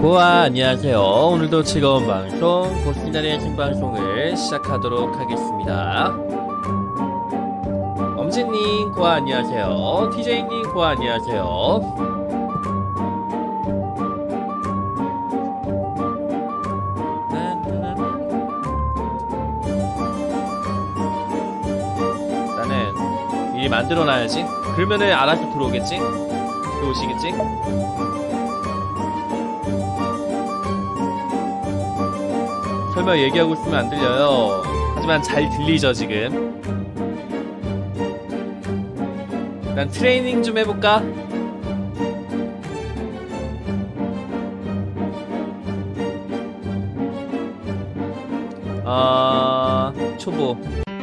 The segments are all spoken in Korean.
고아 안녕하세요. 오늘도 즐거운 방송 고스란의 신방송을 시작하도록 하겠습니다. 엄지님 고아 안녕하세요. TJ님 고아 안녕하세요. 나는 미리 만들어놔야지. 그러면은 알아서 들어오겠지? 들어오시겠지? 설마 얘기하고 있으면 안 들려요. 하지만 잘 들리죠 지금. 난 트레이닝 좀 해볼까? 초보.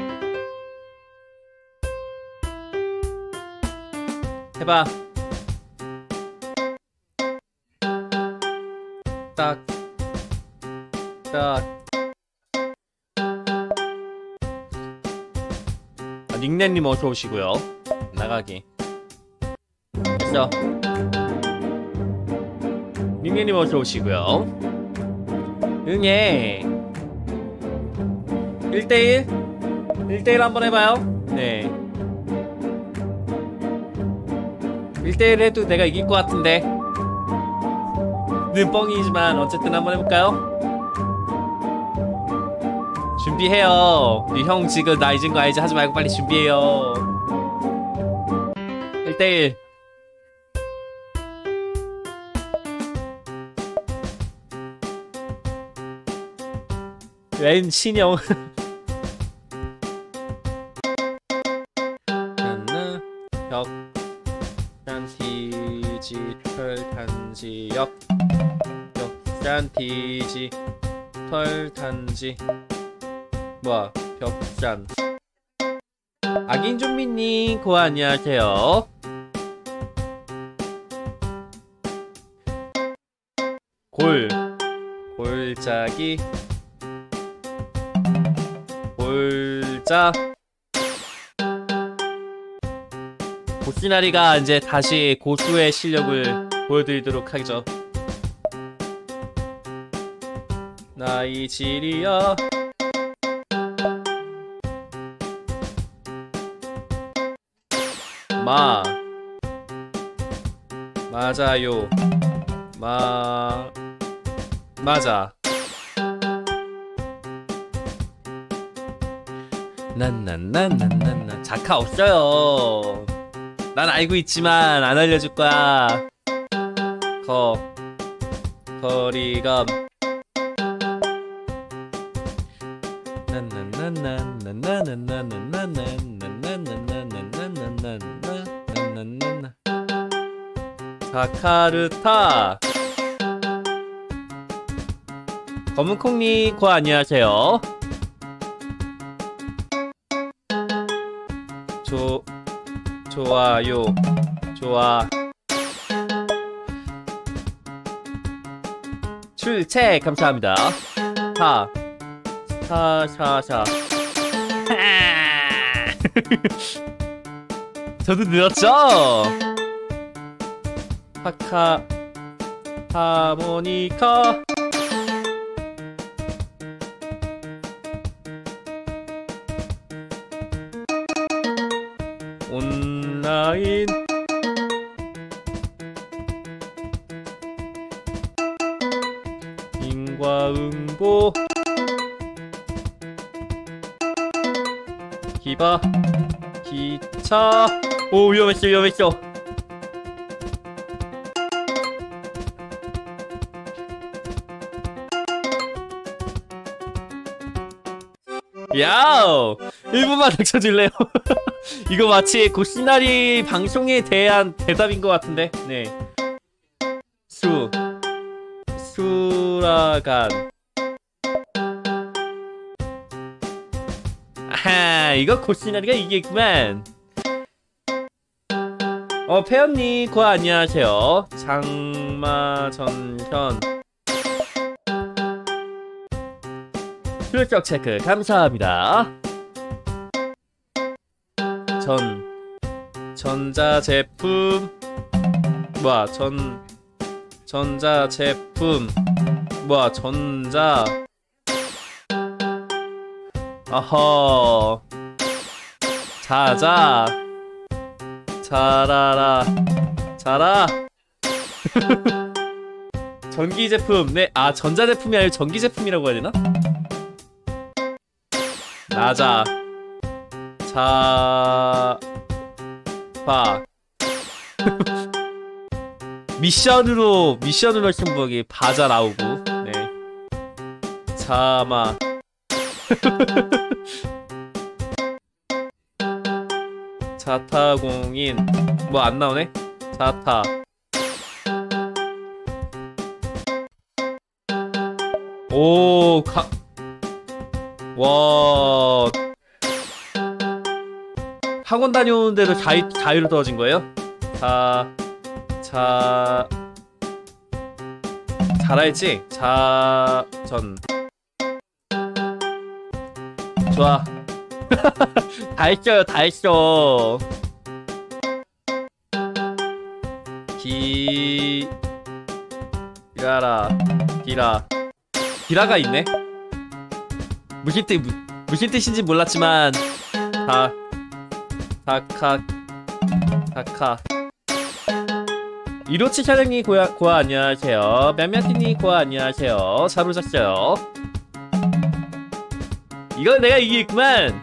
해봐. 딱. 닉네님 어서 오시고요. 나가기. 됐어. 닉네님 어서 오시고요. 응애. 1대1? 1대1 한번 해봐요. 네. 1대1 해도 내가 이길 것 같은데. 는 뻥이지만 어쨌든 한번 해볼까요? 준비해요. 우리 형 지금 나 잊은 거 알지? 하지 말고 빨리 준비해요. 1대1. 웬 신형. 벽 디지털 단지역 벽산 디지털 단지 뭐야 벽산. 악인좀비님 고아 안녕하세요. 골짜기 골자. 고시나리가 이제 다시 고수의 실력을 보여드리도록 하죠. 나이지리아 맞아요. 맞아. 난난난난난난 자카 없어요. 난 알고 있지만 안 알려줄 거야. 거리감. 자카르타. 검은콩님 고 안녕하세요. 좋아요. 좋아. 출첵 감사합니다. 사. 저도 늘었죠? 하모니카. 온라인. 인과응보. 기차. 오 위험했어. 야우 1분만 닥쳐줄래요? 이거 마치 고시나리 방송에 대한 대답인 것 같은데. 네. 수라간. 아하 이거 고시나리가 이기겠구만. 페언님 고아 안녕하세요. 장마전선 출석 체크 감사합니다. 전자제품 뭐야 전자제품. 뭐야, 전자. 어허. 자자. 자라라. 자라. 전기제품. 네, 아, 전자제품이 아니라 전기제품이라고 해야 되나? 나자. 자. 바. 미션으로 승부하기. 바자 나오고. 네. 자마. 자타공인. 뭐 안 나오네? 자타. 오, 와. 학원 다녀오는데도 자유로 떨어진 거예요? 자라 했지? 자전. 좋아. 다 했어요, 다 했어. 기라가 있네. 무슨 뜻인지 몰랐지만 다카. 이로치 촬영님 고아 안녕하세요. 뺨뺨띠님 고아 안녕하세요. 잘 오셨어요. 이건 내가 이겼구만.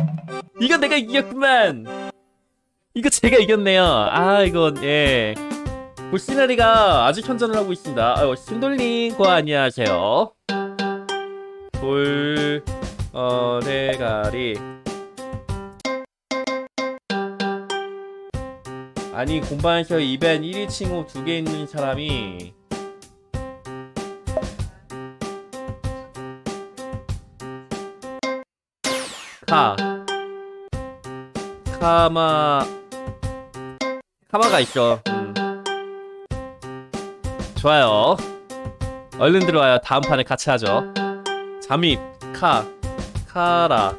이거 제가 이겼네요. 아, 이건 예. 볼시나리가 아직 현전을 하고 있습니다. 순돌님 고아 안녕하세요. 대가리. 아니, 공방에서 이벤 1위 칭호 2개 있는 사람이 카마가 있어. 좋아요. 얼른 들어와요. 다음 판에 같이 하죠. 잠입. 카라.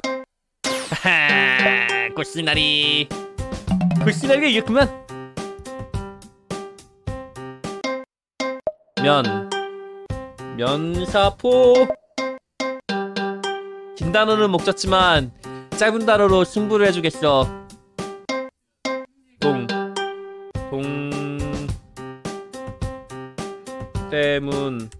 하하. 골시나리가 이겼구만. 면사포. 긴 단어는 못 쳤지만 짧은 단어로 승부를 해주겠어. 때문.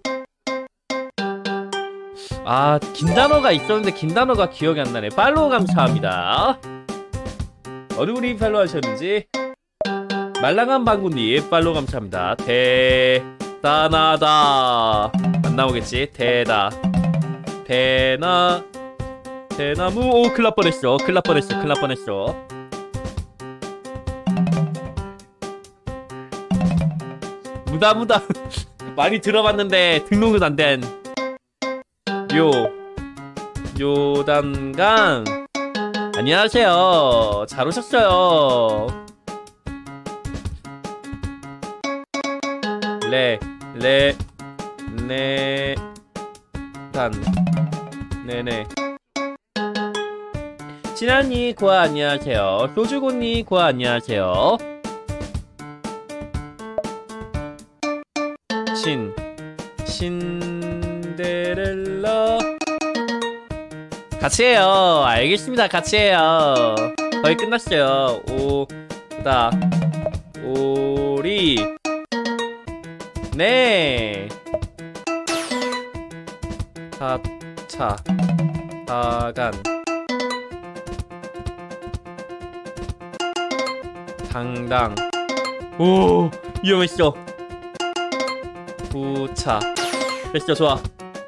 아, 긴 단어가 있었는데 긴 단어가 기억이 안 나네. 팔로우 감사합니다. 어느 팔로우 하셨는지. 말랑한 방구님 팔로우 감사합니다. 대단하다. 안 나오겠지? 대나무. 오, 큰일 날 뻔했어. 무다. 많이 들어봤는데 등록은 안 된. 요단강. 안녕하세요. 잘 오셨어요. 네네. 진아님 고아 안녕하세요. 소주고님 고아 안녕하세요. 신데렐라. 같이 해요. 알겠습니다. 같이 해요. 거의 끝났어요. 오리. 네. 사간. 당당. 오, 위험했어. 부차. 됐어, 좋아.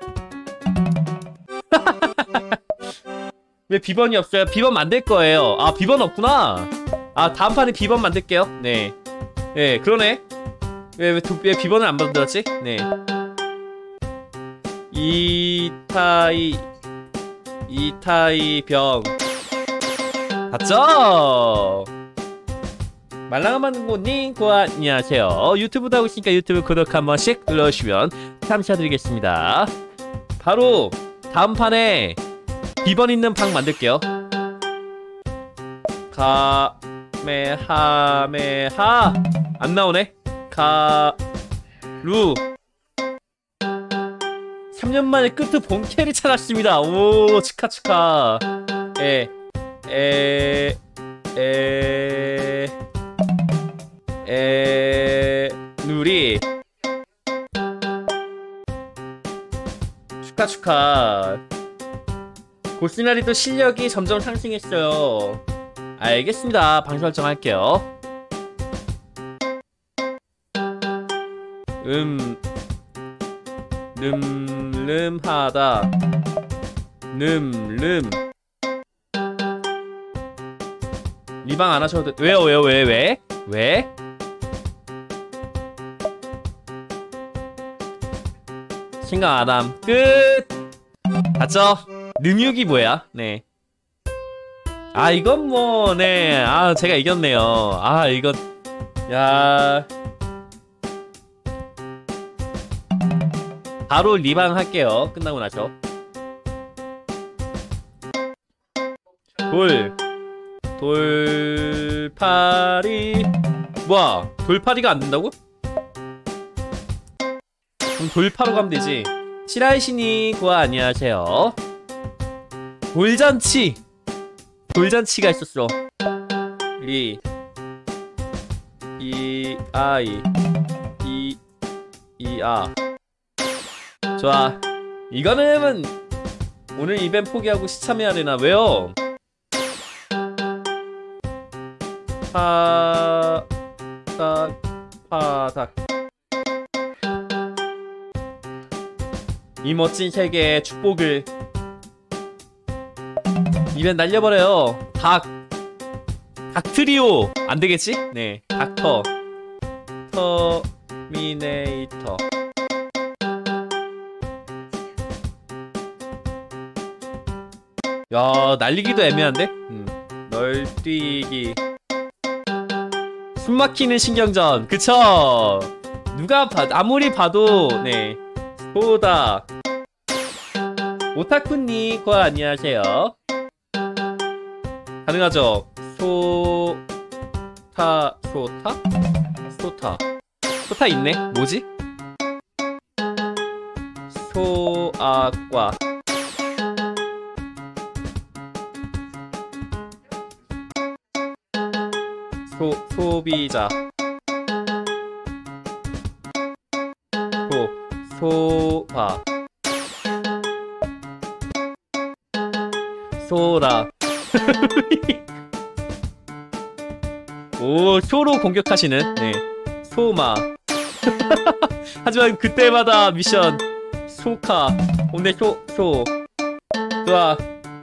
왜 비번이 없어요? 비번 만들 거예요. 아, 비번 없구나. 아, 다음 판에 비번 만들게요. 네. 네, 그러네. 왜 비번을 안 만들었지? 네. 이타이 병. 봤죠? 말랑한 만고님 고아 안녕하세요. 유튜브도 하고 있으니까 유튜브 구독 한 번씩 눌러주시면 감사드리겠습니다. 바로 다음 판에 비번 있는 방 만들게요. 카메하메하. 안 나오네. 루 3년 만에 끝을 본캐를 찾았습니다. 오, 축하. 누리 축하. 고스나리도 실력이 점점 상승했어요. 알겠습니다. 방송 설정할게요. 늠름하다. 리방 안 하셔도 돼. 왜요? 왜? 생각 안함. 끝! 봤죠? 능육이 뭐야? 네. 아, 이건 뭐, 네. 아, 제가 이겼네요. 아, 이건, 야. 바로 리방 할게요. 끝나고 나서. 돌파리. 뭐야? 돌파리가 안 된다고? 그럼 돌파로 가면 되지. 시라이시니 고아 안녕하세요. 돌잔치가 있었어. 좋아. 이거는 오늘 이벤트 포기하고 시참해야 되나? 왜요? 파닥. 이 멋진 세계의 축복을 이벤트 날려버려요. 닥트리오 안되겠지? 네. 터미네이터. 야, 날리기도 애매한데? 널뛰기. 숨막히는 신경전. 그쵸? 누가 아무리 봐도 네. 소다. 오타쿠님 과 안녕하세요. 가능하죠? 소타 있네? 뭐지? 소아과. 소비자. 소바. 소라. 오, 쇼로 공격하시는. 네. 소마. 하지만 그때마다 미션 소카. 오늘 쇼. 좋아.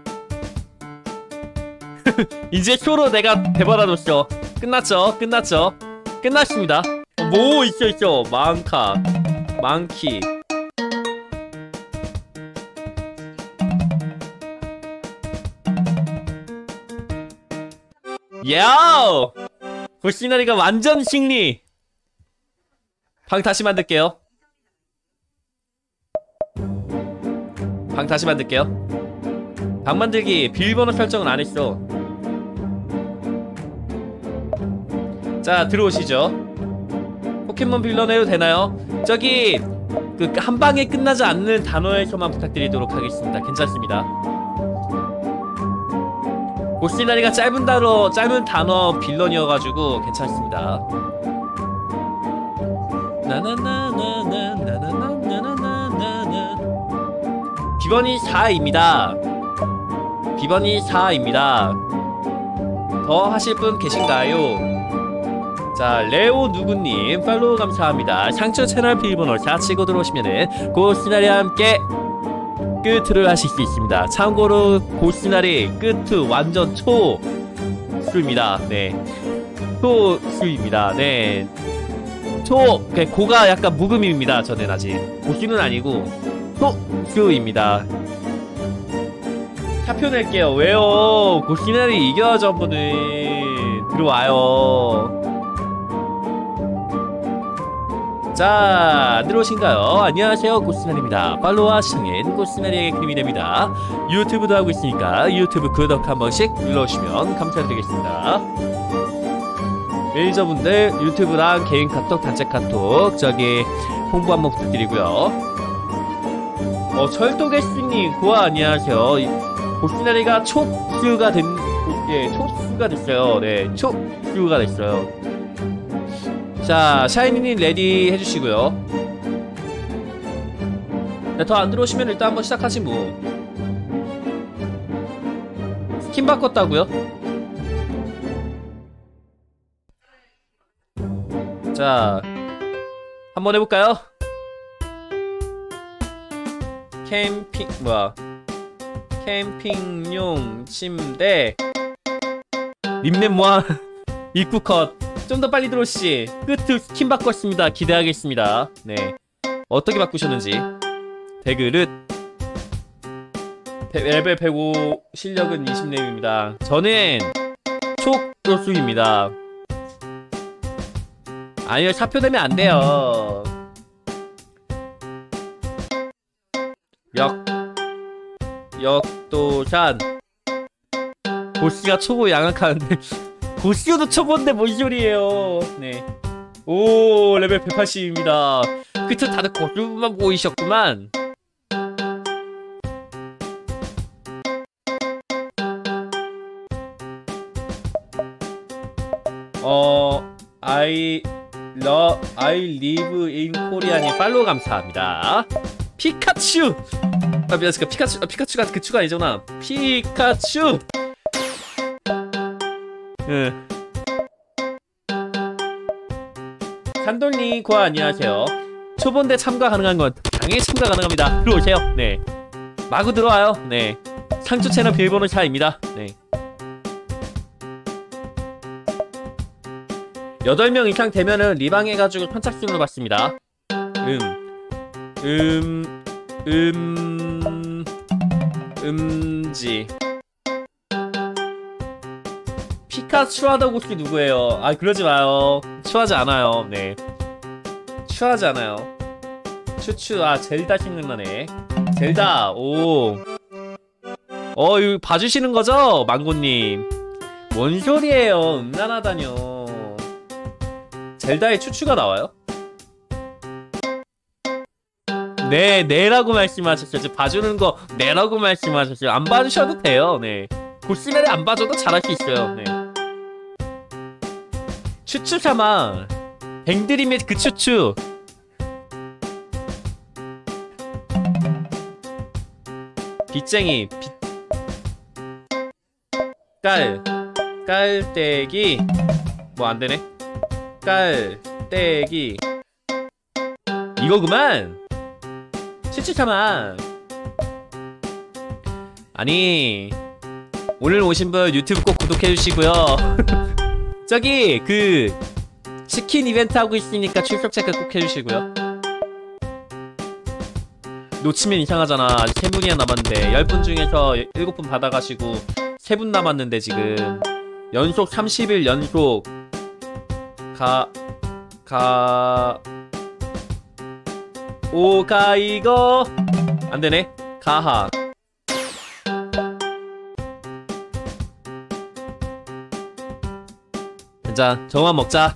이제 쇼로 내가 대받아줬어. 끝났습니다. 뭐 있어. 망키. 야오! 볼시나리가 완전 승리! 방 다시 만들게요. 방 만들기 비밀번호 설정은 안 했어. 자, 들어오시죠. 포켓몬 빌런 해도 되나요? 저기 그 한 방에 끝나지 않는 단어에서만 부탁드리도록 하겠습니다. 괜찮습니다. 볼시나리가 짧은 단어 빌런이어가지고 괜찮습니다. 비번이 4입니다. 더 하실 분 계신가요? 자, 레오 누구님 팔로우 감사합니다. 상처 채널 비밀번호 4 치고 들어오시면은 고스나리와 함께 끝을 하실 수 있습니다. 참고로 고스나리 끝 완전 초수입니다. 네, 초수입니다. 네, 고가 약간 무금입니다. 저는 아직 고수는 아니고 초수입니다. 사표 낼게요. 왜요? 고스나리 이겨야죠. 한 번은 들어와요. 자, 들어오신가요? 안녕하세요, 고스나리입니다. 팔로우와 시청엔 고스나리에게 힘이 됩니다. 유튜브도 하고 있으니까 유튜브 구독 한 번씩 눌러주시면 감사드리겠습니다. 매니저분들 유튜브랑 개인 카톡, 단체 카톡 저기 홍보 한번 부탁드리고요. 철도개씨님 고아 안녕하세요. 보시나리가 초스가 된, 예, 초스가 됐어요. 네, 초스가 됐어요. 자, 샤이니님 레디 해주시고요. 네, 더 안 들어오시면 일단 한번 시작하지 뭐. 스킨 바꿨다고요? 자, 한번 해볼까요? 캠핑용 침대 립넷 모아 입구 컷. 좀 더 빨리 들어오시지. 끝 스킨 바꿨습니다. 기대하겠습니다. 네, 어떻게 바꾸셨는지 대그릇 레벨 105 실력은 20렙입니다 저는 촉로수입니다. 아니요, 사표되면 안 돼요. 역도산 보스가 초보 양악하는데 보스도 초보인데 뭔 소리예요. 네. 오, 레벨 180입니다. 그쵸, 다들 고수만 보이셨구만. I live in Korea님 팔로우 감사합니다. 피카츄! 미안, 피카츄가 그 추가 아니잖아. 피카츄! 산돌님 고아 안녕하세요. 초본대 참가 가능한 건 당연히 참가 가능합니다. 들어오세요. 네, 마구 들어와요. 네, 상추 채널 비밀번호 차입니다. 네, 8명 이상 되면은 리방해가지고 선착순으로 받습니다. 음지 피카츄 하다 고씨 누구예요? 아, 그러지 마요. 추하지 않아요. 네, 추하지 않아요. 추추. 아, 젤다 생각나네. 젤다. 오, 이거 봐주시는 거죠? 망고님. 뭔 소리예요? 음란하다뇨. 젤다에 추추가 나와요? 네, 네라고 말씀하셨어요. 지금 봐주는 거 네라고 말씀하셨어요. 안 봐주셔도 돼요. 네, 고시멜에 안 봐줘도 잘할 수 있어요. 네, 추추사마 뱅드림의 그 추추. 빗쟁이 깔때기. 뭐 안되네. 깔때기 이거구만. 추추사마. 아니, 오늘 오신 분 유튜브 꼭 구독해주시고요. 저기 그 치킨 이벤트 하고 있으니까 출석 체크 꼭 해주시고요. 놓치면 이상하잖아. 아직 3분이나 남았는데 10분 중에서 7분 받아가시고 3분 남았는데 지금 연속 30일 연속 이거 안되네. 가하. 자, 정화 먹자.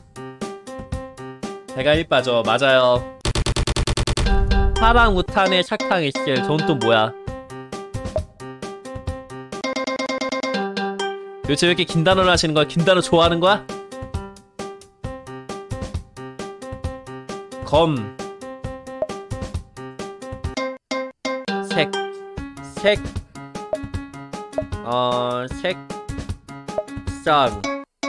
배가 1 빠져. 맞아요. 파랑 우탄의 착탕 SL. 저건 또 뭐야? 도대체 왜 이렇게 긴 단어를 하시는 거야? 긴 단어 좋아하는 거야? 검 색상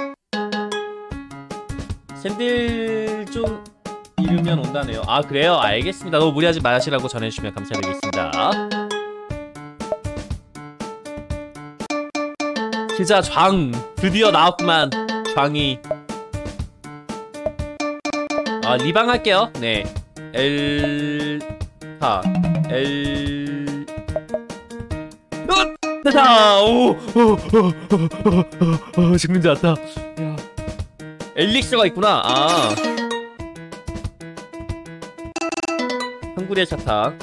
샌들 좀 이르면 온다네요. 아, 그래요? 알겠습니다. 너무 무리하지 마시라고 전해주시면 감사드리겠습니다. 기자 장 드디어 나왔구만. 장이. 아, 리방 할게요. 네, 됐다. 죽는 줄 알았다. 야, 엘릭서가 있구나. 아, 한구리의 차타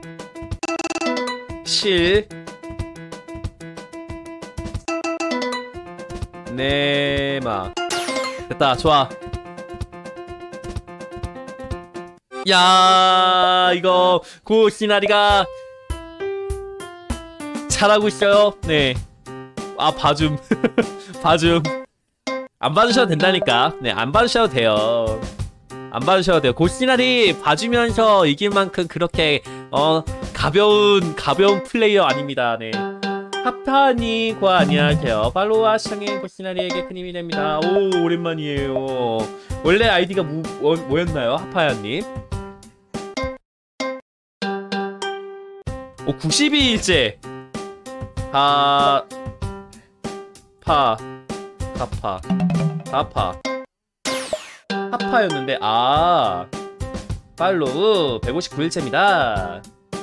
실 네마 됐다. 좋아. 야, 이거 고시나리가 잘하고 있어요. 네. 아, 봐줌. 봐줌. 안 봐주셔도 된다니까. 네, 안 봐주셔도 돼요. 안 봐주셔도 돼요. 고시나리 봐주면서 이길 만큼 그렇게 가벼운 플레이어 아닙니다. 네. 하파님 과 안녕하세요. 팔로우와 시청인 고시나리에게 큰 힘이 됩니다. 오, 오랜만이에요. 원래 아이디가 뭐였나요? 하파야님. 오, 92일째. 하파였는데, 팔로우 159일째입니다.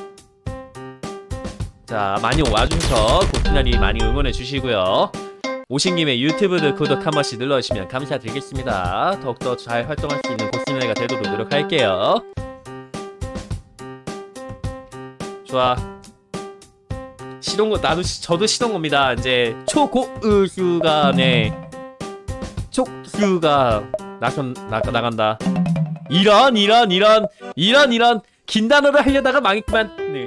자, 많이 와주셔서 고시나리 많이 응원해주시고요. 오신 김에 유튜브도 구독 한 번씩 눌러주시면 감사드리겠습니다. 더욱더 잘 활동할 수 있는 고시나리가 되도록 노력할게요. 좋아. 저도 시동겁니다. 이제 초고수가 촉수가 나간다. 이런 긴 단어를 하려다가 망했구만. 네.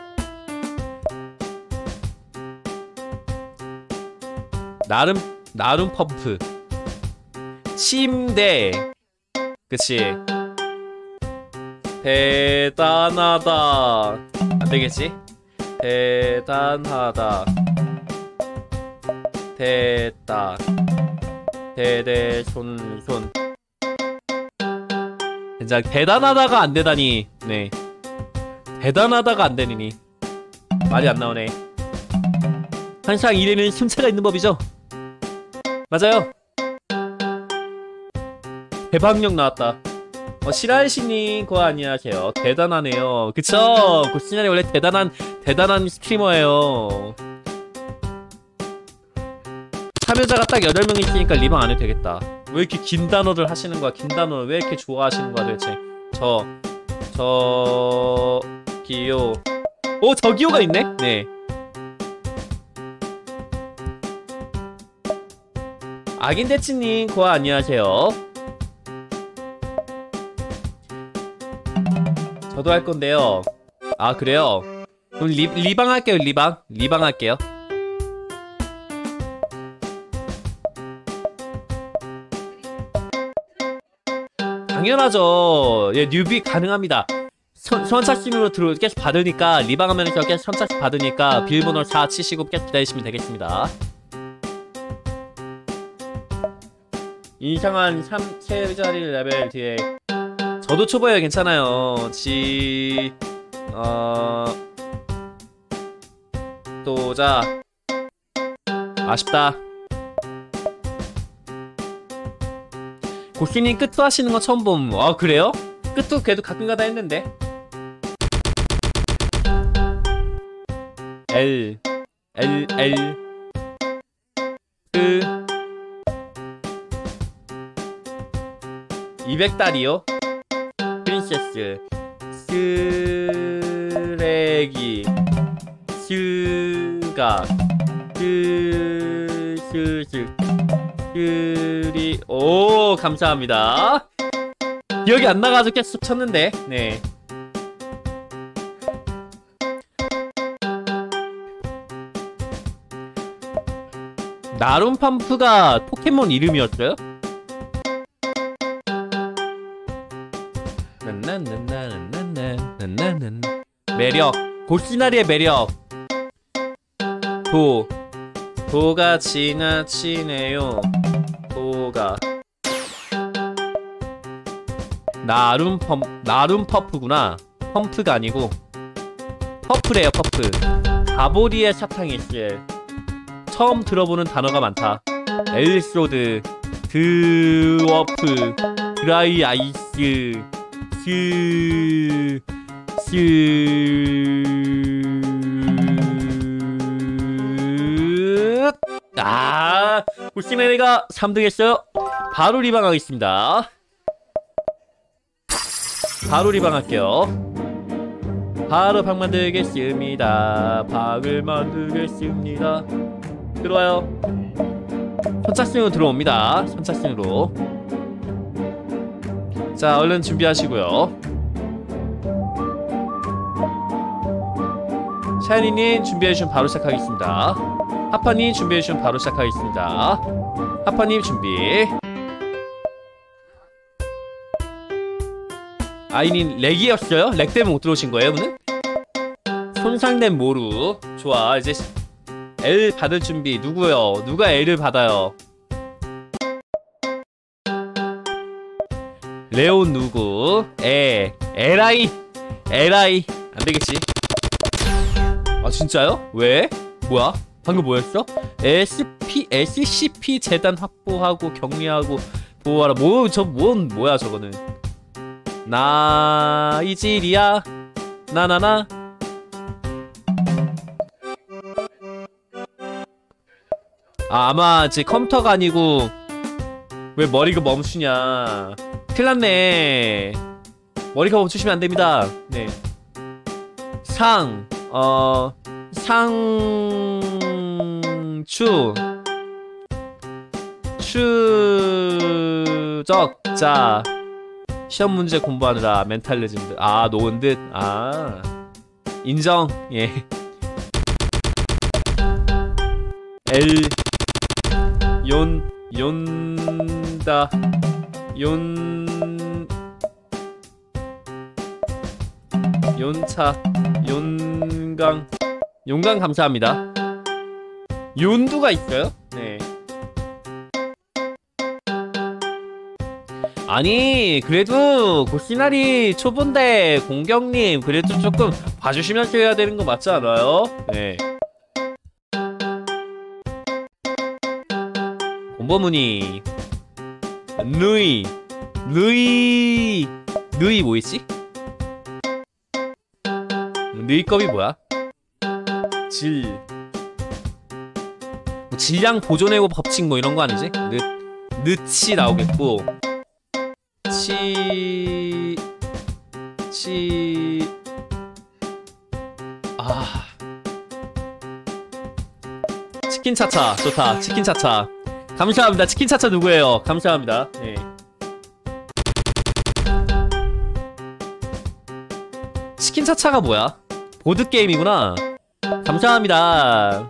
나름 펌프. 침대. 그치. 대단하다. 안되겠지? 대단하다. 됐다. 대대손손. 진짜 대단하다가 안되다니. 네. 대단하다가 안되니 말이 안나오네. 항상 일에는 흉차가 있는 법이죠. 맞아요. 대박력 나왔다. 시라이시님 거 안녕하세요. 대단하네요. 그쵸? 고시나리 원래 대단한 스트리머예요. 참여자가 딱 8명 있으니까 리방 안 해도 되겠다. 왜 이렇게 긴 단어를 하시는 거야? 긴 단어를 왜 이렇게 좋아하시는 거야 도대체? 저기요. 오, 저기요가 있네? 네. 악인대치님 고아 안녕하세요. 저도 할 건데요. 아, 그래요? 그럼 리방 할게요. 리방 할게요. 당연하죠. 예, 뉴비 가능합니다. 선착순으로 계속 받으니까, 리방하면서 계속 선착순 받으니까 비밀번호 4 치시고 계속 기다리시면 되겠습니다. 이상한 3자리 레벨 뒤에 저도 초보예요. 괜찮아요. 또자 아쉽다. 고시님 끝도 하시는 거 처음 봄. 아, 그래요? 끝도 그래도 가끔가다 했는데. L 200달이요? 프린세스 쓰레기 스가 오, 감사합니다. 기억이 안 나가지고 계속 쳤는데. 네. 나룸 팜프가 포켓몬 이름이었어요? 매력. 고시나리의 매력. 도가 지나치네요. 도가 나룸 퍼프구나. 펌프가 아니고 퍼프래요. 퍼프. 가보리의 사탕이스. 처음 들어보는 단어가 많다. 엘소드, 드워프, 드라이 아이스, 고시나리가 3등 했어요. 바로 리방하겠습니다. 바로 리방할게요. 바로 방 만들겠습니다. 방을 만들겠습니다. 들어와요. 선착순으로 들어옵니다. 선착순으로. 자, 얼른 준비하시고요. 샤이니님 준비해주시면 바로 시작하겠습니다. 하파님 준비해주시면 바로 시작하겠습니다. 하파님 준비. 아이님 렉이었어요? 렉 때문에 못 들어오신 거예요, 오늘? 손상된 모루. 좋아, 이제 L 받을 준비. 누구요? 누가 L을 받아요? 레온 누구? LI 안되겠지. 아 진짜요? 왜? 뭐야? 방금 뭐였어? SCP 재단 확보하고 격리하고 보호하라. 뭐야 저거는. 나이지리아 나나나. 아, 아마 제 컴퓨터가 아니고 왜 머리가 멈추냐. 큰일났네. 머리가 멈추시면 안됩니다. 네. 추적자 시험 문제 공부하느라 멘탈레즘드. 아, 놓은 듯. 아, 인정. 예. 연다 연차 용강 감사합니다. 윤두가 있어요? 네. 아니 그래도 고시나리 초보인데 공경님 그래도 조금 봐주시면서 해야 되는 거 맞지 않아요? 네. 공보문이 누이 뭐있지? 누이컵이 뭐야? 뭐 질량 보존해고 법칙 뭐 이런 거 아니지? 늦이 나오겠고 치킨 차차 좋다. 치킨 차차 감사합니다. 치킨 차차 누구예요? 감사합니다. 네. 치킨 차차가 뭐야? 보드 게임이구나. 감사합니다.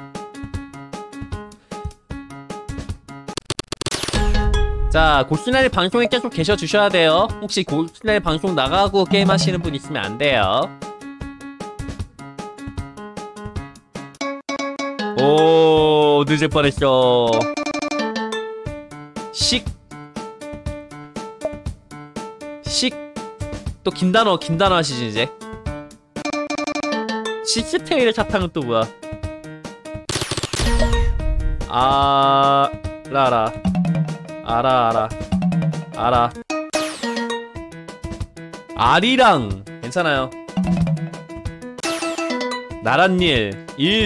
자, 고스나리 방송에 계속 계셔 주셔야 돼요. 혹시 고스나리 방송 나가고 게임 하시는 분 있으면 안 돼요. 오, 늦을 뻔했어. 또 김단어 하시지 이제. 식스테일의 사탕은 또 뭐야? 알아. 아리랑 괜찮아요. 나랏일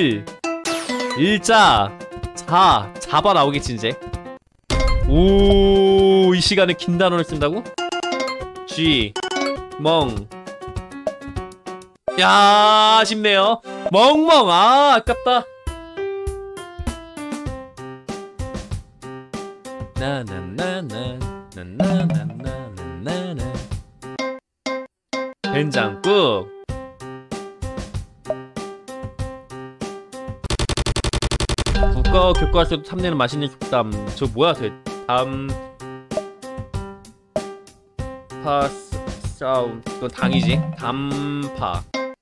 일자 자바 나오겠지 이제. 오, 이 시간에 긴 단어를 쓴다고? 야, 아쉽네요. 멍멍. 아, 아깝다. 나나나나나나나나나나 된장국. 국가 교과서도 탐내는 맛있는 속담. 저 뭐야, 파스 사운드. 이건 당이지. 담파.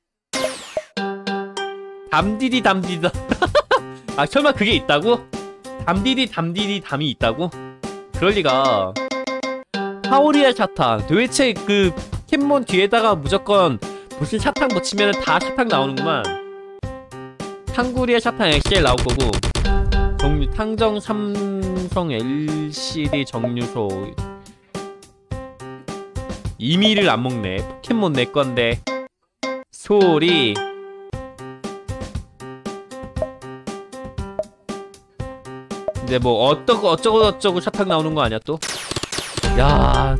담디디 담디다. 아, 설마 그게 있다고? 담디디 담이 있다고? 그럴리가. 파오리아 사탕. 도대체 그 포켓몬 뒤에다가 무조건 무슨 사탕 붙이면 다 사탕 나오는구만. 탕구리아 사탕 XL 나올 거고. 정류 탕정 삼성 LCD 정류소. 이미를 안 먹네. 포켓몬 내 건데. 소리. 근데 뭐 어쩌고 사탕 나오는 거 아니야 또? 야.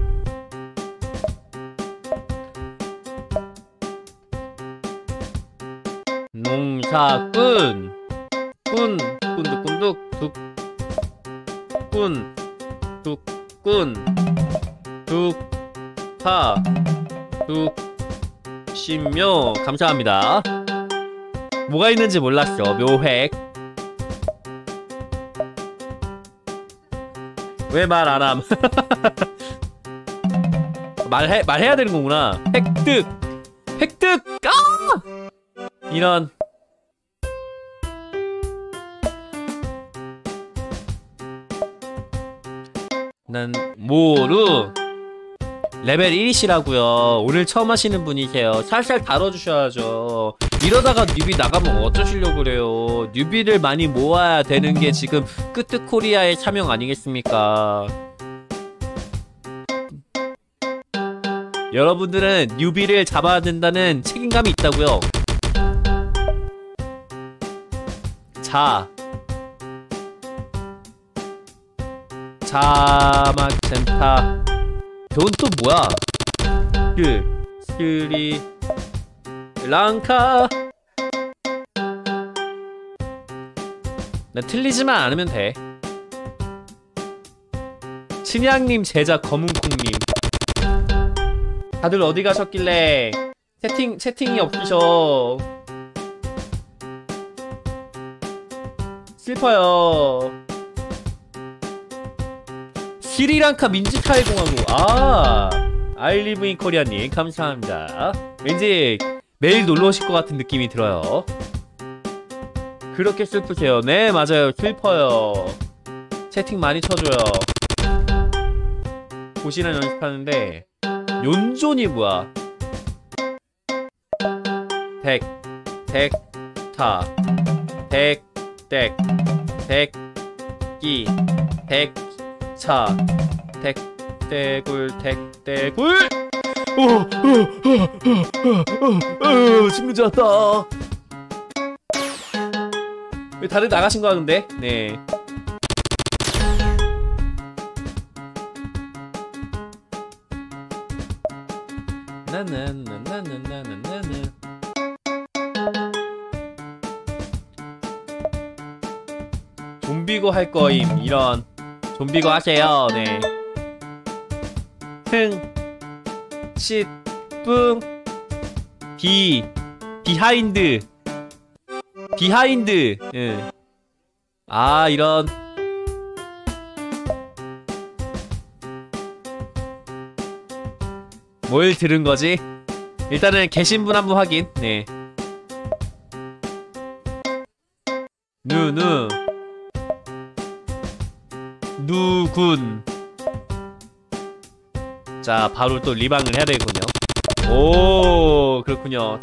농사꾼 꾼득꾼득 군, 둑군, 둑파, 둑신묘. 감사합니다. 뭐가 있는지 몰랐어. 묘획. 왜 말 안함? 말해야 되는 거구나. 획득! 획득! 아! 이런. 난 모루 레벨 1이시라고요. 오늘 처음 하시는 분이세요. 살살 다뤄주셔야죠. 이러다가 뉴비 나가면 어쩌시려고 그래요. 뉴비를 많이 모아야 되는 게 지금 끄트코리아의 사명 아니겠습니까? 여러분들은 뉴비를 잡아야 된다는 책임감이 있다고요. 자막센터. 저건 또 뭐야? 스리랑카. 난 틀리지만 않으면 돼. 친양님 제자 검은콩님. 다들 어디 가셨길래 채팅이 없으셔. 슬퍼요. 스리랑카 민주타일공화국. 아, I live in Korea님 감사합니다. 왠지 매일 놀러 오실 것 같은 느낌이 들어요. 그렇게 슬프세요. 네, 맞아요. 슬퍼요. 채팅 많이 쳐줘요. 고시는 연습하는데 연존이 뭐야? 타 차 떼굴 죽는 줄 알았다. 왜 다들 나가신 거야 근데? 네. 나나나나나나나나. 좀비고 할 거임. 이런. 좀비고 하세요. 네. 흥, 시, 뿡, 비하인드. 예. 아, 이런. 뭘 들은 거지? 일단은 계신 분 한 분 확인. 네. 누군. 자, 바로 또 리방을 해야 되겠군요. 오, 그렇군요.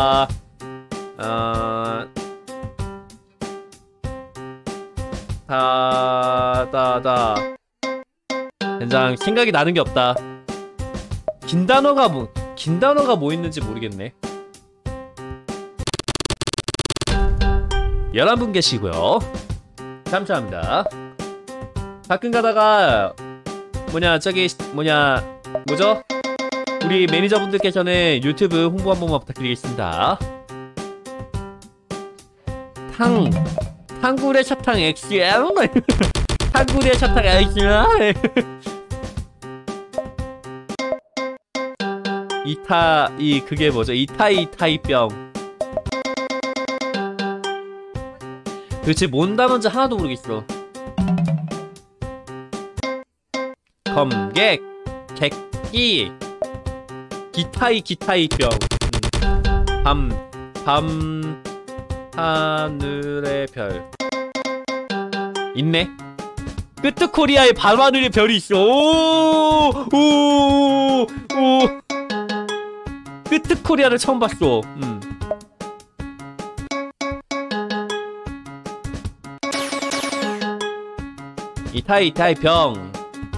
된장 생각이 나는 게 없다. 긴 단어가 뭐 있는지 모르겠네. 11분 계시고요. 감사합니다. 가끔 가다가 뭐죠? 우리 매니저분들께서는 유튜브 홍보 한 번만 부탁드리겠습니다. 탕구레 사탕 XM? 탕구레 사탕 XM? 그게 뭐죠? 이타이병. 도대체 뭔 단어인지 하나도 모르겠어. 검객, 객기, 기타이병. 하늘의 별. 있네. 끄트코리아에 밤하늘의 별이 있어. 오. 끄트코리아를 처음 봤어. 이타이병.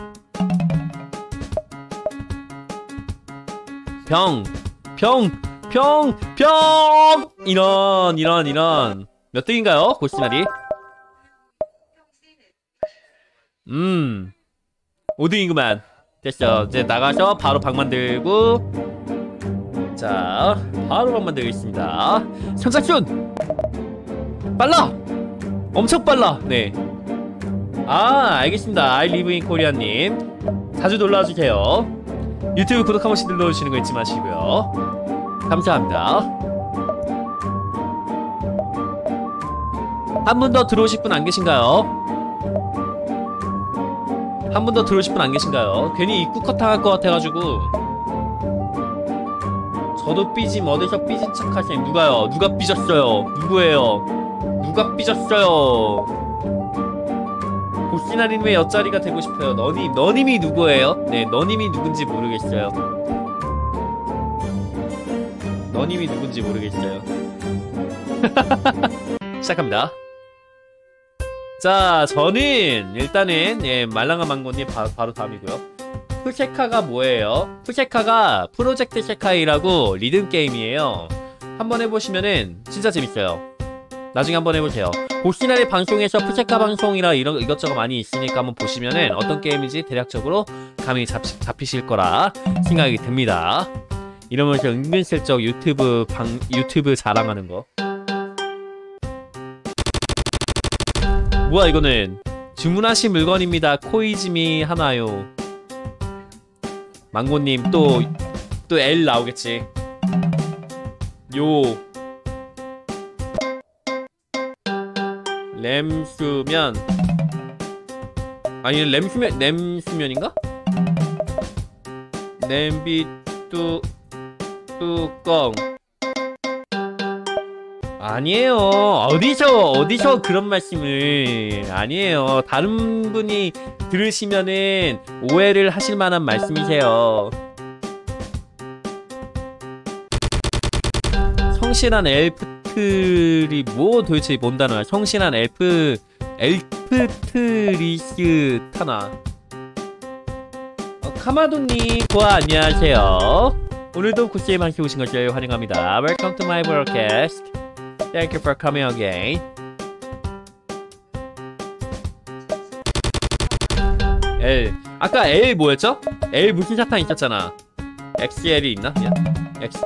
이런. 몇 등인가요? 고시나리? 5등이구만. 됐어. 이제 나가서 바로 방 만들고. 자, 바로 방 만들겠습니다. 선착순! 빨라! 엄청 빨라! 네. 아, 알겠습니다. I live in Korea님. 자주 놀러와주세요. 유튜브 구독 한 번씩 눌러주시는 거 잊지 마시고요. 감사합니다. 한 분 더 들어오실 분 안 계신가요? 한 분 더 들어오실 분 안 계신가요? 괜히 입구 컷당할 것 같아가지고. 저도 삐짐. 어디서 삐진 척 하세요? 누가요? 누가 삐졌어요? 누구예요? 누가 삐졌어요? 고시나님의 옆자리가 되고 싶어요. 너님이 누구예요? 네, 너님이 누군지 모르겠어요. 너님이 누군지 모르겠어요. 시작합니다. 자, 저는 일단은 예, 말랑아 망고님 바로 다음이고요. 푸세카가 뭐예요? 푸세카가 프로젝트 세카이라고 리듬 게임이에요. 한번 해보시면은 진짜 재밌어요. 나중에 한번 해보세요. 고시나리 방송에서 푸세카 방송이라 이것저것 많이 있으니까 한번 보시면은 어떤 게임인지 대략적으로 감이 잡히실 거라 생각이 듭니다. 이러면서 은근슬쩍 유튜브 자랑하는 거. 뭐야 이거는? 주문하신 물건입니다. 코이즈미 하나요. 망고님 또 L 나오겠지. 요 램수면 아니 램수면인가? 냄비 뚜껑 아니에요. 어디서 그런 말씀을. 아니에요. 다른 분이 들으시면은 오해를 하실 만한 말씀이세요. 성실한 엘프트리 뭐 도대체 뭔 단어야? 성실한 엘프트리스 타나. 카마도님 고아 안녕하세요. 오늘도 굿세임 함께 오신 것을 환영합니다. Welcome to my broadcast. Thank you for coming again. L 아까 L 뭐였죠? L 무슨 사탕 있었잖아. XL이 있나? 야. X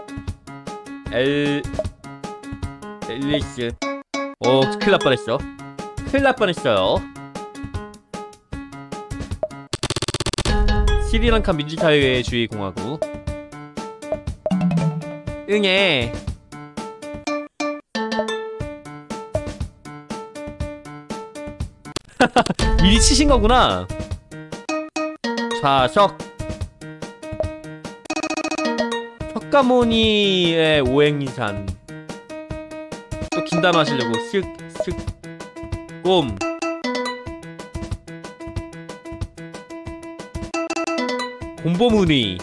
L리스. 오, 큰일 날 뻔했어. 큰일 날 뻔했어요. 스리랑카 민주자유주의 공화국. 응애. 미리 치신 거구나. 좌석. 석가모니의 오행산. 또 긴담 하시려고. 꼼. 곰보무늬.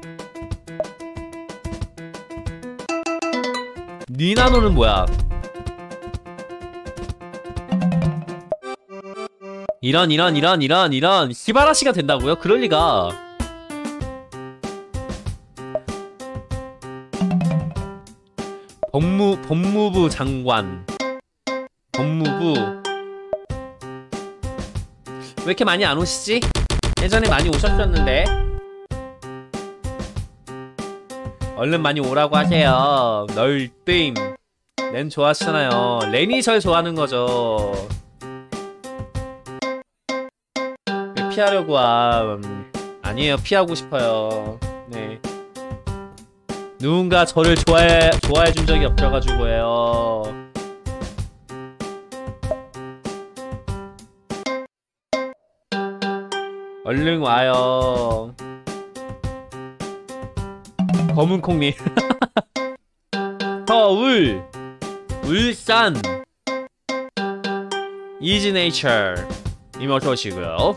니나노는 뭐야? 이런 시바라시가 된다고요? 그럴리가. 법무부 장관. 법무부. 왜 이렇게 많이 안 오시지? 예전에 많이 오셨었는데. 얼른 많이 오라고 하세요. 널뜸. 렌 좋아하시잖아요. 렌이 절 좋아하는 거죠. 피하려고 아니에요. 피하고 싶어요. 네. 누군가 저를 좋아해준 적이 없어가지고요. 얼른 와요. 검은콩님. 서울, 울산, 이지네이처 님 어서 오시고요.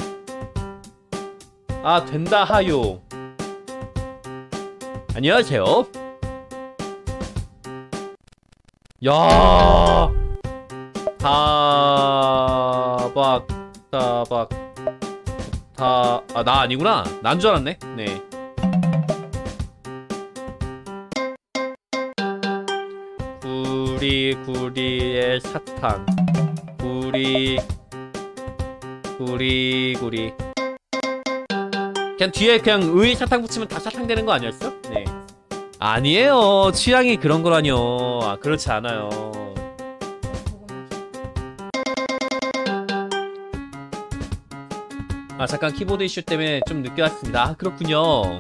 아, 된다 하요. 안녕하세요. 야, 다박 아, 나 아니구나. 난 줄 알았네. 네. 구리의 사탕. 구리. 그냥 뒤에 그냥 의 사탕 붙이면 다 사탕 되는 거 아니었어? 네. 아니에요. 취향이 그런 거라뇨. 아, 그렇지 않아요. 아 잠깐 키보드 이슈 때문에 좀 늦게 왔습니다. 아 그렇군요.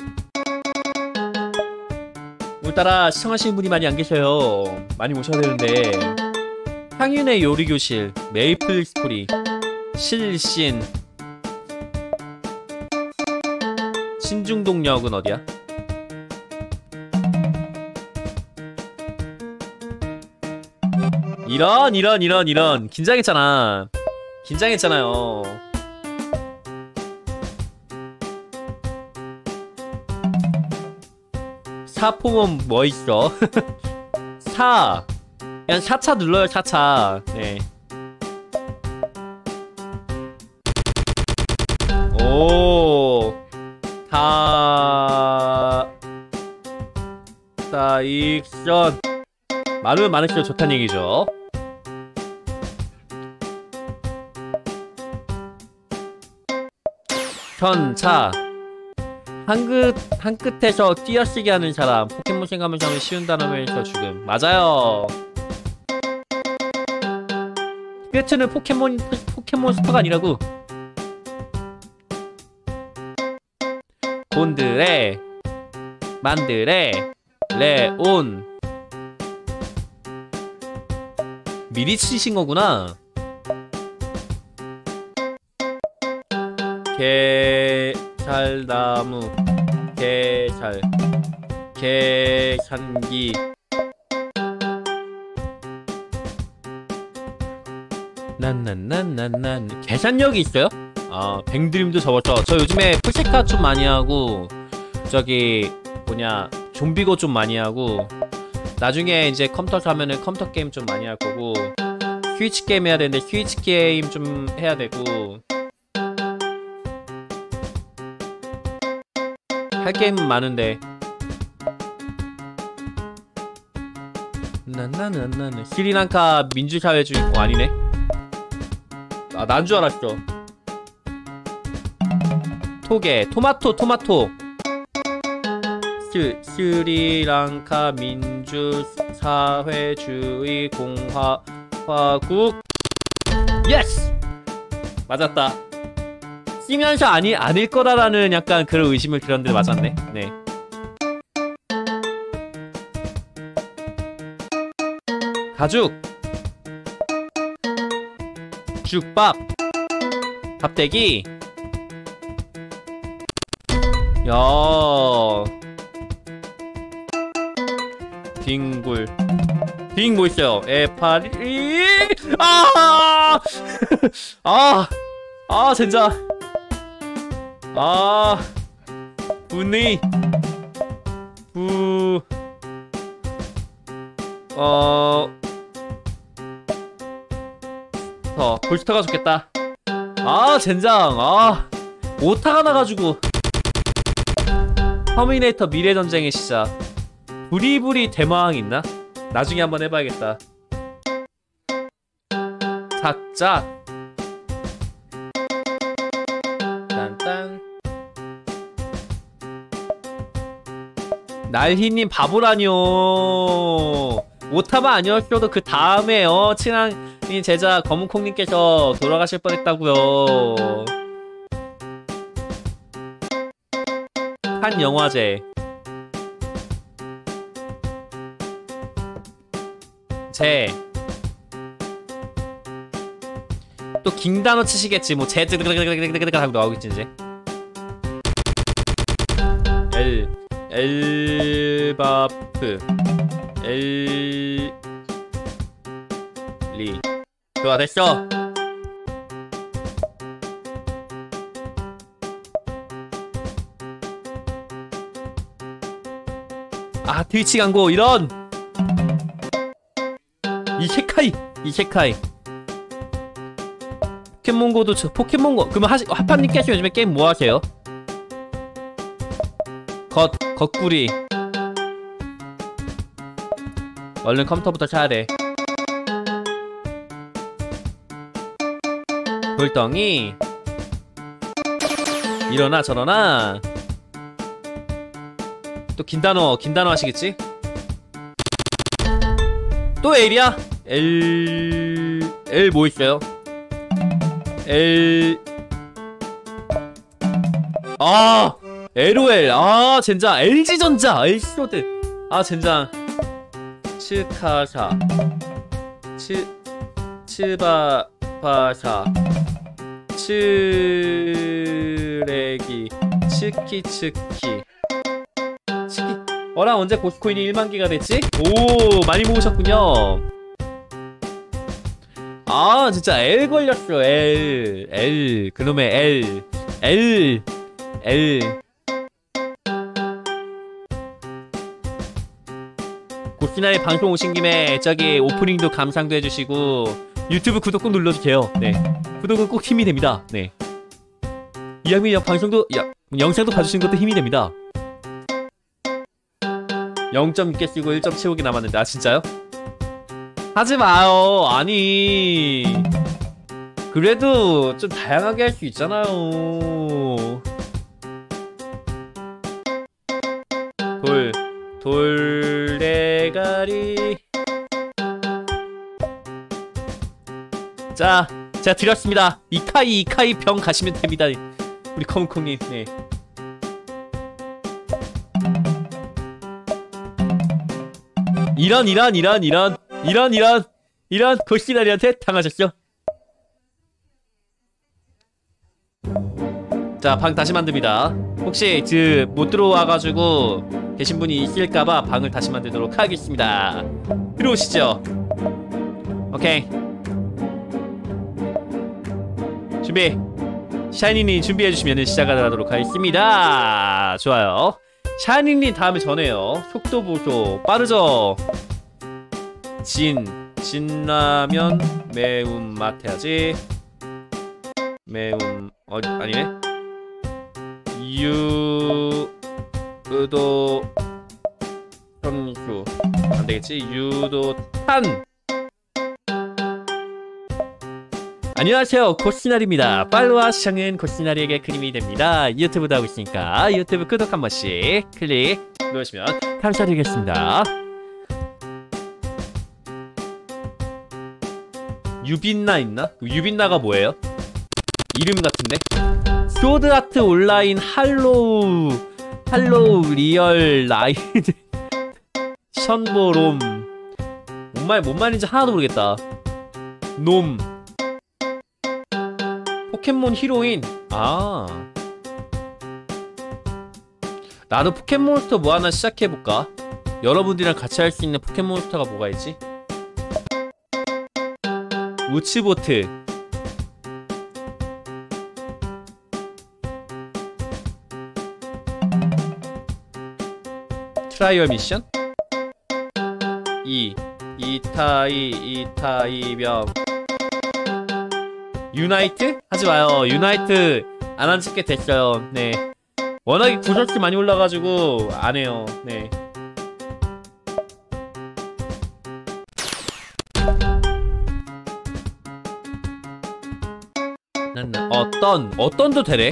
오늘따라 시청하시는 분이 많이 안 계셔요. 많이 오셔야 되는데. 향윤의 요리교실, 메이플 스토리, 실신, 신중동역은 어디야? 이런 긴장했잖아. 긴장했잖아요. 사포면 뭐 있어? 사 그냥 샤차 눌러요. 샤차. 네. 오 다익션 많으면 많을수록 좋다는 얘기죠. 현차 한 끝에서 띄어쓰기 하는 사람. 포켓몬 생각하면서 하면 쉬운 단어면서 죽음. 맞아요. 끝은 포켓몬 스터가 아니라고. 곤드레 만드레 레온 미리 치신 거구나. 개살나무 계산기 난난난난난 계산력이 있어요? 아 뱅드림도 접었죠. 저 요즘에 풀체카 좀 많이 하고 저기 뭐냐 좀비고 좀 많이 하고 나중에 이제 컴퓨터 사면은 컴퓨터 게임 좀 많이 할 거고 스위치 게임 해야 되는데 스위치 게임 좀 해야 되고 할 게임은 많은데 나나나나나 스리랑카 민주사회주의 아니네. 아 난 줄 알았어. 토마토 스리랑카 민주사회주의 공화국 예스! 맞았다. 쓰면서 아닐 거다라는 약간 그런 의심을 들었는데 맞았네. 네. 가죽 죽밥 밥대기 야 빙굴 빙 뭐 있어요? 에파리 진짜 분이 볼스터가 좋겠다. 젠장. 오타가 나가지고. 터미네이터 미래전쟁의 시작. 부리부리 대마왕 있나? 나중에 한번 해봐야겠다. 작작. 딴딴. 날희님 바보라뇨. 오타만 아니었어도 그 다음에 친한 제자 검은콩님께서 돌아가실 뻔했다고요. 한 영화제. 또 긴단어 치시겠지. 뭐 하고 나오겠지 이제. 엘바프 엘리 좋아 됐어. 트위치 광고 이런. 이세카이 포켓몬고도 포켓몬고. 그러면 하파님께서 요즘에 게임 뭐 하세요? 겉구리 얼른 컴퓨터부터 사야 돼. 돌덩이 이러나 저러나. 또 긴단어 하시겠지? 또 L이야? L 뭐 있어요? 아 LOL 아 젠장 LG전자 LC로드 아 젠장 츠카사 츠바바사 츠레기 츠키츠키 어라 언제 고스코인이 1만개가 됐지? 오 많이 모으셨군요. 아 진짜 L 걸렸어. L 그놈의 L 고스나의 방송 오신 김에 저기 오프닝도 감상도 해주시고 유튜브 구독 꼭 눌러주세요. 네 구독은 꼭 힘이 됩니다. 네 이왕이면 방송도 영상도 봐주신 것도 힘이 됩니다. 0.6개 쓰고 1.75개 남았는데 아 진짜요? 하지마요. 아니 그래도 좀 다양하게 할 수 있잖아요. 돌대가리 자 제가 드렸습니다. 이카이 병 가시면 됩니다. 우리 콩콩님. 네 이런 고시나리한테 당하셨죠? 자 방 다시 만듭니다. 혹시 못 들어와가지고 계신 분이 있을까봐 방을 다시 만들도록 하겠습니다. 들어오시죠. 오케이 준비 샤이니님 준비해주시면 시작하도록 하겠습니다. 좋아요. 샤이니님 다음에 전해요. 속도 보소 빠르죠? 진라면 매운맛 해야지. 매운 아니네. 유도 현수 안되겠지. 유도탄. 안녕하세요 고시나리입니다. 팔로와 시청은 고시나리에게 큰 힘이 됩니다. 유튜브도 하고 있으니까 유튜브 구독 한 번씩 클릭 누르시면 감사드리겠습니다. 유빈나 있나? 유빈나가 뭐예요? 이름 같은데? 소드아트 온라인 할로우 리얼 라이드 션보롬 뭔 말인지 하나도 모르겠다. 놈 포켓몬 히로인. 아 나도 포켓몬스터 뭐 하나 시작해볼까? 여러분들이랑 같이 할 수 있는 포켓몬스터가 뭐가 있지? 우츠보트 트라이얼 미션? 이타이병 유나이트? 하지마요. 유나이트 안한 지 꽤 됐어요. 네 워낙에 구설수 많이 올라가지고 안해요. 네 어떤도 되래?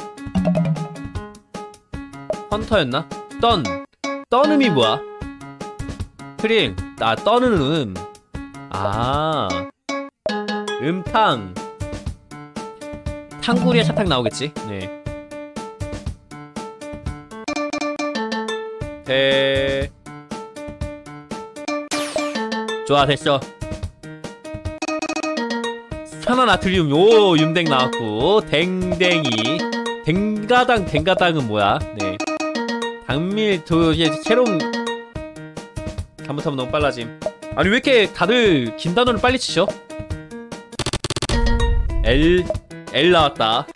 헌터였나? 떠음이 뭐야? 크릴 떠는 음탕 탕구리에 사탕 나오겠지? 네 좋아 됐어. 산화나트리움 오 윤댕 나왔고 댕댕이 댕가당은 뭐야? 네 당밀 이제 새로운 잘못하면 너무 빨라짐. 아니 왜 이렇게 다들 긴 단어를 빨리 치셔? L 나왔다.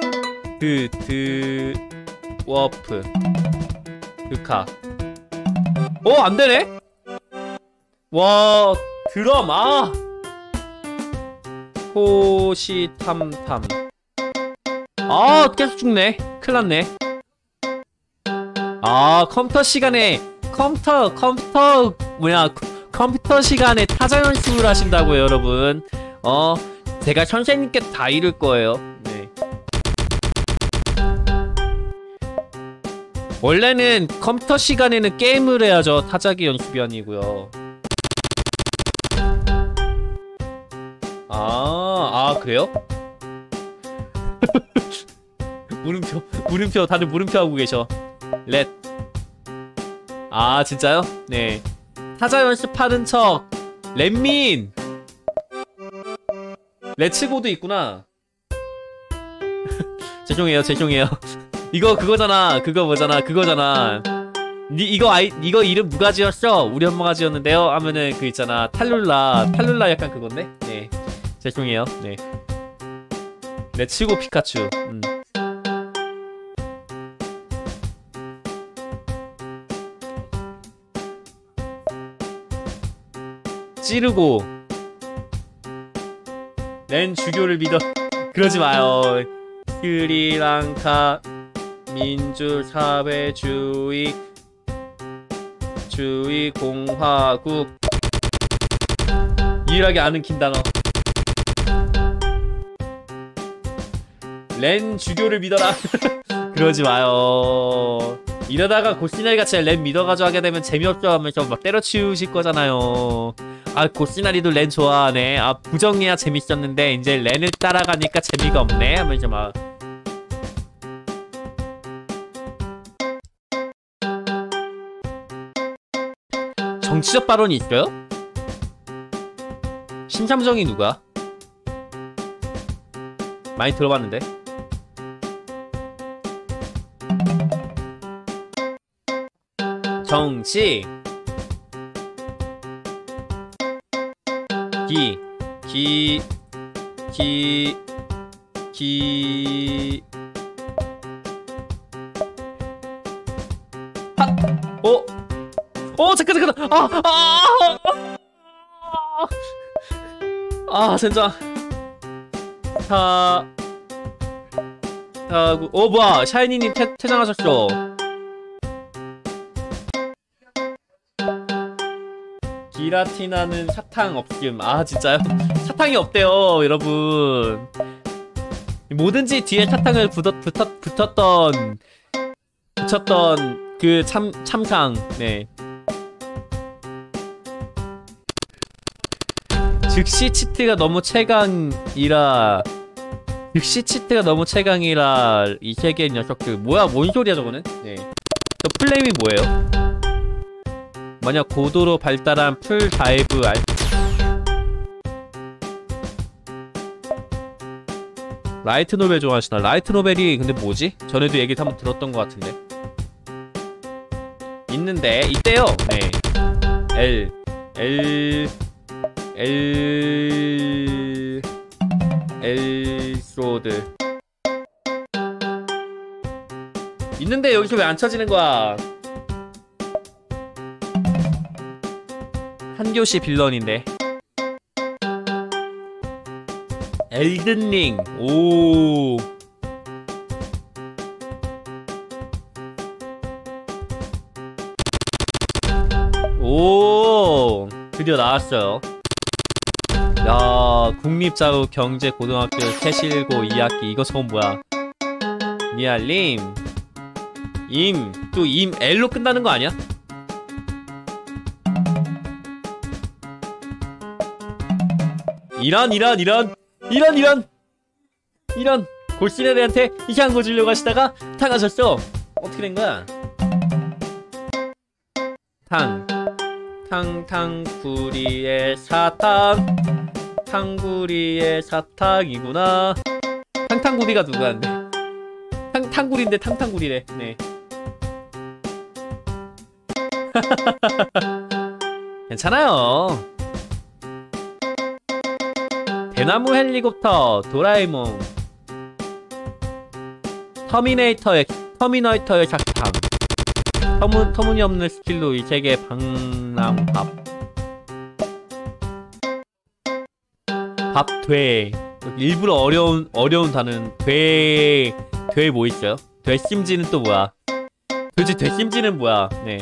워프 카 안되네? 와 드럼 호시탐탐 계속 죽네. 큰일났네. 컴퓨터 시간에 컴퓨터 시간에 타자 연습을 하신다고요 여러분. 제가 선생님께 다 이룰 거예요. 네 원래는 컴퓨터 시간에는 게임을 해야죠. 타자기 연습이 아니고요. 그래요? 물음표 다들 물음표 하고 계셔. 렛. 아 진짜요? 네. 타자 연습하는 척. 렛민. 레츠고도 있구나. 죄송해요. 이거 그거잖아. 그거잖아. 이거 이름 누가 지었어? 우리 엄마가 지었는데요. 하면은 그 있잖아. 탈룰라 약간 그건데. 네. 죄송해요. 네. 레츠고 피카츄. 찌르고. 렌 주교를 믿어. 그러지 마요. 스리랑카 민주사회주의 공화국. 유일하게 아는 긴 단어. 렌 주교를 믿어라. 그러지 마요. 이러다가 고시나리같이 렌 믿어가지고 하게 되면 재미없죠 하면서 막 때려치우실 거잖아요. 아 고시나리도 렌 좋아하네. 아 부정해야 재밌었는데 이제 렌을 따라가니까 재미가 없네 하면서 막. 정치적 발언이 있어요? 심삼정이 누가? 많이 들어봤는데. 정치 잠깐 젠장 뭐야 샤이니님 퇴장하셨죠? 기라티나는 사탕 없음. 아 진짜요? 사탕이 없대요 여러분. 뭐든지 뒤에 사탕을 붙였던 그 참상. 네. 즉시 치트가 너무 최강이라 이 세계의 녀석들. 뭐야 뭔 소리야 저거는? 네. 저 플레임이 뭐예요? 만약 고도로 발달한 풀 다이브 라이트 노벨 좋아하시나? 라이트 노벨이 근데 뭐지? 전에도 얘기를 한번 들었던 것 같은데. 있는데 있대요. 네. 엘소드 있는데 여기서 왜 안 쳐지는 거야? 한교시 빌런인데. 엘든링. 오. 드디어 나왔어요. 야, 국립자우 경제고등학교 세실고 2학기. 이거 처음 뭐야? 니알림. 또 L로 끝나는 거 아니야? 이런 골시네들한테 이상한 거 주려고 하시다가 당하셨어. 어떻게 된 거야? 탕구리의 사탕. 탕구리의 사탕이구나. 탕구리가 누구한데? 탕구리인데 탕구리래. 네. 괜찮아요. 대나무 헬리콥터 도라에몽. 터미네이터의 사탕. 터무니없는 스킬로 이 세계 방랑밥. 밥돼. 일부러 어려운 단어는 돼 뭐 있어요? 되심지는 또 뭐야? 도대체 되심지는 뭐야? 네.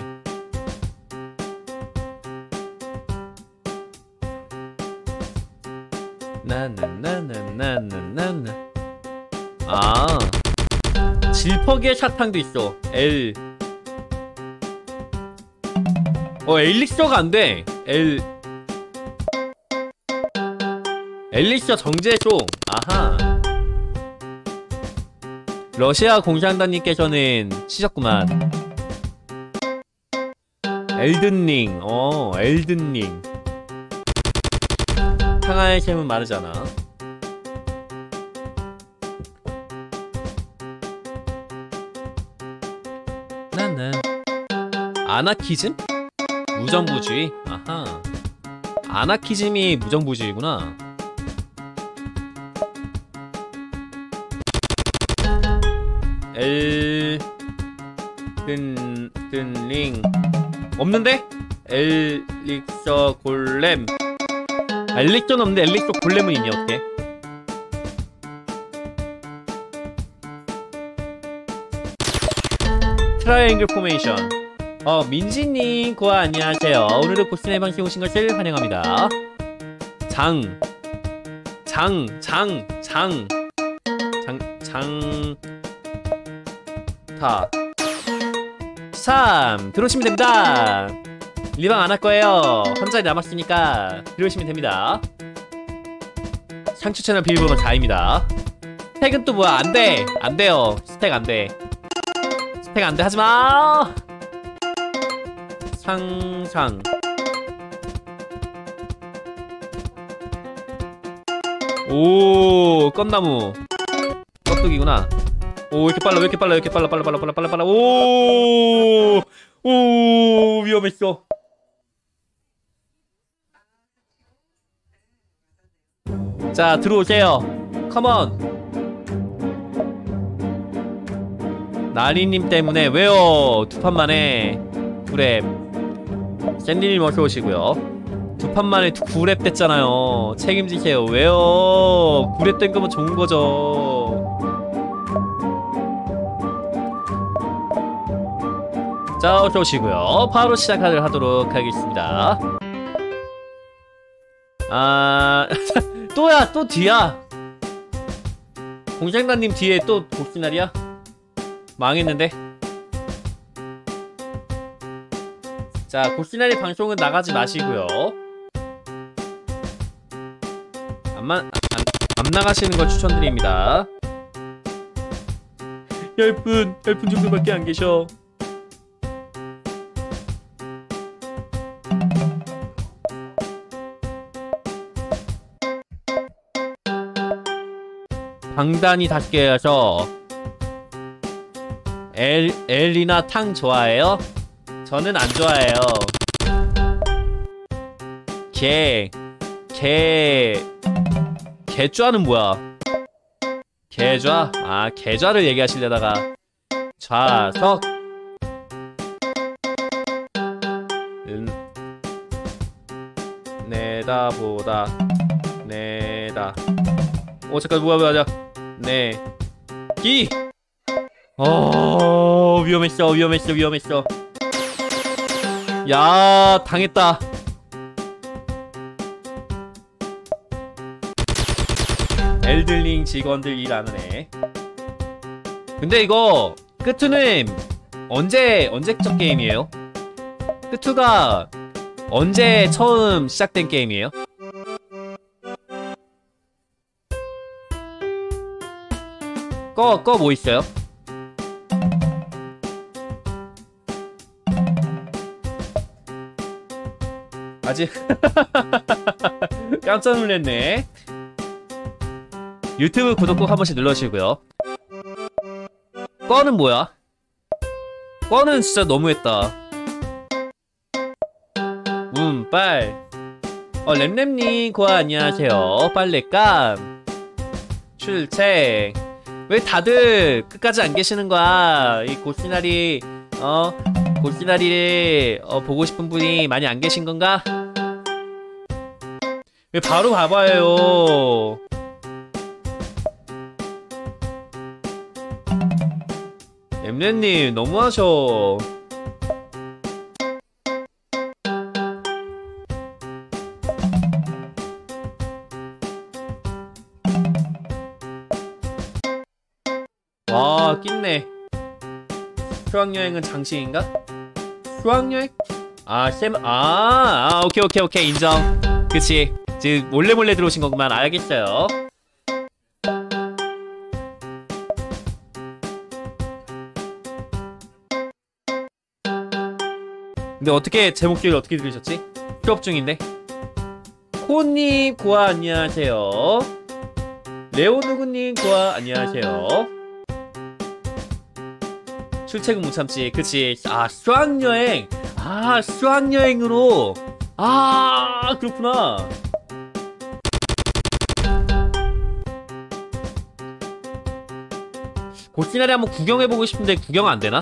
나나나나나나나. 아, 질퍽의 사탕도 있어. 엘릭서가 안 돼. 엘릭서 정제소. 아하. 러시아 공장단님께서는 치셨구만. 엘든링. 엘든링. 상하의 셈은 마르잖아. 나는 아나키즘? 무정부주의? 아하. 아나키즘이 무정부주의구나. 엘든링 없는데? 엘릭서 골렘. 엘릭서는 없는데 엘릭서 골렘은 있냐 어떻게? 트라이앵글 포메이션. 민지님 고아 안녕하세요. 오늘도 고스네 방송 오신 것을 환영합니다. 다 3 들어오시면 됩니다. 리방 안 할 거예요. 한 자리 남았으니까 들어오시면 됩니다. 상추 채널 비밀번호 4입니다. 스택은 또 뭐야? 안 돼! 안 돼요. 스택 안 돼. 스택 안 돼. 하지 마! 상상. 오, 껌나무. 깍두기구나. 오, 왜 이렇게 빨라, 왜 이렇게 빨라, 왜 이렇게 빨라, 빨라. 오, 위험했어. 자, 들어오세요. 컴온. 나리님 때문에 왜요? 두 판 만에 9랩. 샌디님 어서 오시고요. 두 판 만에 9랩 됐잖아요. 책임지세요. 왜요? 9랩 된 거면 좋은 거죠. 자, 어서 오시고요. 바로 시작을 하도록 하겠습니다. 또야, 또 뒤야. 공장단님 뒤에 또 복수날이야? 망했는데. 자, 고시나리 방송은 나가지 마시고요. 안 나가시는 걸 추천드립니다. 10분 정도밖에 안 계셔. 방단이 5개여서 엘리나 탕 좋아해요? 저는 안 좋아해요. 개좌는 뭐야? 개좌? 아, 개좌를 얘기하시려다가 좌석. 내다보다 내다. 잠깐 뭐야. 네. 기. 위험했어. 야, 당했다. 엘들링 직원들 일 안 하네. 근데 이거 끄투는 언제적 게임이에요? 끄투가 언제 처음 시작된 게임이에요? 뭐 있어요? 아직 깜짝 놀랐네. 유튜브 구독 꼭 한 번씩 눌러주시고요. 꺼는 뭐야? 꺼는 진짜 너무했다. 운빨. 램램님 고아 안녕하세요. 빨래감 출첵. 왜 다들 끝까지 안 계시는 거야? 이 고시나리를 보고 싶은 분이 많이 안 계신 건가? 왜 바로 봐봐요. 엠넷님 너무하셔. 와, 낀네. 수학여행은 장식인가? 수학여행? 오케이 인정. 그치, 지금 몰래 들어오신 거구만. 알겠어요. 근데 어떻게 제 목소리를 어떻게 들으셨지? 휴업 중인데. 코님 고아 안녕하세요. 레오누구님 고아 안녕하세요. 출첵은 못 참지. 그치. 아 수학여행. 아 수학여행으로. 아 그렇구나. 고시나리 한번 구경해보고 싶은데 구경 안되나?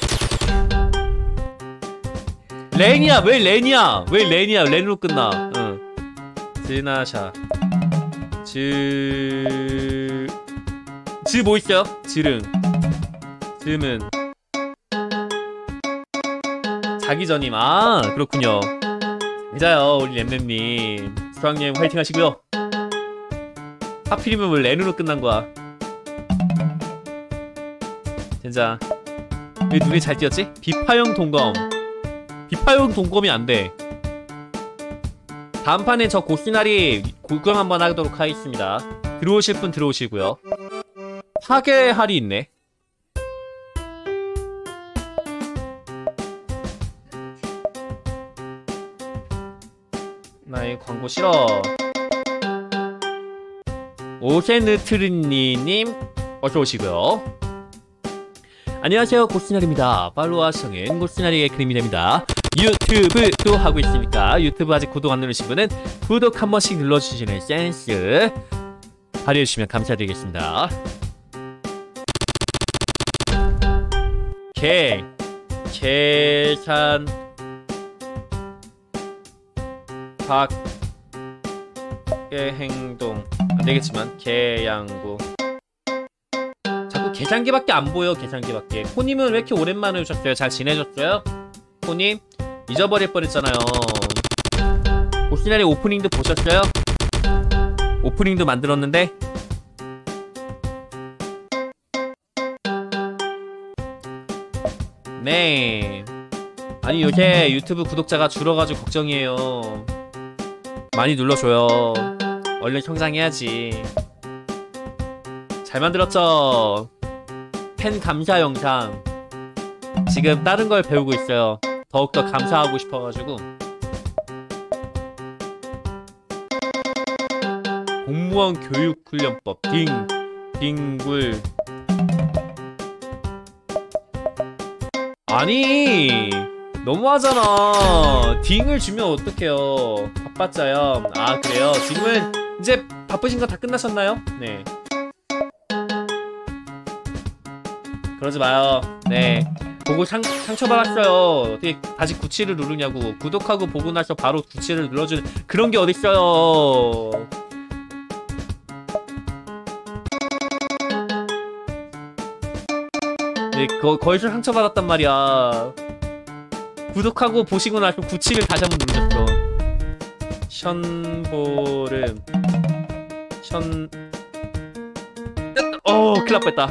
렌이야! 왜 렌이야! 왜 렌이야! 렌으로 끝나. 응. 드나샤 즈 뭐 있어요? 지릉 즈문 자기전임. 아 그렇군요. 맞아요 우리 램램님 수학여행 화이팅 하시고요. 하필이면 왜 렌으로 끝난 거야. 진짜 왜 눈에 잘 띄었지? 비파형 동검. 비파형 동검이 안돼. 다음판에 저 고시나리 구경 한번 하도록 하겠습니다. 들어오실 분 들어오시고요. 파괴할이 있네. 나 이 광고 싫어. 오세느트르니님 어서오시고요. 안녕하세요 고시나리입니다. 팔로우와 시청은 고시나리의 그림이 됩니다. 유튜브도 하고 있으니까 유튜브 아직 구독 안 누르신 분은 구독 한 번씩 눌러주시는 센스 발휘해주시면 감사드리겠습니다. 계산 밖의 행동 안되겠지만 계양구. 자꾸 계산기밖에 안 보여. 계산기밖에. 코님은 왜 이렇게 오랜만에 오셨어요? 잘 지내셨어요? 코님 잊어버릴 뻔했잖아요. 고시나리 오프닝도 보셨어요? 오프닝도 만들었는데 네. 아니 요새 유튜브 구독자가 줄어가지고 걱정이에요. 많이 눌러줘요. 얼른 성장해야지. 잘 만들었죠? 팬 감사 영상 지금 다른 걸 배우고 있어요. 더욱더 감사하고 싶어가지고. 공무원 교육훈련법 딩굴. 아니 너무하잖아. 딩을 주면 어떡해요. 바빴자요. 아 그래요? 지금은 이제 바쁘신 거 다 끝나셨나요? 네 그러지 마요. 네 보고 상처받았어요. 어떻게 다시 구치를 누르냐고. 구독하고 보고 나서 바로 구치를 눌러주는 그런 게 어딨어요. 네, 거기서 상처받았단 말이야. 구독하고 보시고 나서 구치를 다시 한번 누르셨어. 션보름 큰일 날 뻔했다.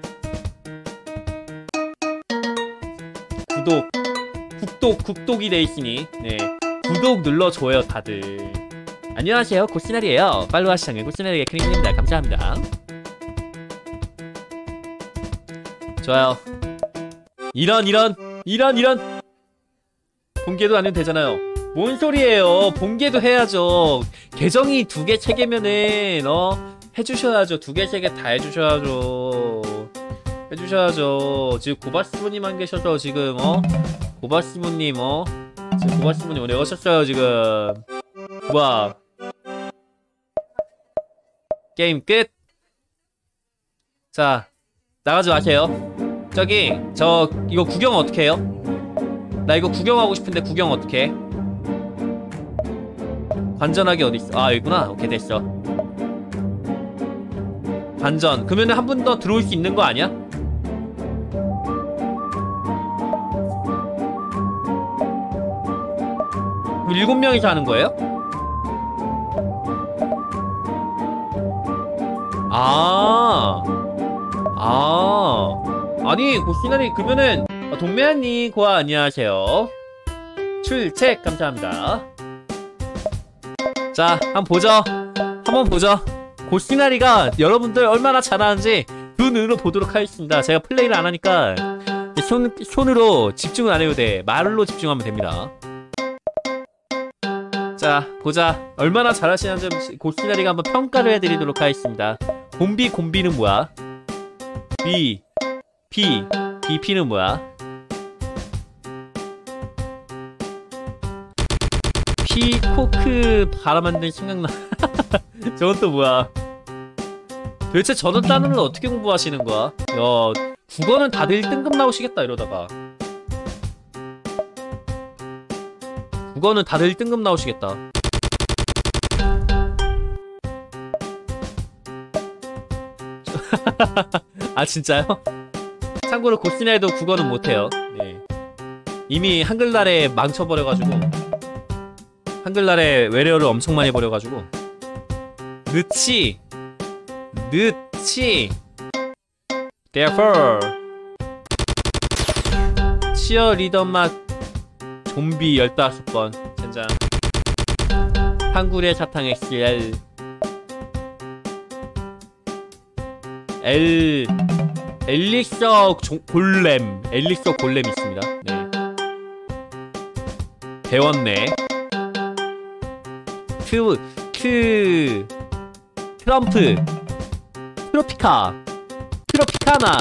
국독이 돼있으니 네 구독 눌러줘요 다들. 안녕하세요 고시나리에요. 팔로우 시청은 고시나리의 크림입니다. 감사합니다. 좋아요. 이런 본계도 안 해도 되잖아요. 뭔 소리예요. 본계도 해야죠. 계정이 2개 3개면은 해주셔야죠. 2개 3개 다 해주셔야죠. 지금 고바스부님 안 계셔서 지금 고바스부님 지금 고바스부님 어디 오셨어요 지금. 뭐야 게임 끝. 자 나가지 마세요. 저기 이거 구경 어떻게 해요? 나 이거 구경하고 싶은데 구경 어떻게 해? 관전하기 어딨어? 아 여기구나. 오케이 됐어. 관전 그러면은 한 분 더 들어올 수 있는 거 아니야? 그럼 7명이서 하는 거예요? 아니 고시나리 그러면은 동매한님 고아 안녕하세요. 출첵 감사합니다. 자 한번 보죠. 고시나리가 여러분들 얼마나 잘하는지 두 눈으로 보도록 하겠습니다. 제가 플레이를 안하니까 손으로 집중을 안 해도 돼. 말로 집중하면 됩니다. 자, 보자. 얼마나 잘하시는지 고시나리가 한번 평가를 해드리도록 하겠습니다. 곰비는 뭐야? 비피는 뭐야? 피코크 바라만든 생각나. 저건 또 뭐야? 도대체 저런 단어를 어떻게 공부하시는 거야? 야, 국어는 다들 1등급 나오시겠다 이러다가. 국어는 다들 1등급 나오시겠다. 아 진짜요? 참고로 고시나리도 국어는 못해요. 네. 이미 한글날에 망쳐버려가지고, 한글날에 외래어를 엄청 많이 버려가지고. 늦지 therefore 치어리더 맛 좀비 15번 젠장. 한굴의 사탕 XL 엘릭서 골렘 있습니다. 네. 배웠네. 트럼프 트로피카나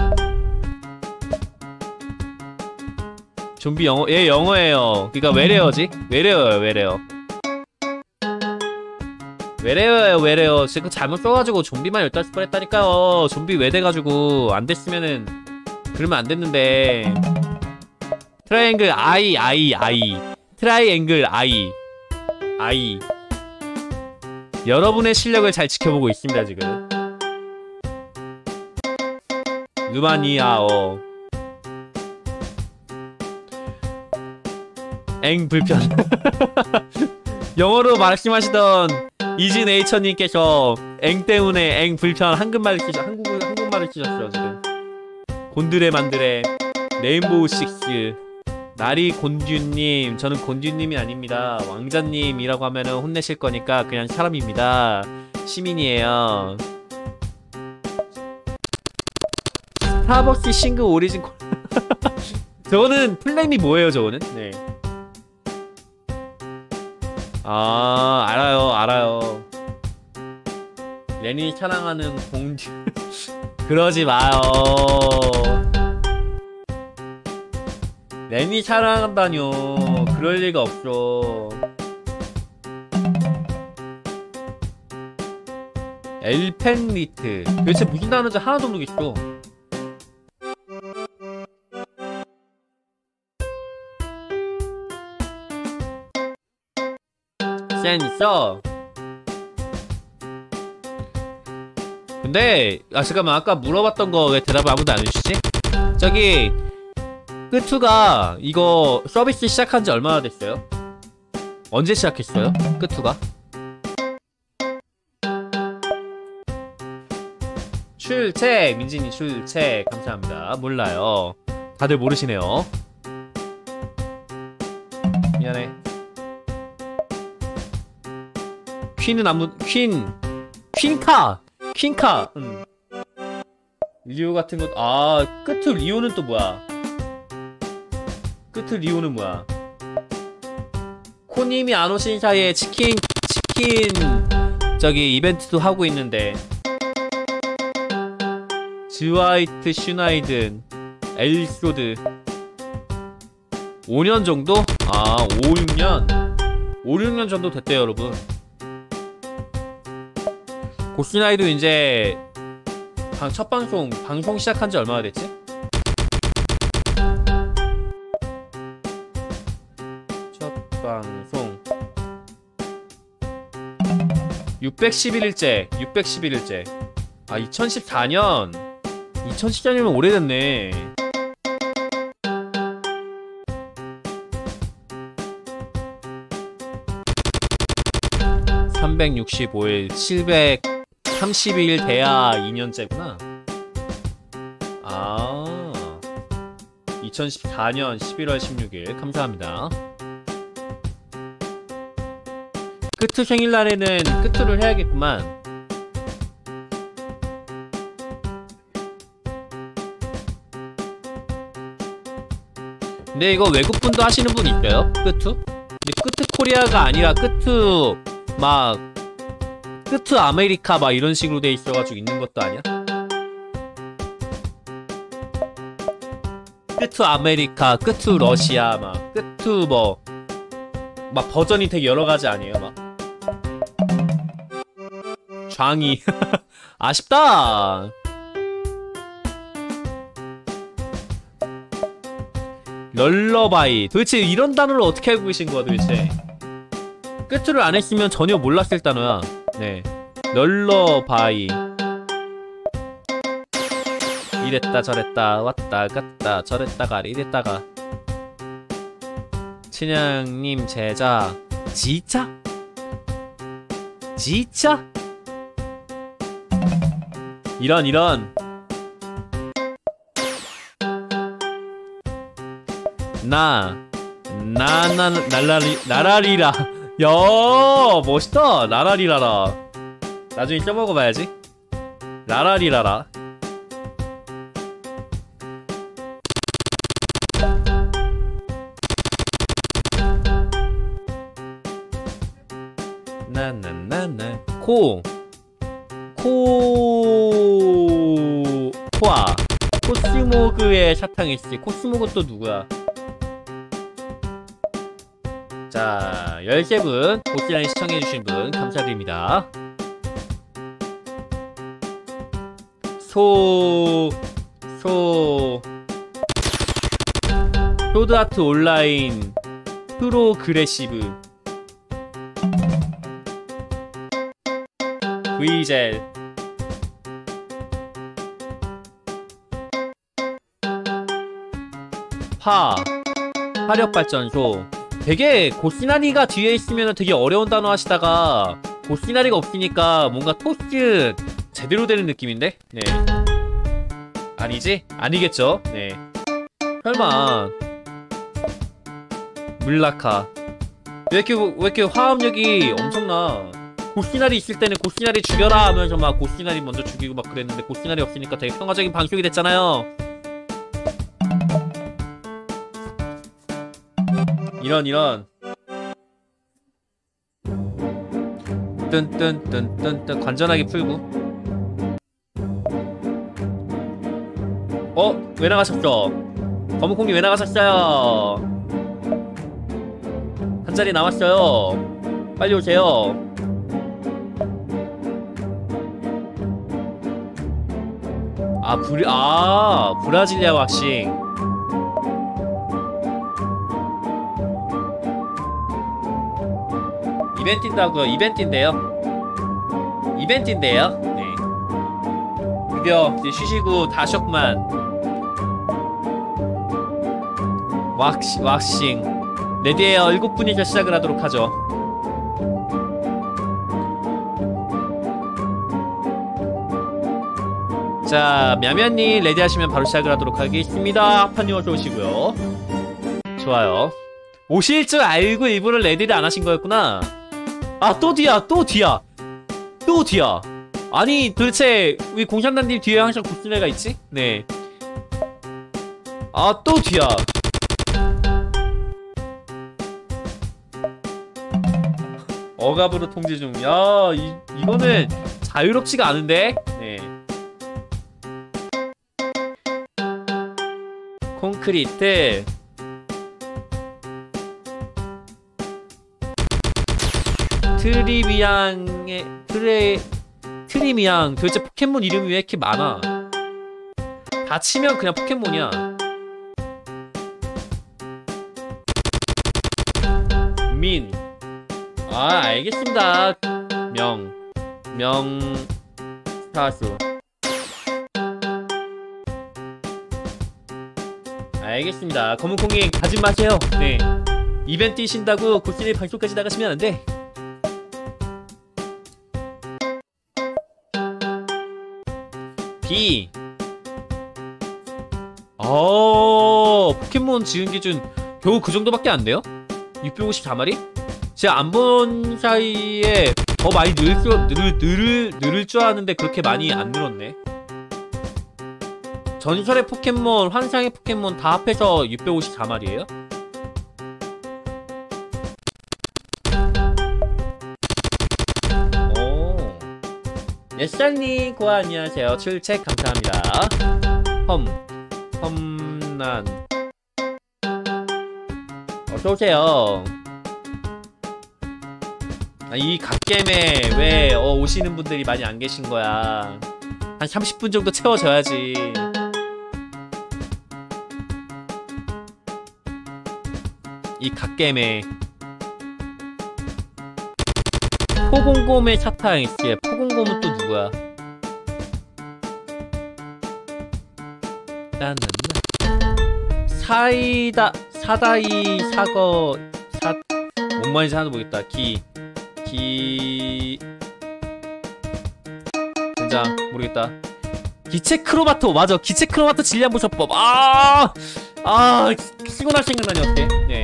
좀비 영어, 얘 영어예요. 그니까 외래어지? 외래어예요. 지금 잘못 써가지고 좀비만 15번 했다니까요. 좀비 외돼가지고 안 됐으면은 그러면 안 됐는데. 트라이앵글 트라이앵글 I 여러분의 실력을 잘 지켜보고 있습니다 지금. 루마니아어 엥 불편. 영어로 말씀하시던 이즈네이처님께서 엥 때문에 엥 불편 한국말을 쓰셨어요 지금. 곤드레 만드레 레인보우 식스 나리 곤듀님, 저는 곤듀님이 아닙니다. 왕자님이라고 하면은 혼내실 거니까 그냥 사람입니다. 시민이에요. 스타벅스 싱글 오리진 저거는 플레임이 뭐예요 저거는? 네. 아 알아요. 레니 사랑하는 공주. 그러지 마요. 레니 사랑한다뇨. 그럴 리가 없어. 엘펜리트 도대체 무슨 단어인지 하나도 모르겠어. 센서. 근데 잠깐만, 아까 물어봤던 거 왜 대답을 아무도 안 해주시지? 저기 끄투가 이거 서비스 시작한 지 얼마나 됐어요? 언제 시작했어요? 끄투가? 출첵! 민진이 출첵 감사합니다. 몰라요. 다들 모르시네요. 미안해. 퀸은 퀸카! 리오 같은 것, 끄트 리오는 또 뭐야? 끄트 리오는 뭐야? 코님이 안 오신 사이에 치킨 저기 이벤트도 하고 있는데. 즈와이트 슈나이든 엘소드 5년 정도? 5-6년 정도 됐대요 여러분. 고스나이도 이제 첫 방송 시작한 지 얼마나 됐지? 첫 방송 611일째 2014년이면 오래됐네. (365일) 732일 돼야 2년째구나. 2014년 11월 16일 감사합니다. 끄트 생일날에는 끄트를 해야겠구만. 근데 이거 외국분도 하시는 분 있어요? 끄투? 근데 끄트 코리아가 아니라 끄투 막 끄투 아메리카 막 이런 식으로 돼 있어가지고 있는 것도 아니야? 끄투 아메리카, 끄투 러시아 막 끄투 뭐 막 버전이 되게 여러가지 아니에요? 막 장이 아쉽다. 럴러바이. 도대체 이런 단어를 어떻게 알고 계신 거야 도대체? 끄트를 안 했으면 전혀 몰랐을 단어야. 네. 럴러바이. 이랬다 저랬다 왔다 갔다 저랬다가 이랬다가. 춘향님 제자 진짜? 진짜? 이런 나라리라. 야 멋있다. 나라리라라. 나중에 써먹어봐야지. 나라리라라. 나나나나 코아 코스모그의 사탕이씨. 코스모그 또 누구야? 자, 13분 보스라인 시청해주신 분 감사드립니다. 소드아트 온라인 프로그레시브 V젤 화력발전소. 되게 고시나리가 뒤에 있으면 되게 어려운 단어 하시다가 고시나리가 없으니까 뭔가 토스 제대로 되는 느낌인데? 네. 아니지? 아니겠죠? 네. 설마 물라카. 왜 이렇게 화음력이 엄청나? 고시나리 있을 때는 고시나리 죽여라 하면서 막 고시나리 먼저 죽이고 막 그랬는데 고시나리 없으니까 되게 평화적인 방송이 됐잖아요. 이런 뜬뜬뜬뜬뜬 관전하게 풀고. 왜 나가셨어? 검은콩님 왜 나가셨어요? 한 자리 남았어요. 빨리 오세요. 브라질리아 왁싱. 이벤트인다고요? 이벤트인데요? 네. 드디어 이제 쉬시고 다 쉬었구만. 왁싱. 레디에요. 7분이서 시작을 하도록 하죠. 자, мя면님 레디 하시면 바로 시작을 하도록 하겠습니다. 한판님 어서 오시고요. 좋아요. 오실 줄 알고 일부러 레디를 안 하신 거였구나. 또 뒤야. 아니 도대체 왜 공산당님 뒤에 항상 고스네가 있지? 네. 또 뒤야. 억압으로 통제 중. 야, 이거는 자유롭지가 않은데? 네. 콘크리트. 트리미양. 도대체 포켓몬 이름이 왜 이렇게 많아? 다 치면 그냥 포켓몬이야. 민. 알겠습니다. 명사수. 알겠습니다. 검은콩이 가지 마세요. 네. 이벤트 이신다고 고스네 방송까지 나가시면 안 돼. B. 포켓몬 지은 기준 겨우 그 정도밖에 안 돼요? 654마리? 제가 안 본 사이에 더 많이 늘을 줄 알았는데 그렇게 많이 안 늘었네. 전설의 포켓몬, 환상의 포켓몬 다 합해서 654마리에요? 오. 예쌍님 고아 안녕하세요. 출첵 감사합니다. 험난 어서오세요. 이 갓겜에 왜 오시는 분들이 많이 안 계신 거야. 한 30분 정도 채워져야지. 이 갓겜에 포공곰의 사탕 있지. 포공곰은 또 누구야? 사다이 사거 뭔 말인지 하나도 모르겠다. 된장 모르겠다. 기체 크로마토 맞아. 기체 크로마토 질량 보셔법. 시그널 생각나니 어때? 네.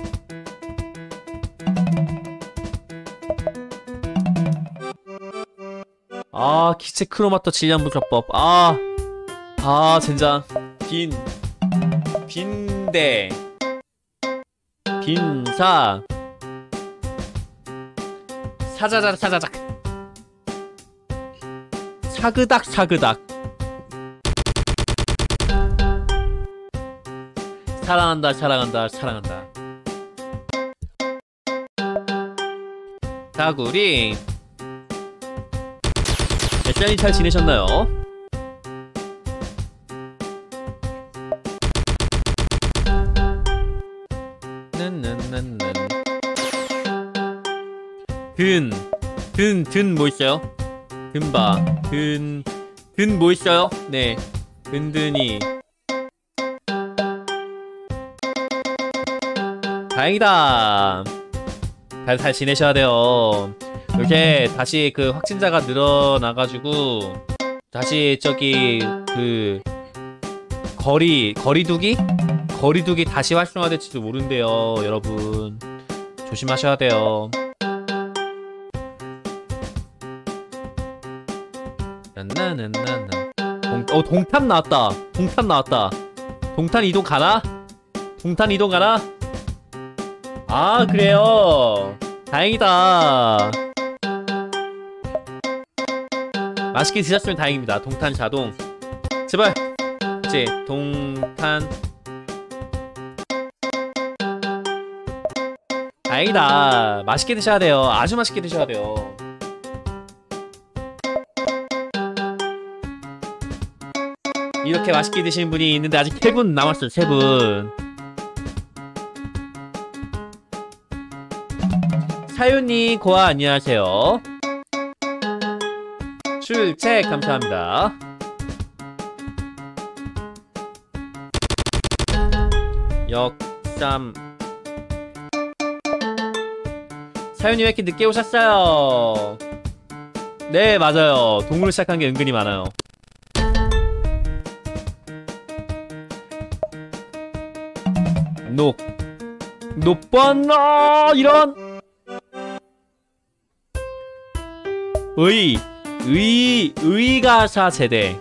기체 크로마토 질량 보셔법. 젠장. 빈대 빈사 사자작 사그닥 사랑한다 다구리 애짱이 잘 지내셨나요? 든 뭐 있어요? 든바 든 뭐 있어요? 네 든든이 다행이다. 잘 지내셔야 돼요. 요새 다시 그 확진자가 늘어나가지고 다시 저기 그 거리두기 다시 활성화될지도 모른대요. 여러분 조심하셔야 돼요. 동탄 나왔다. 동탄 이동 가나? 그래요. 다행이다. 맛있게 드셨으면 다행입니다. 동탄 자동 제발 이제 동탄 다행이다. 맛있게 드셔야 돼요. 아주 맛있게 드셔야 돼요. 이렇게 맛있게 드시는 분이 있는데 아직 3분 남았어요. 3분. 사유님 고아 안녕하세요. 출첵 감사합니다. 역삼 사유님 왜 이렇게 늦게 오셨어요? 네 맞아요. 동물 시작한 게 은근히 많아요. 녹번 이런 의가사 세대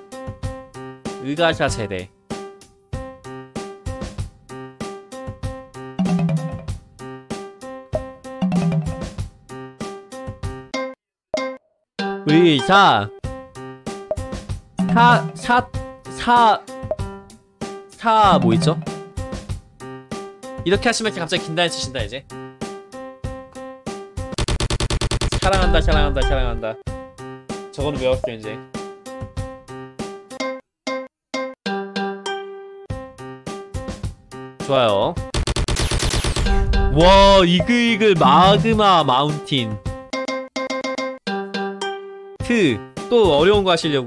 의사 뭐 있죠? 이렇게 하시면 갑자기 긴단을 치신다 이제. 사랑한다. 저거는 외웠어요 이제. 좋아요. 와 이글이글 마그마 마운틴 또 어려운 거 하시려고.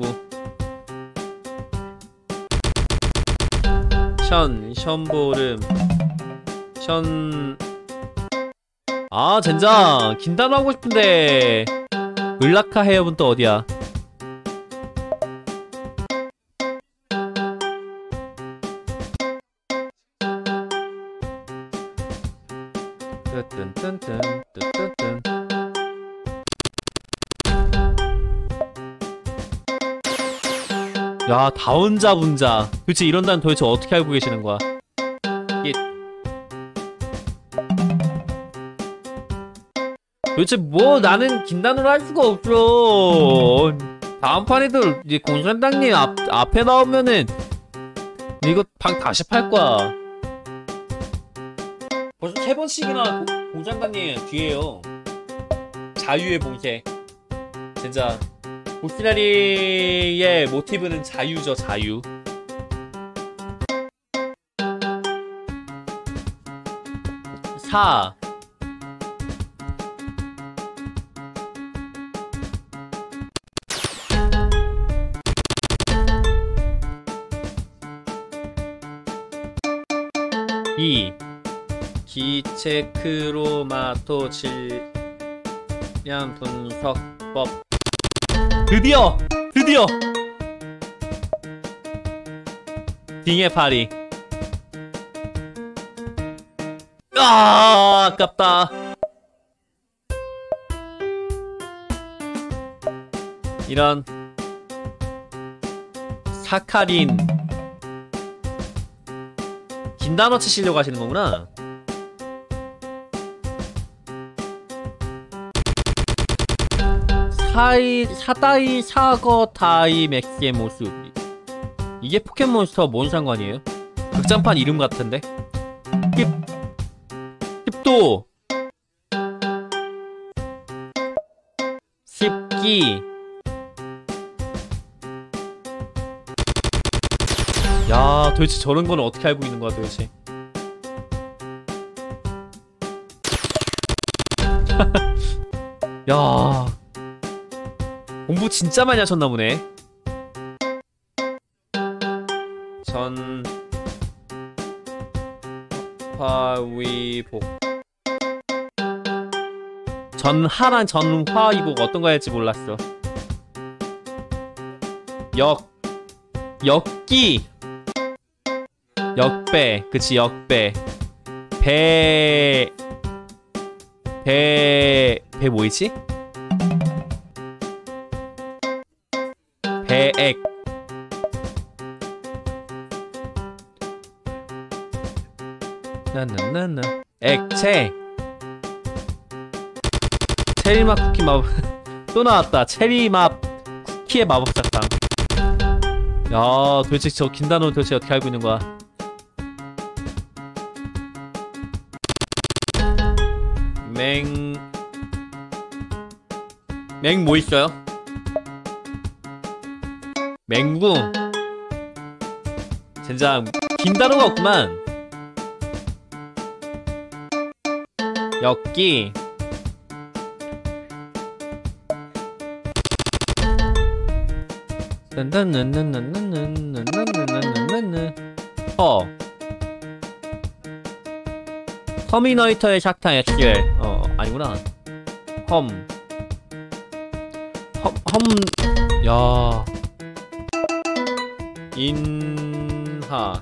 션보름 젠장 긴단어 하고 싶은데 을라카 해협은 또 어디야? 야, 다 혼자 분자. 도대체 이런 단어 도대체 어떻게 알고 계시는 거야? 이게 도대체 뭐 나는 긴단어를 할 수가 없어. 다음 판에도 이제 공산당님 앞에 나오면은 이거 방 다시 팔 거야. 벌써 3번씩이나 공산당님 뒤에요. 자유의 봉쇄. 진짜 보시나리의 모티브는 자유죠, 자유. 사. 이. 기체크로마토 질량 분석법. 드디어! 딩의 파리. 아, 아깝다. 이런 사카린. 긴단어 치시려고 하시는 거구나. 사다이 사거다이 맥스의 모습. 이게 포켓몬스터 뭔 상관이에요? 극장판 이름 같은데? 힙도 습기. 야, 도대체 저런 거는 어떻게 알고 있는 거야 도대체? 야, 공부 진짜 많이 하셨나 보네. 전화위복. 전하랑 전화위복 어떤 거 할지 몰랐어. 역기. 역배. 그치, 역배. 배 뭐이지? 배액. 나나나나. 액체. 체리맛 쿠키 마법. 또 나왔다. 체리맛 쿠키의 마법사탕. 야, 도대체 저 긴단어 도대체 어떻게 알고 있는 거야? 맹 뭐 있어요? 맹구. 젠장 긴단어가 없구만. 엽기. 터미네이터의 샤타 XL. 아니구나. 야. 인하.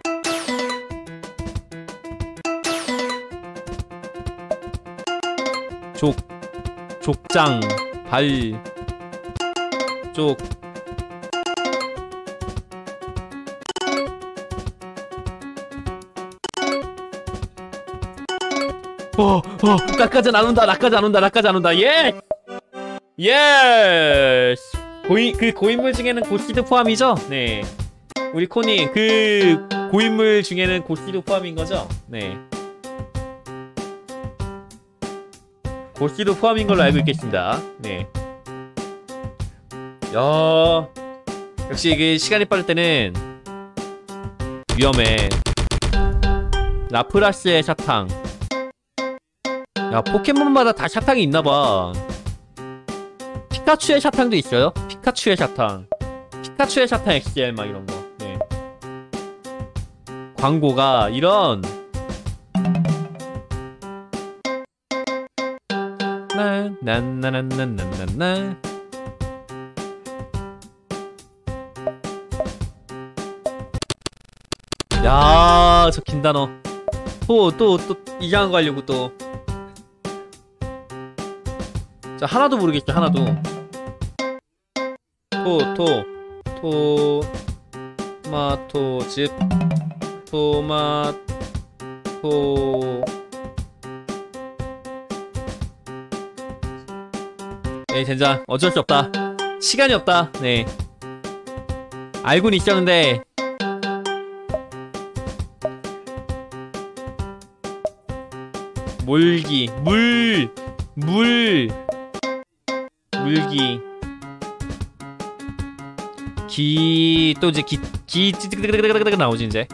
족장. 쪽. 나까지 안 온다. 예! 예스! 고인물 중에는 고시드 포함이죠? 네. 우리 코니, 고인물 중에는 고시드 포함인 거죠? 네. 고시드 포함인 걸로 알고 있겠습니다. 네. 야, 역시 이게 시간이 빠를 때는 위험해. 라프라스의 사탕. 야, 포켓몬마다 다 샤탕이 있나봐. 피카츄의 샤탕도 있어요? 피카츄의 샤탕 XL 막 이런거. 네. 광고가 이런. 나나나나나나나. 야, 저 긴단어. 또 이상한 거 하려고 또. 자, 하나도 모르겠죠, 하나도. 토마토즙 토마토 네 젠장 어쩔 수 없다. 시간이 없다. 네 알고는 있었는데 물기 물기 또 이제 기 찌득득득득득 나오지 이제.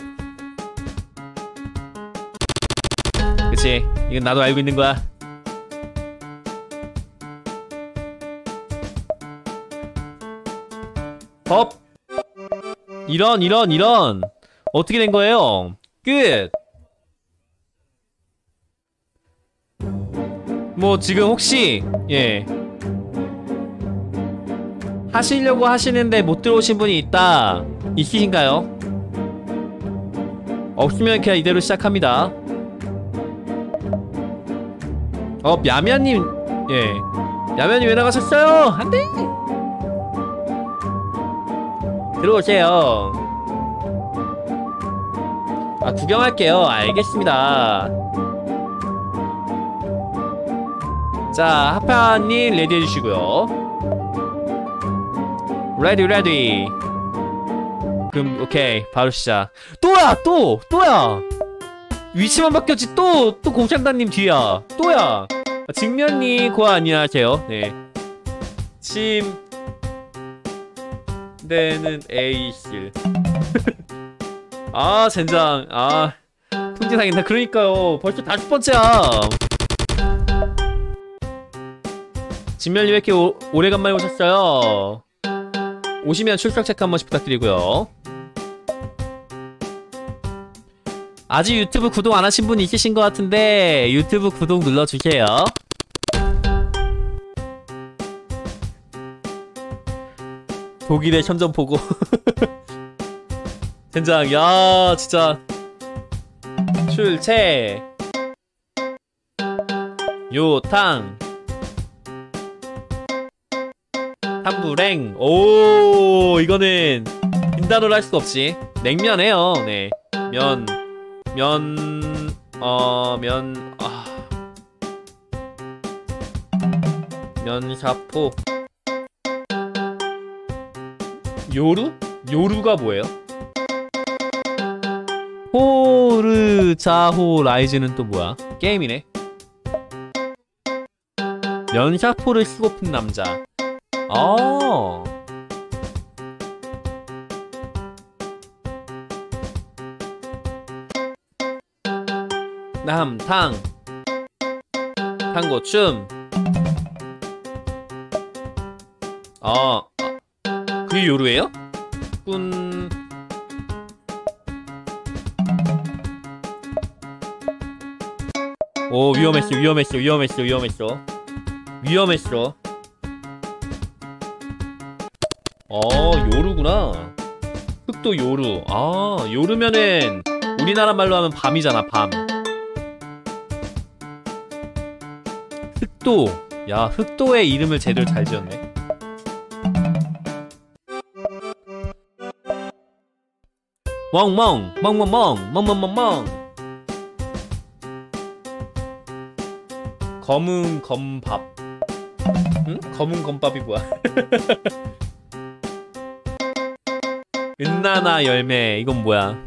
그치 이건 나도 알고 있는 거야. 법 이런 어떻게 된 거예요? 끝. 뭐 지금 혹시 예 하시려고 하시는데 못 들어오신 분이 있으신가요? 없으면 그냥 이대로 시작합니다. 야면님 예 야면님 왜 나가셨어요? 안돼. 들어오세요. 아 구경할게요. 알겠습니다. 자 하파님 레디 해주시고요. 레디 그럼 오케이 바로 시작. 또야 위치만 바뀌었지. 또 공장단님 뒤야. 또야 직면님 고아 안녕하세요. 네 침대는 A실 아 젠장 아 통제당했나. 그러니까요 벌써 5번째야. 진면님 왜 이렇게 오래간만에 오셨어요? 오시면 출석 체크 한 번씩 부탁드리고요. 아직 유튜브 구독 안 하신 분 있으신 것 같은데 유튜브 구독 눌러주세요. 독일의 선전포고 젠장 야 진짜 출첵 요탕 탐부랭 오 이거는 빈단어로 할 수가 없지. 냉면해요. 네 면사포 요루가 뭐예요? 호르자호 라이즈는 또 뭐야? 게임이네. 면사포를 쓰고픈 남자. 남탕 탕고춤 그게 요루예요? 오 위험했어. 요루구나. 흑도 요루. 요루면은 우리나라 말로 하면 밤이잖아. 밤. 흑도. 야 흑도의 이름을 제대로 잘 지었네. 멍멍 검은 검밥. 응? 검은 검밥이 뭐야? 은나나 열매. 이건 뭐야?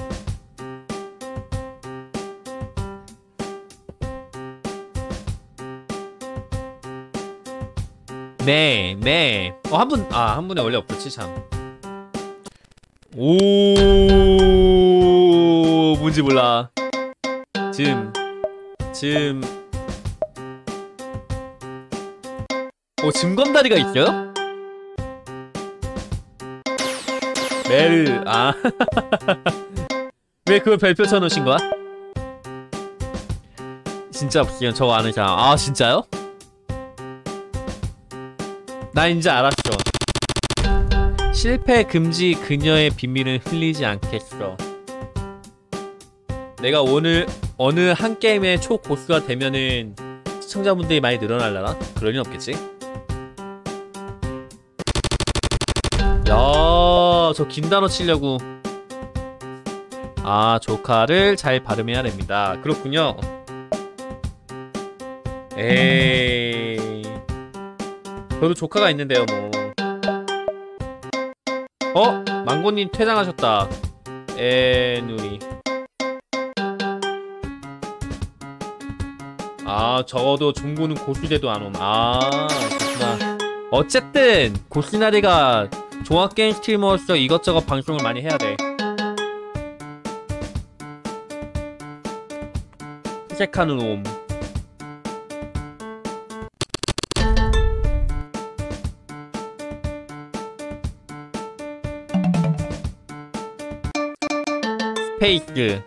네. 한 분에 원래 없었지 참. 뭔지 몰라. 징검다리가 있어요? 메르 왜 그걸 별표 쳐놓으신 거야? 진짜 없으면 저거 아는 사람. 진짜요? 나 이제 알았어. 실패 금지 그녀의 비밀은 흘리지 않겠어. 내가 오늘 어느 한 게임의 초고수가 되면은 시청자분들이 많이 늘어날라나? 그럴 일 없겠지? 야 저 긴 단어 치려고. 아, 조카를 잘 발음해야 됩니다. 그렇군요. 에이, 저도 조카가 있는데요 뭐. 망고님 퇴장하셨다. 누이. 아, 저도 종구는 고수대도 안 옴. 아, 그렇구나. 어쨌든 고시나리가 종합게임 스트리머로서 이것저것 방송을 많이 해야 돼. 수색하는 옴. 스페이스.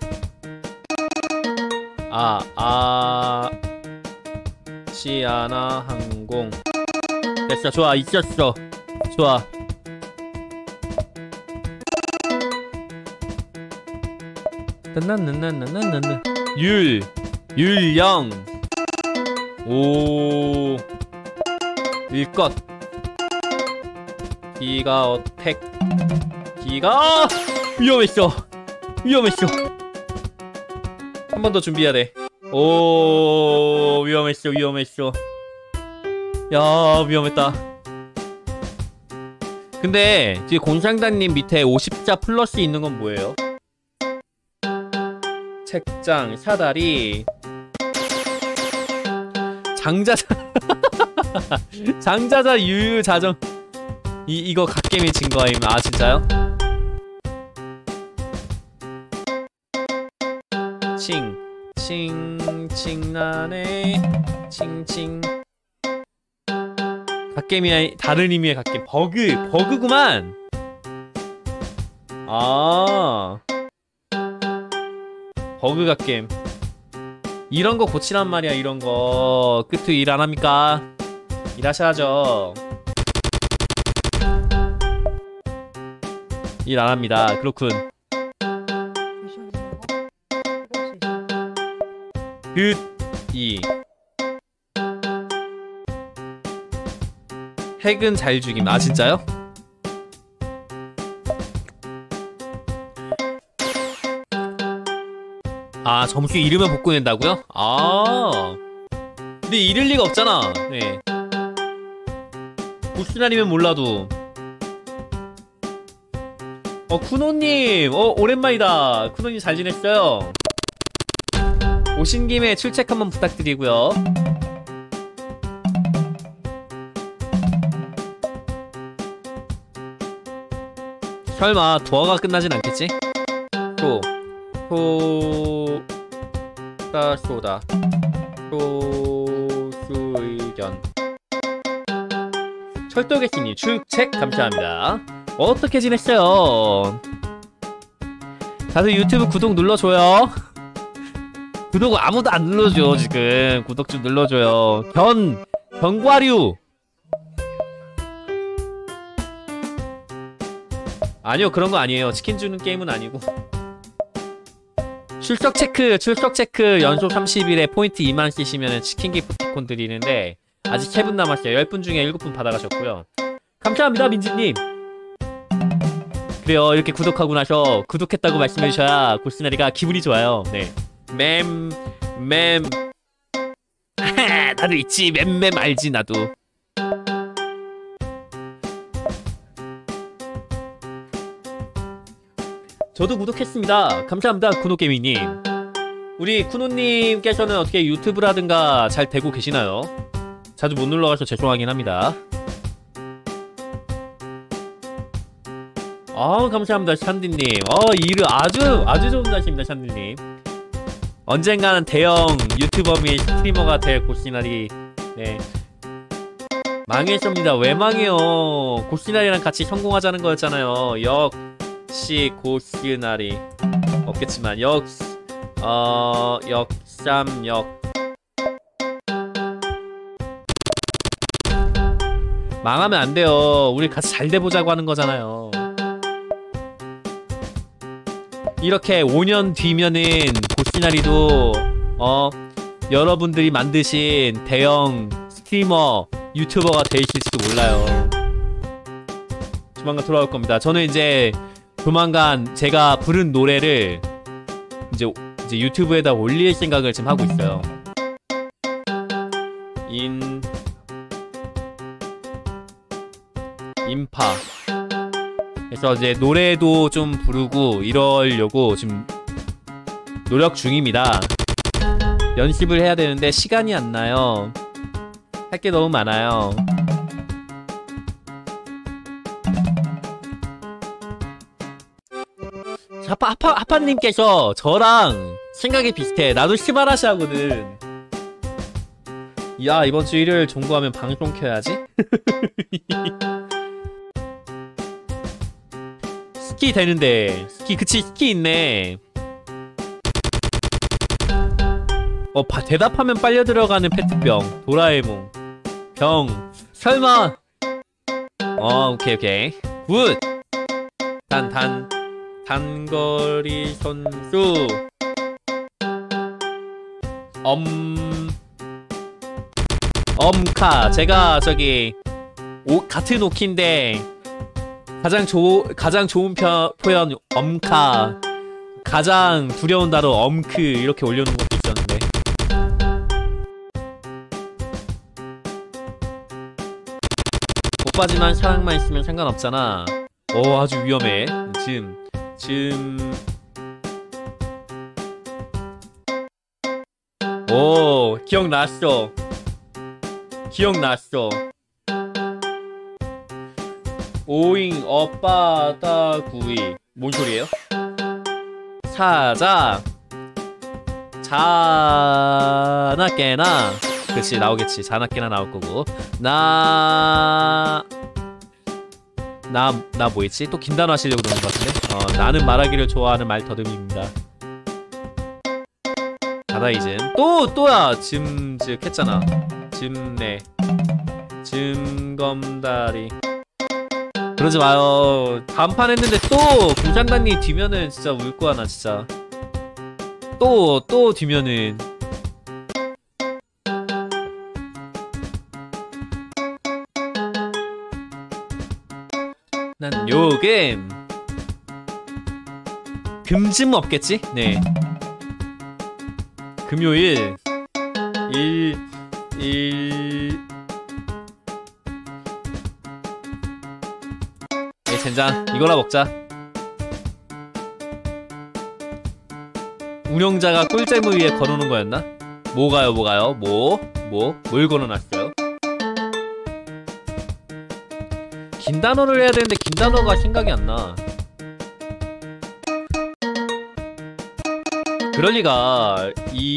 시아나 항공. 됐어, 좋아, 있었어. 좋아. 나나나나나나나. 율령. 오. 일것. 기가 어택. 기가 위험했어. 위험했어. 한 번 더 준비해야 돼. 오, 위험했어, 위험했어. 야, 위험했다. 근데 뒤에 공상단님 밑에 50자 플러스 있는 건 뭐예요? 책장, 사다리, 장자자. 장자자 유유자정. 이거 갓겜이 증거임. 아, 진짜요? 칭칭나네. 칭칭. 갓겜이 다른 의미의 갓겜. 버그구만. 아, 버그 갓겜. 이런 거 고치란 말이야. 이런 거 끝으로 일 안 합니까? 일하셔야죠. 일 안 합니다. 그렇군. 끝이. 핵은 잘 죽임. 아, 진짜요? 아, 점수 잃으면 복구된다고요? 아, 근데 잃을 리가 없잖아. 네. 보스날이면 몰라도. 쿠노님! 오랜만이다. 쿠노님 잘 지냈어요? 오신 김에 출첵 한번 부탁드리고요. 설마 도어가 끝나진 않겠지? 소다 소수의견. 철도개씨님 출첵 감사합니다. 어떻게 지냈어요? 다들 유튜브 구독 눌러줘요. 구독 아무도 안 눌러줘. 지금 구독 좀 눌러줘요. 견과류. 아니요, 그런 거 아니에요. 치킨 주는 게임은 아니고. 출석 체크 연속 30일에 포인트 2만 쓰시면 치킨 기프티콘 드리는데 아직 3분 남았어요. 10분 중에 7분 받아가셨고요. 감사합니다, 민지님. 그래요, 이렇게 구독하고 나서 구독했다고 말씀해주셔야 고스나리가 기분이 좋아요. 네. 나도 있지. 맴 알지. 나도. 저도 구독했습니다. 감사합니다, 쿠노게미님. 우리 쿠노님께서는 어떻게 유튜브라든가 잘 되고 계시나요? 자주 못 눌러가서 죄송하긴 합니다. 감사합니다, 샨디님. 일을 아주 좋은 날씨입니다, 샨디님. 언젠가는 대형 유튜버 및 스트리머가 될 고시나리. 네. 망했습니다. 왜 망해요? 고시나리랑 같이 성공하자는 거였잖아요. 역시 고시나리. 없겠지만 역삼역. 망하면 안 돼요. 우리 같이 잘 돼보자고 하는 거잖아요. 이렇게 5년 뒤면은 고시나리도 여러분들이 만드신 대형 스트리머 유튜버가 되실지도 몰라요. 조만간 돌아올 겁니다. 저는 이제 조만간 제가 부른 노래를 이제 유튜브에다 올릴 생각을 지금 하고 있어요. 인파. 그래서 이제 노래도 좀 부르고 이러려고 지금 노력 중입니다. 연습을 해야 되는데 시간이 안 나요. 할 게 너무 많아요. 하파님께서 저랑 생각이 비슷해. 나도 시바라시 하거든. 야, 이번 주 일요일 종구하면 방송 켜야지. 스키 되는데. 그치, 스키 있네. 대답하면 빨려 들어가는 페트병. 도라에몽. 병. 설마. 오케이. 굿. 단거리 선수. 엄카. 제가 저기 같은 오키인데 가장 좋은 표현 엄카. 가장 두려운 단어 엄크 이렇게 올려놓은 것도 있었는데. 오빠지만 사랑만 있으면 상관없잖아. 아주 위험해. 기억났어. 오잉 엇바다구이. 뭔 소리예요? 사자 자나깨나. 그치, 나오겠지. 자나깨나 나올 거고. 나 뭐였지? 또 긴단어 하시려고 그러는 것 같은데? 나는 말하기를 좋아하는 말더듬입니다. 다다이즘. 또야! 즘즉 했잖아. 즘네. 즘검다리. 그러지 마요. 다음 판 했는데 또 공장단님 뒤면은 진짜 울 거야, 나 진짜. 또 뒤면은. 난 요금 금즘 없겠지? 네. 금요일 네, 젠장 이거나 먹자. 운영자가 꿀잼을 위해 걸어놓은 거였나? 뭐가요? 뭘 걸어놨어요? 긴 단어를 해야 되는데 긴 단어가 생각이 안 나. 그럴리가.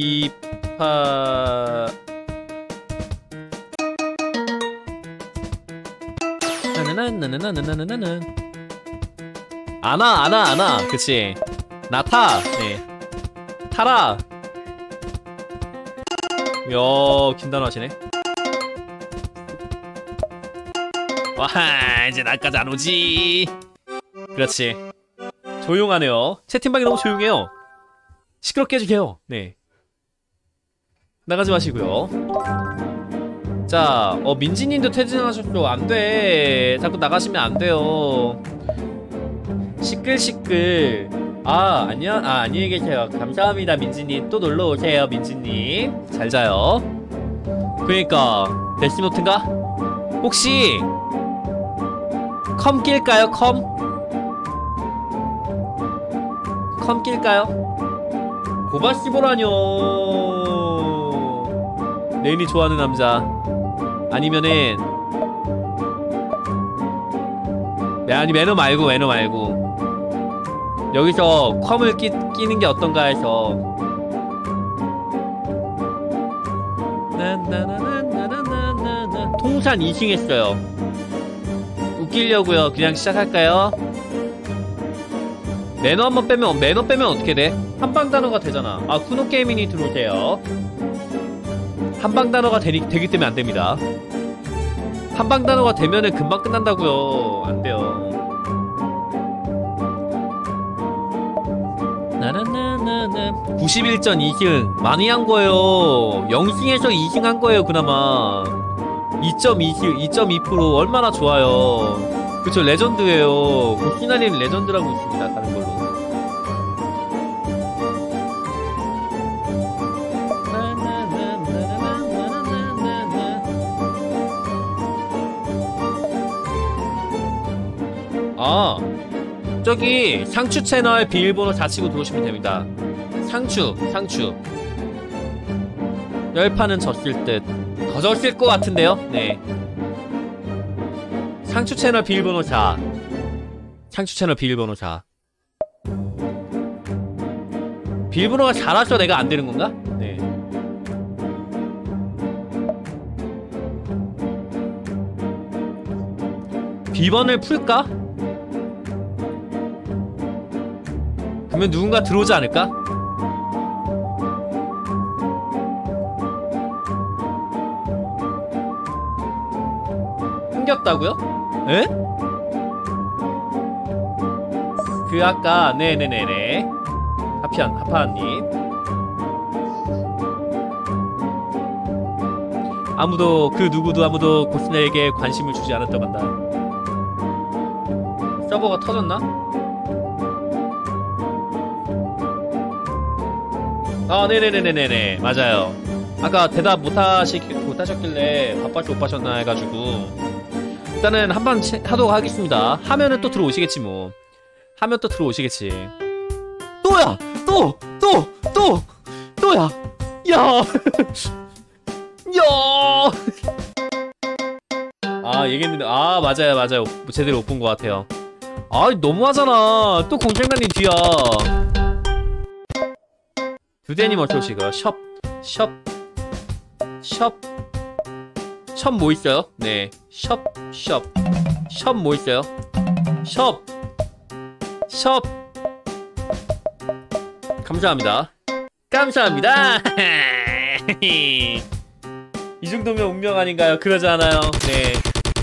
아나. 그치. 나타. 네. 타라. 이야, 긴 단어 하시네. 와, 이제 나까지 안 오지. 그렇지. 조용하네요. 채팅방이 너무 조용해요. 시끄럽게 해주세요. 네. 나가지 마시고요. 자, 민지님도 퇴진하셨어. 안돼. 자꾸 나가시면 안돼요. 시끌시끌. 안녕히 계세요. 감사합니다, 민지님. 또 놀러오세요, 민지님. 잘 자요. 그니까 데스노트인가? 혹시 컴 낄까요? 컴 낄까요? 고바시보라뇨. 레인이 좋아하는 남자. 아니면은 아니 매너 말고 여기서 컴을 끼는 게 어떤가 해서. 통산 2승 했어요. 웃기려고요. 그냥 시작할까요? 매너 빼면 어떻게 돼? 한방 단어가 되잖아. 쿠노 게이밍이 들어오세요. 한방 단어가 되기 때문에 안 됩니다. 한방 단어가 되면은 금방 끝난다고요. 안 돼요. 나나나나나. 91전 2승 많이 한 거예요. 0승에서 2승 한 거예요. 그나마 2.2% 얼마나 좋아요. 그쵸, 레전드예요. 고시나리는 레전드라고 있습니다. 다른 걸로. 아, 저기 상추 채널 비밀번호 좌치고 들어오시면 됩니다. 상추. 열판은 졌을 듯. 더 졌을 것 같은데요? 네. 상추 채널 비밀번호 4. 상추 채널 비밀번호 4. 비밀번호가 4라서 내가 안 되는 건가? 네. 비번을 풀까? 그러면 누군가 들어오지 않을까? 숨겼다고요? 에? 그 아까 네네네네 하파님 아무도 그 누구도 아무도 고스네에게 관심을 주지 않았다고 한다. 서버가 터졌나? 아 네네네네네 맞아요. 아까 대답 못하셨길래 바빠서 못 가셨나 해가지고 일단은 한번 하도록 하겠습니다. 하면은 또 들어오시겠지 뭐. 하면 또 들어오시겠지. 또야! 또야! 야! 야! 아 얘기했는데 아 맞아요. 제대로 못 본 것 같아요. 아 너무하잖아. 또 공장장님 뒤야. 두대님 어쩌시가 숍 뭐 있어요? 네 숍 뭐 있어요? 숍 감사합니다. 이 정도면 운명 아닌가요? 그러지 않아요. 네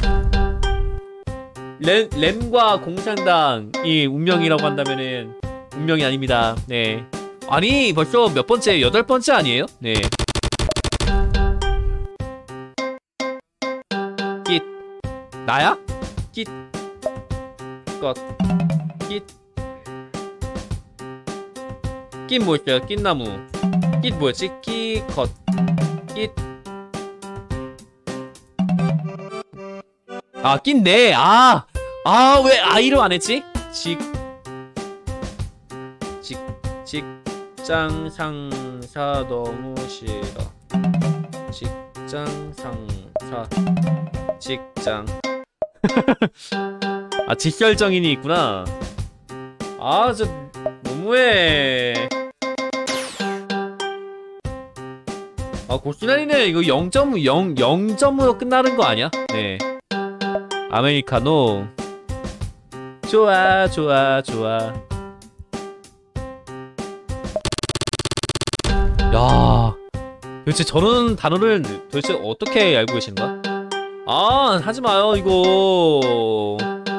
램과 공산당이 운명이라고 한다면은 운명이 아닙니다. 네 아니 벌써 몇 번째? 8번째 아니에요? 네 깃 나야? 깃 뭐 있어요? 깃나무 깃 뭐였지? 깃네 왜 아이로 안 했지? 직장 상사 너무 싫어. 직장 직설정인이 있구나. 저 너무해. 고시나리는 이거 0.0으로 끝나는 거 아니야? 네 아메리카노 좋아 야 도대체 저런 단어를 도대체 어떻게 알고 계시는 거야? 하지마요 이거.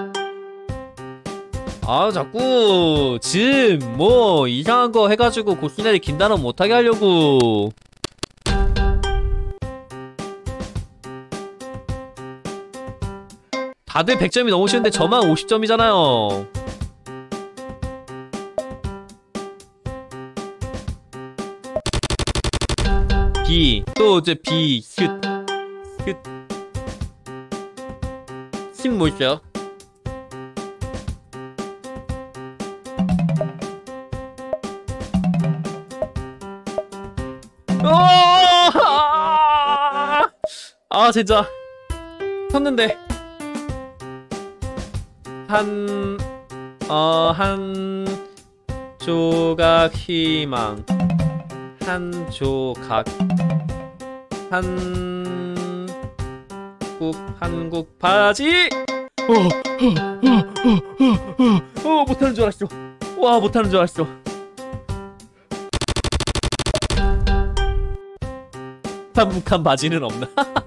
자꾸 뭐 이상한 거 해가지고 고시나리 긴 단어 못하게 하려고. 다들 100점이 넘으시는데 저만 50점이잖아요. 또 이제 슥 뭐 있어요? 진짜 섰는데 한 조각 희망 한국 바지. 못하는 줄 알았어. 못하는 줄 알았어. 한국한 바지는 없나?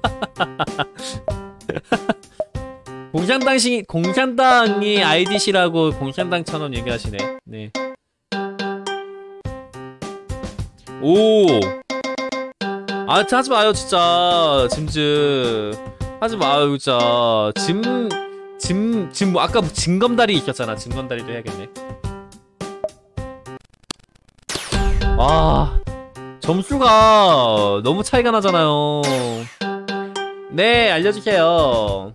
공산당이 아이디시라고 공산당처럼 얘기하시네. 네. 하지마요 진짜. 짐즈 하지마요 진짜. 뭐 아까 뭐 징검다리 있었잖아. 징검다리도 해야겠네. 아, 점수가 너무 차이가 나잖아요. 네, 알려주세요.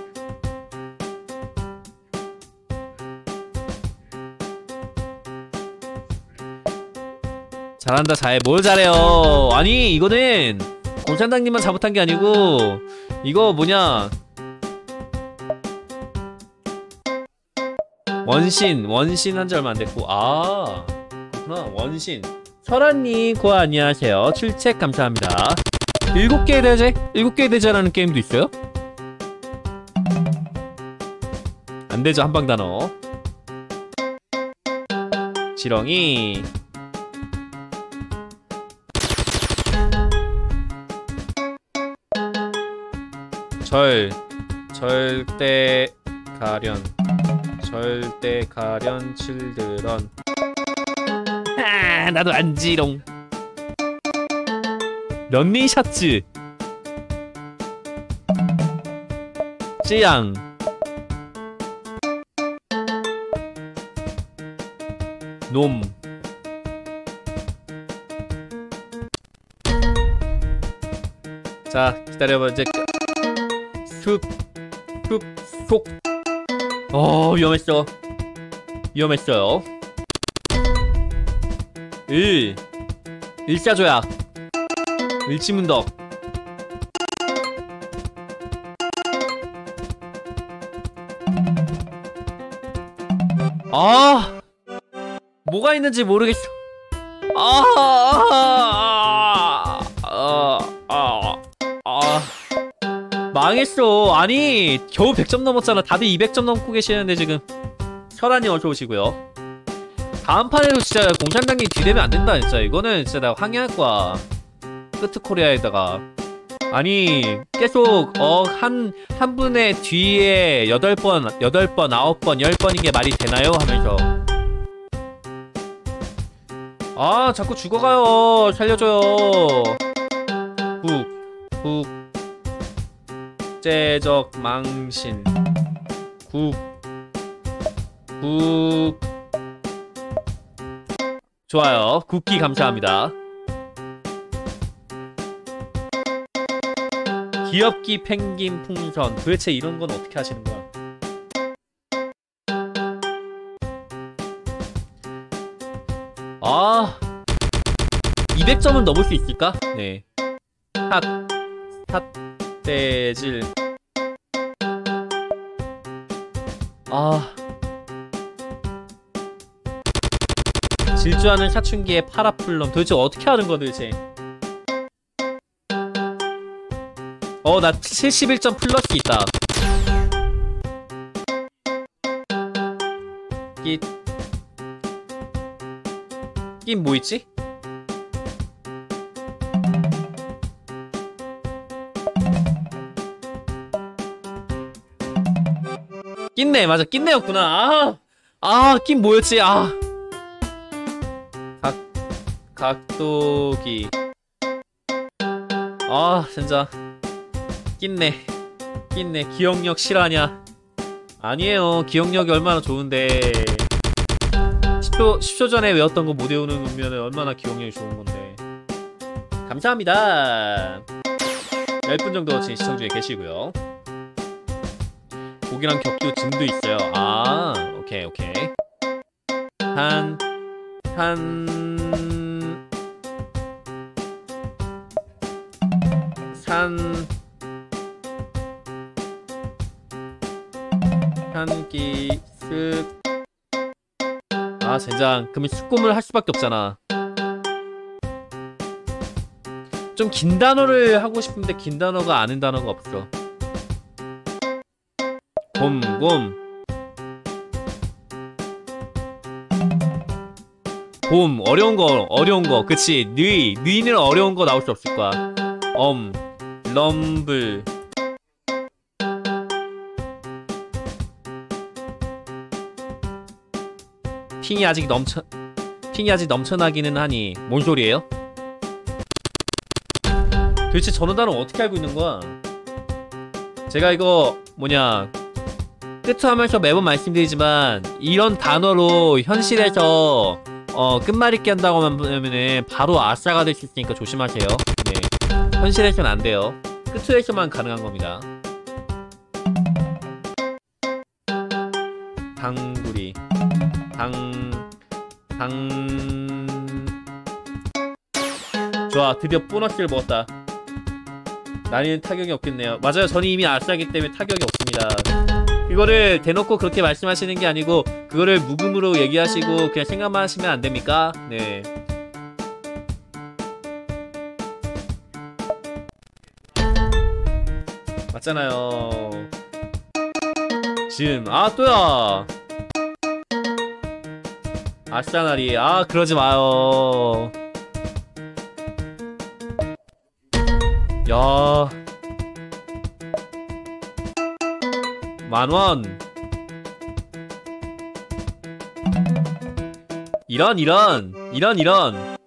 잘한다, 잘해. 뭘 잘해요. 아니, 이거는 공산당님만 잘못한 게 아니고 이거 뭐냐, 원신 한지 얼마 안 됐고. 아, 그렇구나. 원신. 설아님 고아 안녕하세요. 출첵 감사합니다. 7개의 대제? 7개의 대제라는 게임도 있어요? 안되죠. 한방단어. 지렁이. 절대 가련 칠드런. 아, 나도 안지롱. 런닝샷츠. 쯔양. 놈. 자, 기다려봐. 이제 속. 위험했어요. 일사조약. 일치문덕. 아, 뭐가 있는지 모르겠어. 망했어. 아니, 겨우 100점 넘었잖아. 다들 200점 넘고 계시는데 지금. 설아님 어서 오시고요. 다음 판에도 진짜 공산당님 뒤대면 안 된다. 진짜 이거는 진짜 내가 항의할 거야. 끄트코리아에다가. 아니, 계속 한 분의 뒤에 8번, 9번, 10번인 게 말이 되나요? 하면서. 아, 자꾸 죽어가요. 살려줘요. 국제적 망신. 좋아요. 국기 감사합니다. 귀엽기 펭귄 풍선. 도대체 이런 건 어떻게 하시는 거야? 아, 200점은 넘을 수 있을까? 네. 삿대질. 아, 질주하는 사춘기의 파라플럼. 도대체 어떻게 하는 거야 도대체? 나 71점 플러스 있다. 낀 뭐 있지? 낀네. 맞아, 낀네였구나. 낀 뭐였지? 각도기. 진짜 낀네. 기억력 실화냐? 아니에요. 기억력이 얼마나 좋은데 10초 전에 외웠던 거 못 외우는 거면 얼마나 기억력이 좋은 건데. 감사합니다. 10분 정도 지금 시청 중에 계시고요. 고기랑 격주 짐도 있어요. 오케이. 산기 쓱. 젠장. 그러면 숫꼼을 할 수밖에 없잖아. 좀 긴 단어를 하고 싶은데 긴 단어가 아는 단어가 없어. 곰. 어려운 거. 그치. 느이는 어려운 거 나올 수 없을 거야. 럼블. 핑이 아직 넘쳐나기는 하니. 뭔 소리예요? 도대체 전원 단어 어떻게 알고 있는 거야? 제가 이거 끝하면서 매번 말씀드리지만 이런 단어로 현실에서 끝말잇기 한다고 하면은 바로 아싸가 될 수 있으니까 조심하세요. 네, 현실에서는 안 돼요. 끝에서만 가능한 겁니다. 당구리 좋아, 드디어 보너스를 먹었다. 나는 타격이 없겠네요. 맞아요, 저는 이미 아싸기 때문에 타격이 없습니다. 그거를 대놓고 그렇게 말씀하시는 게 아니고 그거를 묵음으로 얘기하시고 그냥 생각만 하시면 안 됩니까? 네. 맞잖아요. 지금 또야. 아싸나리. 그러지 마요. 야, 10,000원. 이런.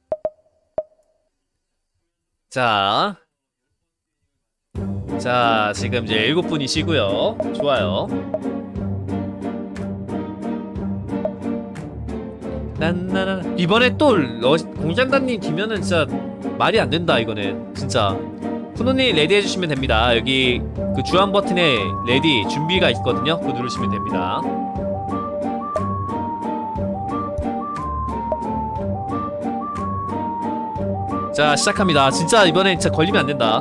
자, 지금 이제 7분이시고요. 좋아요. 이번에 또 공장단님 뒤면은 진짜 말이 안 된다. 이거는 진짜. 훈훈이 레디 해주시면 됩니다. 여기 그 주황 버튼에 레디 준비가 있거든요. 그거 누르시면 됩니다. 자, 시작합니다. 진짜 이번엔 진짜 걸리면 안 된다.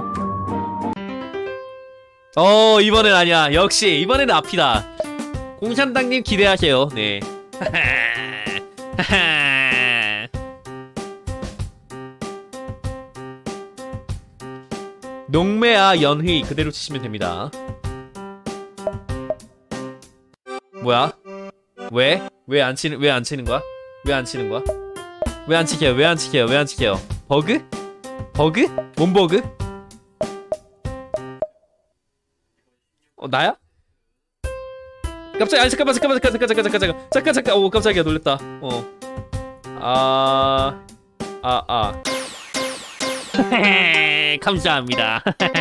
이번엔 아니야. 역시 이번에는 앞이다. 공산당님 기대하세요. 네. 농매아 연휘 그대로 치시면 됩니다. 뭐야? 왜 안 치는 거야? 왜 안 치게요? 버그? 뭔 버그? 나야? 깜짝이야. 잠깐만. 오, 깜짝이야. 놀랬다. 감사합니다.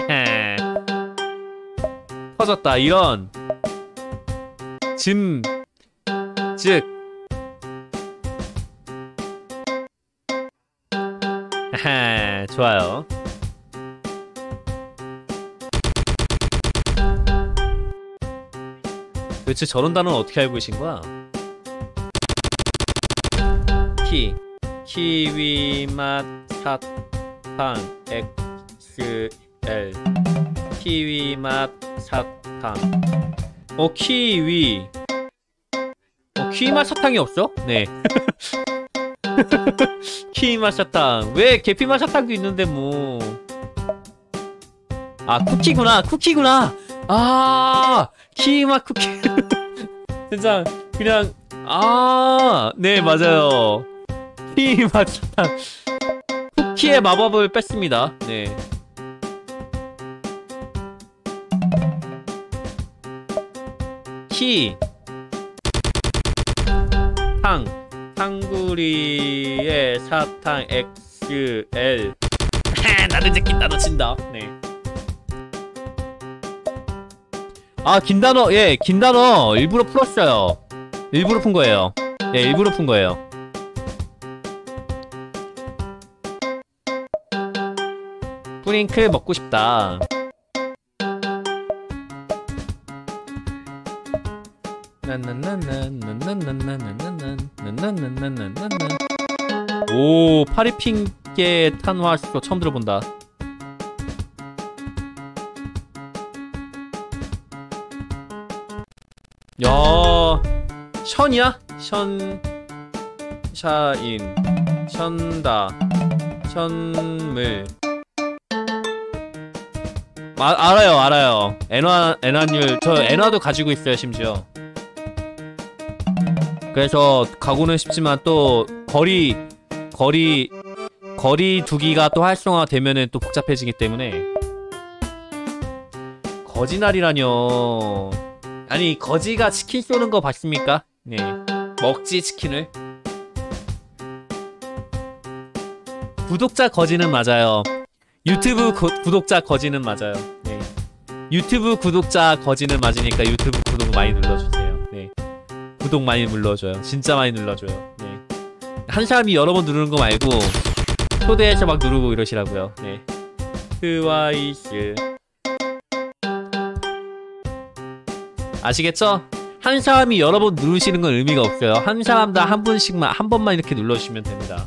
터졌다. 이런 즉 좋아요. 도대체 저런 단어는 어떻게 알고 계신 거야? 키위맛 사탕 XL 키위맛 사탕 키위맛 사탕이 없어? 네. 키위맛 사탕. 왜 계피맛 사탕도 있는데 뭐. 쿠키구나. 키위맛 쿠키. 진짜 그냥 네, 맞아요. 키위맛 사탕. 쿠키의 마법을 뺐습니다. 네. 탕구리의 사탕 XL. 나도 이제 긴 단어 친다. 네. 긴 단어, 긴 단어 일부러 풀었어요. 일부러 푼 거예요. 뿌링클 먹고 싶다. 오, 파리핑계 탄화시켜 처음 들어본다. 야, 션이야? 샤인, 션다, 션물. 알아요. 엔화율. 저 엔화도 가지고 있어요, 심지어. 그래서 가고는 싶지만 또 거리 두기가 또 활성화 되면은 또 복잡해지기 때문에. 거지날이라뇨. 아니, 거지가 치킨 쏘는 거 봤습니까? 네. 먹지, 치킨을. 구독자 거지는 맞아요. 유튜브 구독자 거지는 맞아요. 네. 유튜브 구독자 거지는 맞으니까 유튜브 구독 많이 눌러주세요. 네. 구독 많이 눌러줘요. 진짜 많이 눌러줘요. 네. 한 사람이 여러 번 누르는 거 말고 초대해서 막 누르고 이러시라고요. 네. 트와이스. 아시겠죠? 한 사람이 여러 번 누르시는 건 의미가 없어요. 한 사람당 한 분씩만, 한 번만 이렇게 눌러주시면 됩니다.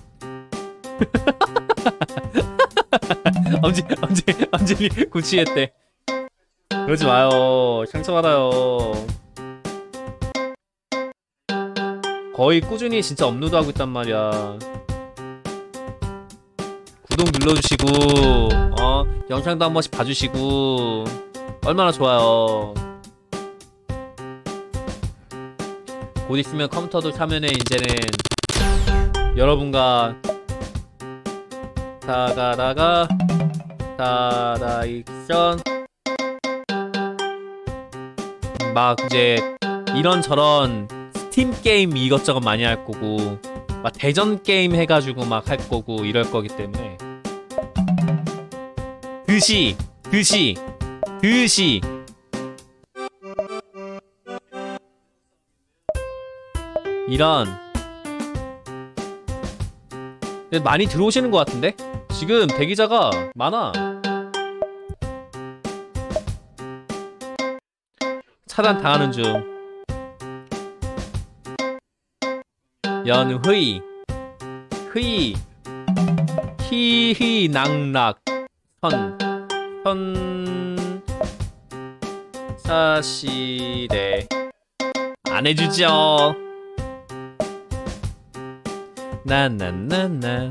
언제니 구치했대. 그러지 마요. 상처받아요. 거의 꾸준히 진짜 업로드하고 있단 말이야. 구독 눌러주시고 영상도 한 번씩 봐주시고 얼마나 좋아요. 곧 있으면 컴퓨터도 사면은 이제는 여러분과 다가다가 다다익션 막 이제 이런저런 스팀 게임 이것저것 많이 할 거고 막 대전 게임 해가지고 막 할 거고 이럴 거기 때문에 드시 이런 많이 들어오시는 것 같은데? 지금 대기자가 많아. 차단 당하는 중. 연휘 히히 낙락 사시대 안 해주죠. 나나나나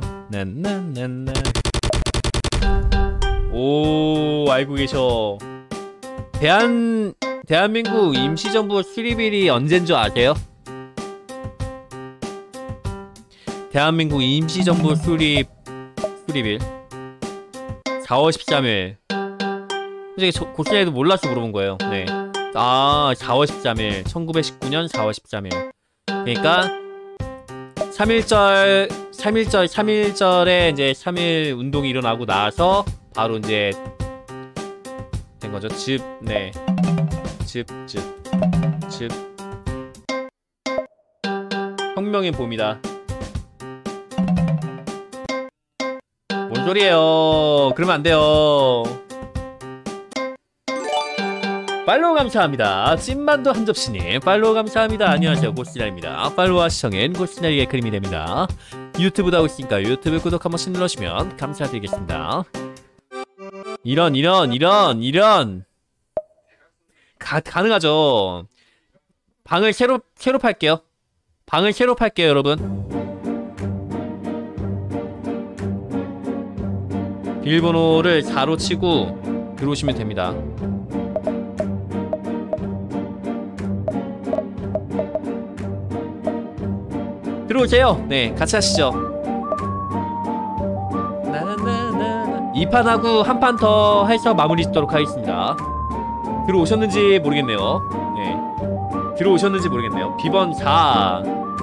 오 알고 계셔. 대한민국 임시정부 수립일이 언젠 줄 아세요? 대한민국 임시정부 수립일 4월 13일. 솔직히 고스란히도 몰라서 물어본 거예요. 네. 4월 13일 1919년 4월 13일 그러니까 3.1절에 이제 3.1 운동이 일어나고 나서 바로 이제 된 거죠. 즉 혁명의 봄이다. 뭔 소리예요? 그러면 안 돼요. 팔로우 감사합니다. 찐만두 한 접시님 팔로우 감사합니다. 안녕하세요, 고스나입니다. 팔로우와 시청엔 고스나리의 그림이 됩니다. 유튜브도 하고 있으니까 유튜브 구독 한 번씩 눌러주시면 감사드리겠습니다. 이런 가능하죠. 방을 새로 팔게요. 여러분. 비밀번호를 4로 치고 들어오시면 됩니다. 들어오세요. 네, 같이 하시죠. 2판하고 한 판 더 해서 마무리 짓도록 하겠습니다. 들어오셨는지 모르겠네요. 네, 들어오셨는지 모르겠네요. 비번 4.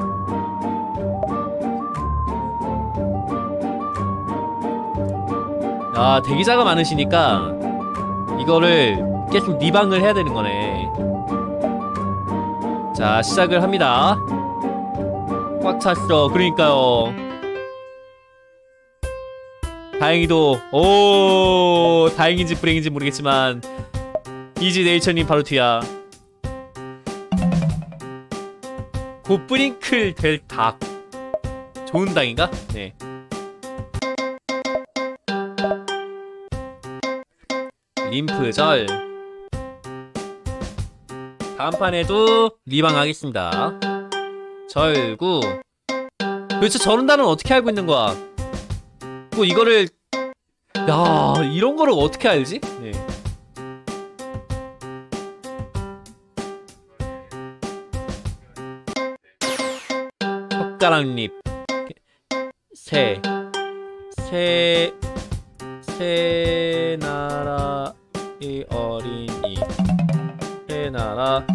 대기자가 많으시니까 이거를 계속 리방을 해야 되는 거네. 자, 시작을 합니다. 꽉 찼어. 그러니까요. 다행히도 다행인지 불행인지 모르겠지만 이지네이처님 바로 뒤야. 굿브링클 될 닭. 좋은 닭인가? 네. 림프절. 다음 판에도 리방하겠습니다. 절구. 도대체 저런 단어는 어떻게 알고 있는 거야? 뭐 이거를 이런 거를 어떻게 알지? 네. 젓가락잎. 새나라의 어린이. 새나라.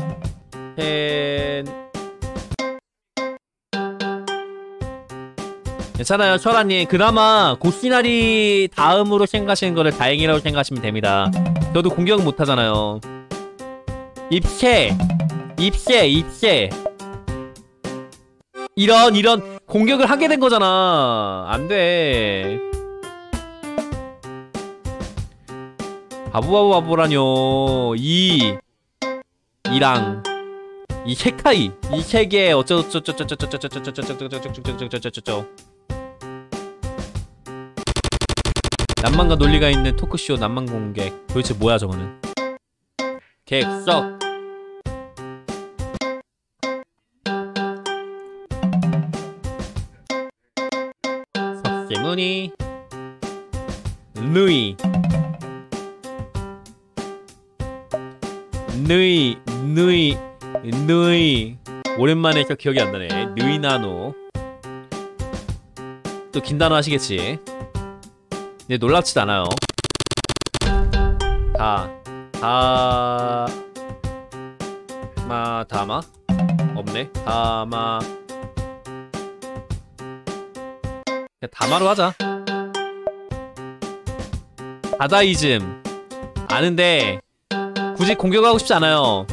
괜찮아요, 철아님. 그나마 고시나리 다음으로 생각하시는 거를 다행이라고 생각하시면 됩니다. 저도 공격은 못하잖아요. 입새 이런 공격을 하게 된 거잖아. 안 돼. 바보라뇨. 이랑 이 세카이 이 세 개 어쩌저쩌저쩌저쩌저쩌저쩌저쩌저쩌저쩌저쩌저쩌저쩌 난만과 논리가 있는 토크쇼 난만 공객. 도대체 뭐야 저거는. 객석 석세무늬 누이 오랜만에 해서 기억이 안 나네. 누이나노 또 긴 단어 하시겠지. 근데 놀랍지도 않아요. 다마 없네. 그냥 다마로 하자. 다다이즘 아는데 굳이 공격하고 싶지 않아요.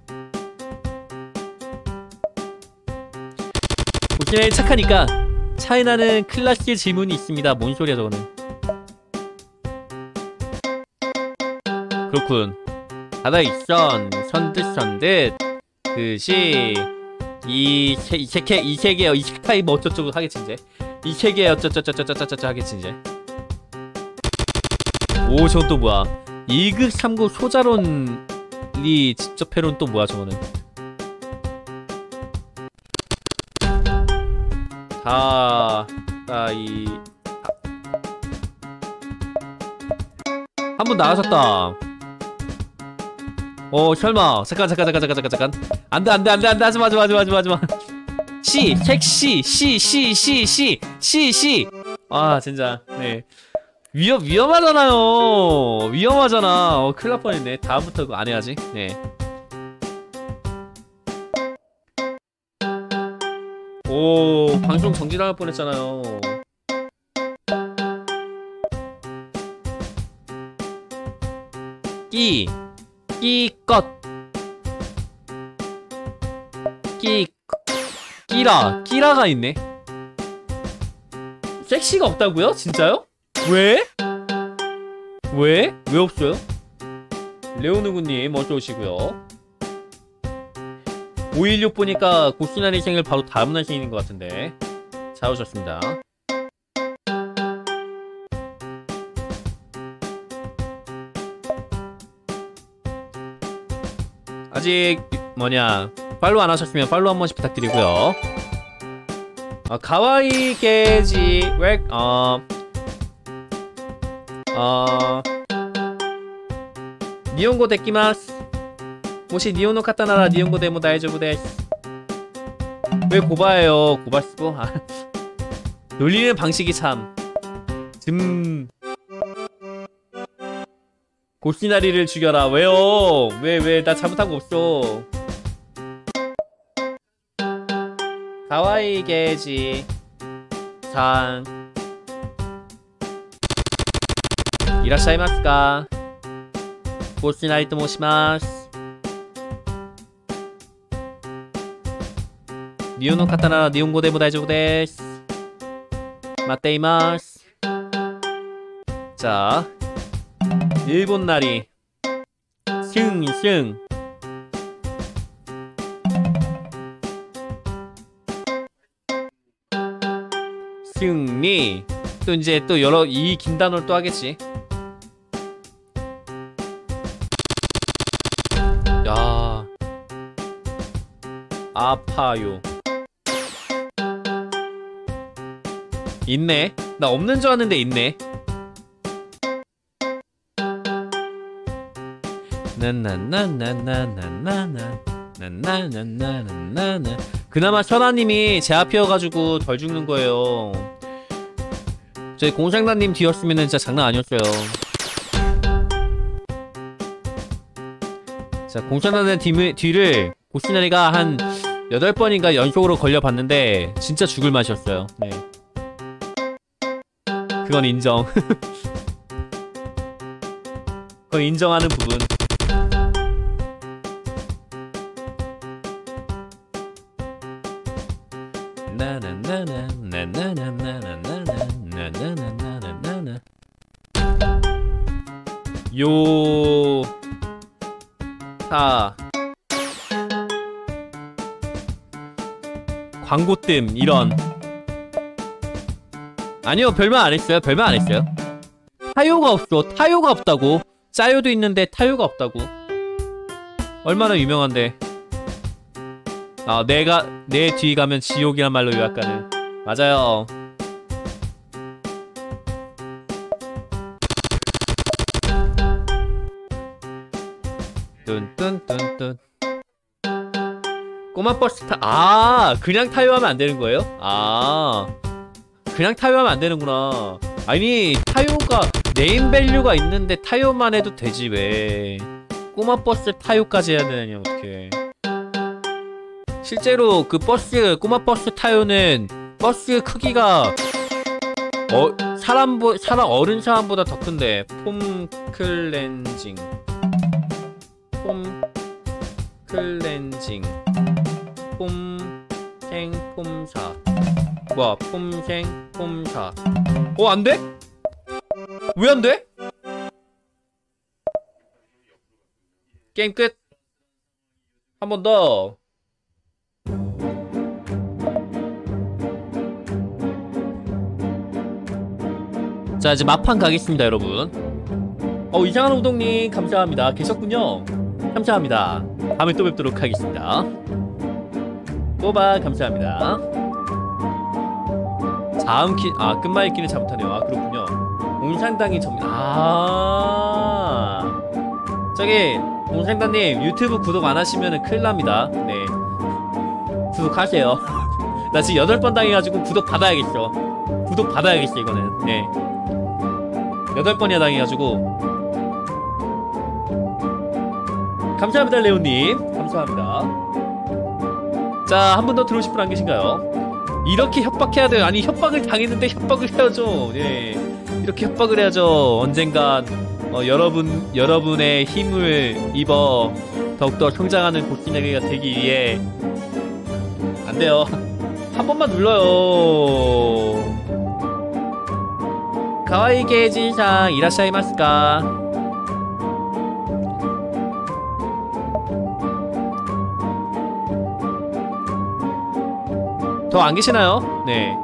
고시나이 착하니까 차이나는 클래식 질문이 있습니다. 뭔 소리야 저거는. 그렇군. 다다이선 선듯 그시 이 세계 이 세카이 뭐 어쩌저쩌고 하겠지 이제. 이 세계 어쩌쩌쩌쩌쩌쩌쩌 하겠지 이제. 오 저건 또 뭐야. 2급 3급 소자론이 직접 해론 또 뭐야 저거는. 한 번 나가셨다. 설마. 잠깐. 안돼. 하지마. 시. 아, 진짜. 네. 위험하잖아요. 위험하잖아. 큰일 날 뻔했네. 다음부터 그거 안 해야지. 네. 오, 방송 정지당할 뻔했잖아요. 끼라가 있네. 섹시가 없다고요? 진짜요? 왜 없어요? 레오누구님 어서 오시고요. 516 보니까 고시나리 생일 바로 다음날 생일인 것 같은데. 잘 오셨습니다. 아직 팔로우 안 하셨으면 팔로우 한 번씩 부탁드리고요. 가와이 게지 니온고 데키마스. 모시 니온노 카타나라 니온고 데모 다이조부 데스. 왜 고바예요? 고바스고? 놀리는 방식이 참. 고시나리를 죽여라. 왜요? 왜 나 잘못한 거 없어. 가와이 게지 상 이라샤이마스까. 고시나리 또 모시마스. 니온노 카타나 니온고 데모 다이조부 데스. 맞데이마스. 자, 일본 나리 승 승리. 또 이제 또 여러 이 긴 단어를 또 하겠지. 야, 아파요. 있네. 나 없는 줄 알았는데 있네. 나나나나나나나나나나나나나나. 그나마 천하님이 제 앞이어가지고 덜 죽는 거예요. 저희 공상단님 뒤였으면은 진짜 장난 아니었어요. 자, 공상단의 뒤를 고시나리가 한 8번인가 연속으로 걸려봤는데 진짜 죽을 맛이었어요. 네. 그건 인정. 그건 인정하는 부분. 나나나나나나. 요. 타. 광고뜸 이런. 아니요, 별말 안 했어요. 별말 안 했어요. 타요가 없어. 타요가 없다고. 짜요도 있는데 타요가 없다고. 얼마나 유명한데. 아, 내 뒤 가면 지옥이란 말로 요약가는. 맞아요. 뚠뚠뚠뚠. 꼬마 버스 그냥 타요하면 안 되는 거예요? 그냥 타요하면 안 되는구나. 아니, 타요가 네임 밸류가 있는데 타요만 해도 되지 왜 꼬마 버스 타요까지 해야 되느냐 어떡해. 실제로 그 꼬마 버스 타요는 버스 크기가 어른 사람보다 더 큰데. 폼 클렌징 폼사. 뭐야, 폼사. 안 돼? 왜 안 돼? 게임 끝. 한 번 더. 자, 이제 막판 가겠습니다, 여러분. 이상한 우동님 감사합니다. 계셨군요. 감사합니다. 다음에 또 뵙도록 하겠습니다. 또봐 감사합니다. 다음 끝말잇기는 잘못하네요. 그렇군요. 옹상당이 저기 옹상당님 유튜브 구독 안 하시면은 큰일 납니다. 네, 구독하세요. 나 지금 8번 당해가지고 구독 받아야겠어. 이거는. 네, 8번이나 당해가지고. 감사합니다, 레오님. 감사합니다. 자, 한 분 더 들어오실 분 안 계신가요? 이렇게 협박해야 돼요. 아니, 협박을 당했는데 협박을 해야죠. 예, 이렇게 협박을 해야죠. 언젠간 여러분의 힘을 입어 더욱더 성장하는 고시나리가 되기 위해. 안 돼요. 한 번만 눌러요. 가와이 게이지상 이라샤이마스까. 더 안 계시나요? 네.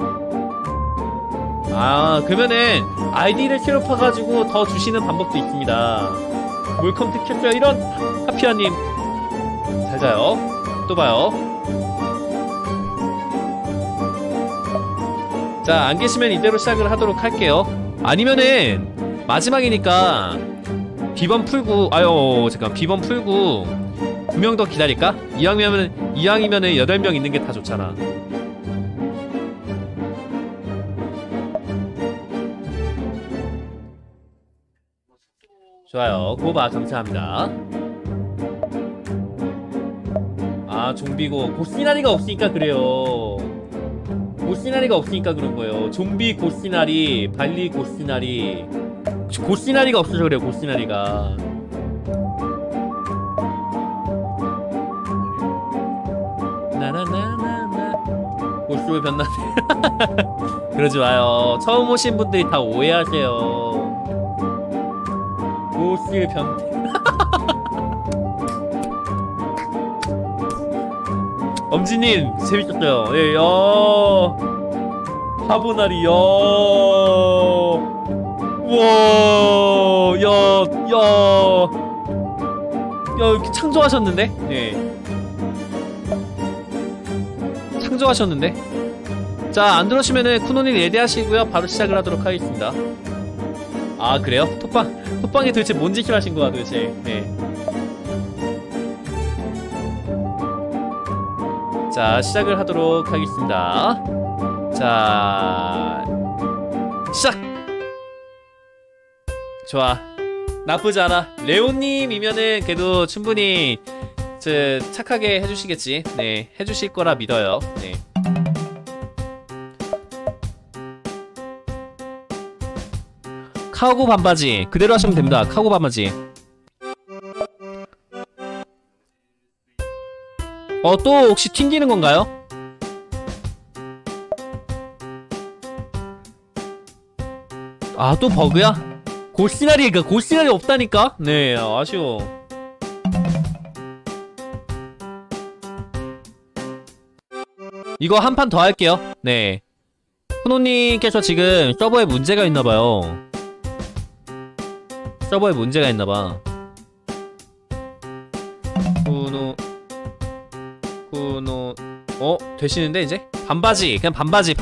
그러면은 아이디를 새로 파가지고 더 주시는 방법도 있습니다. 몰컴 켰어요. 이런 하피아님 잘 자요. 또 봐요. 자, 안 계시면 이대로 시작을 하도록 할게요. 아니면은 마지막이니까 비번 풀고 비번 풀고 2명 더 기다릴까? 이왕이면은 8명 있는 게 다 좋잖아. 좋아요. 고바 감사합니다. 좀비고 고시나리가 없으니까 그래요. 고시나리가 없으니까 그런 거예요. 좀비 고시나리, 발리 고시나리. 고시나리가 없어서 그래요. 고시나리가. 나나나나나. 고수의 변나네. 그러지 마요. 처음 오신 분들이 다 오해하세요. 고수의 변태. 엄지님 재밌었어요. 예, 하부나리. 우와, 이렇게 창조하셨는데? 네, 창조하셨는데? 자, 안 들어오시면은 쿠노님 레디하시고요. 바로 시작을 하도록 하겠습니다. 그래요? 톡방에 도대체 뭔 짓을 하신 거야 도대체. 네. 자, 시작을 하도록 하겠습니다. 자, 시작! 좋아. 나쁘지 않아. 레오님이면은 그래도 충분히 착하게 해주시겠지. 네, 해주실 거라 믿어요. 네. 카고 반바지 그대로 하시면 됩니다. 카고 반바지. 또 혹시 튕기는 건가요? 아, 또 버그야? 골시나리, 그니까 골시나리 없다니까? 네, 아쉬워. 이거 한 판 더 할게요. 네. 훈호님께서 지금 서버에 문제가 있나봐요. 서버에 문제가 있나봐. 훈호 되시는데 이제? 반바지, 그냥 반바지.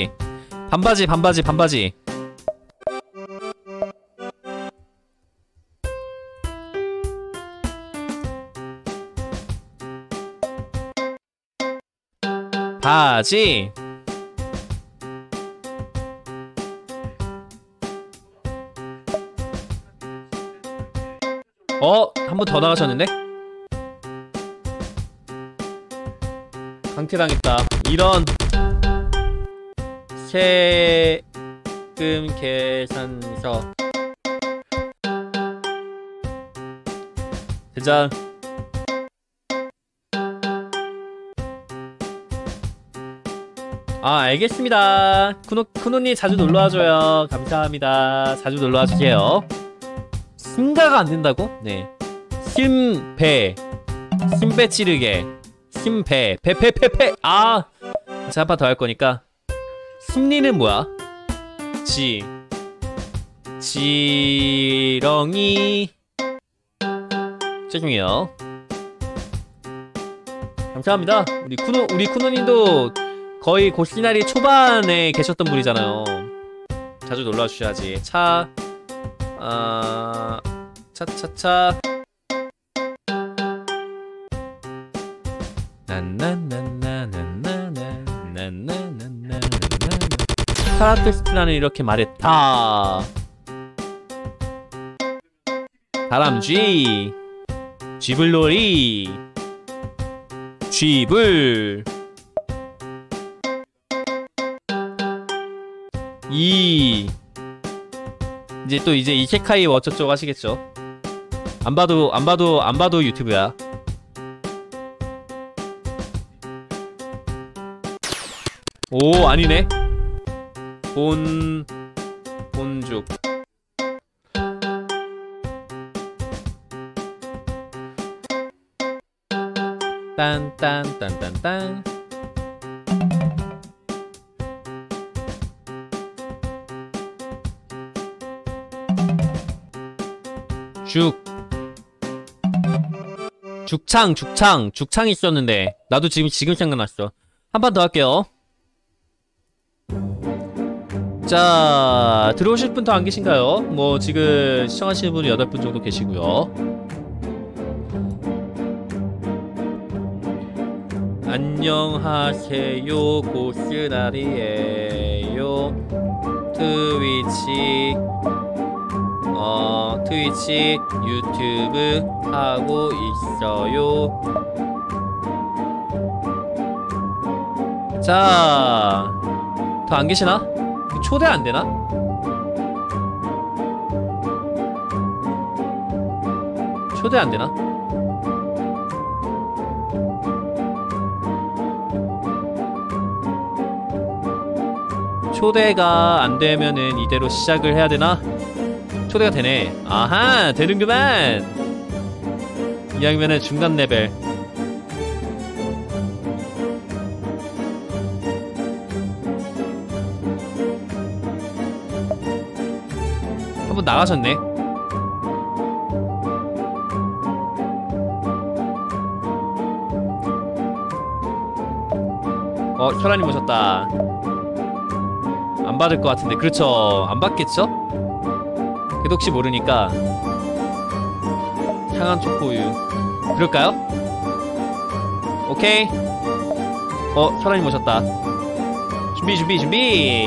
바지. 한 번 더 나가셨는데? 강퇴당했다. 이런 세금 계산서. 대장. 아, 알겠습니다. 쿠노님 자주 놀러와줘요. 감사합니다. 자주 놀러와주세요. 심가가 안된다고? 네. 심배 찌르게. 심배 배배배배. 아, 자, 한 판 더 할 거니까. 심리는 뭐야? 지렁이. 죄송해요. 감사합니다. 우리 쿠노님도 거의 골시나리 초반에 계셨던 분이잖아요. 자주 놀러와 주셔야지. 차차차. 카라테스트라는 이렇게 말했다. 다람쥐. 쥐불놀이. 쥐불. 이제 이세카이 어쩌쩌고 하시겠죠. 안 봐도 유튜브야. 오, 아니네. 본죽. 딴딴딴딴딴. 죽창 있었는데 나도 지금 생각났어. 한 판 더 할게요. 자, 들어오실 분 더 안 계신가요? 뭐 지금 시청하시는 분이 8분 정도 계시고요. 안녕하세요, 고스나리에요. 트위치 유튜브 하고 있어요. 자, 더 안 계시나? 초대 안 되나? 초대 안 되나? 초대가 안 되면은 이대로 시작을 해야 되나? 초대가 되네. 아하, 되는구만. 이왕이면은 중간 레벨. 한번 나가셨네. 혈안님 오셨다. 안 받을 것 같은데. 그렇죠, 안 받겠죠? 그래도 혹시 모르니까 향한 초코우유 그럴까요? 오케이. 혈안님 오셨다. 준비.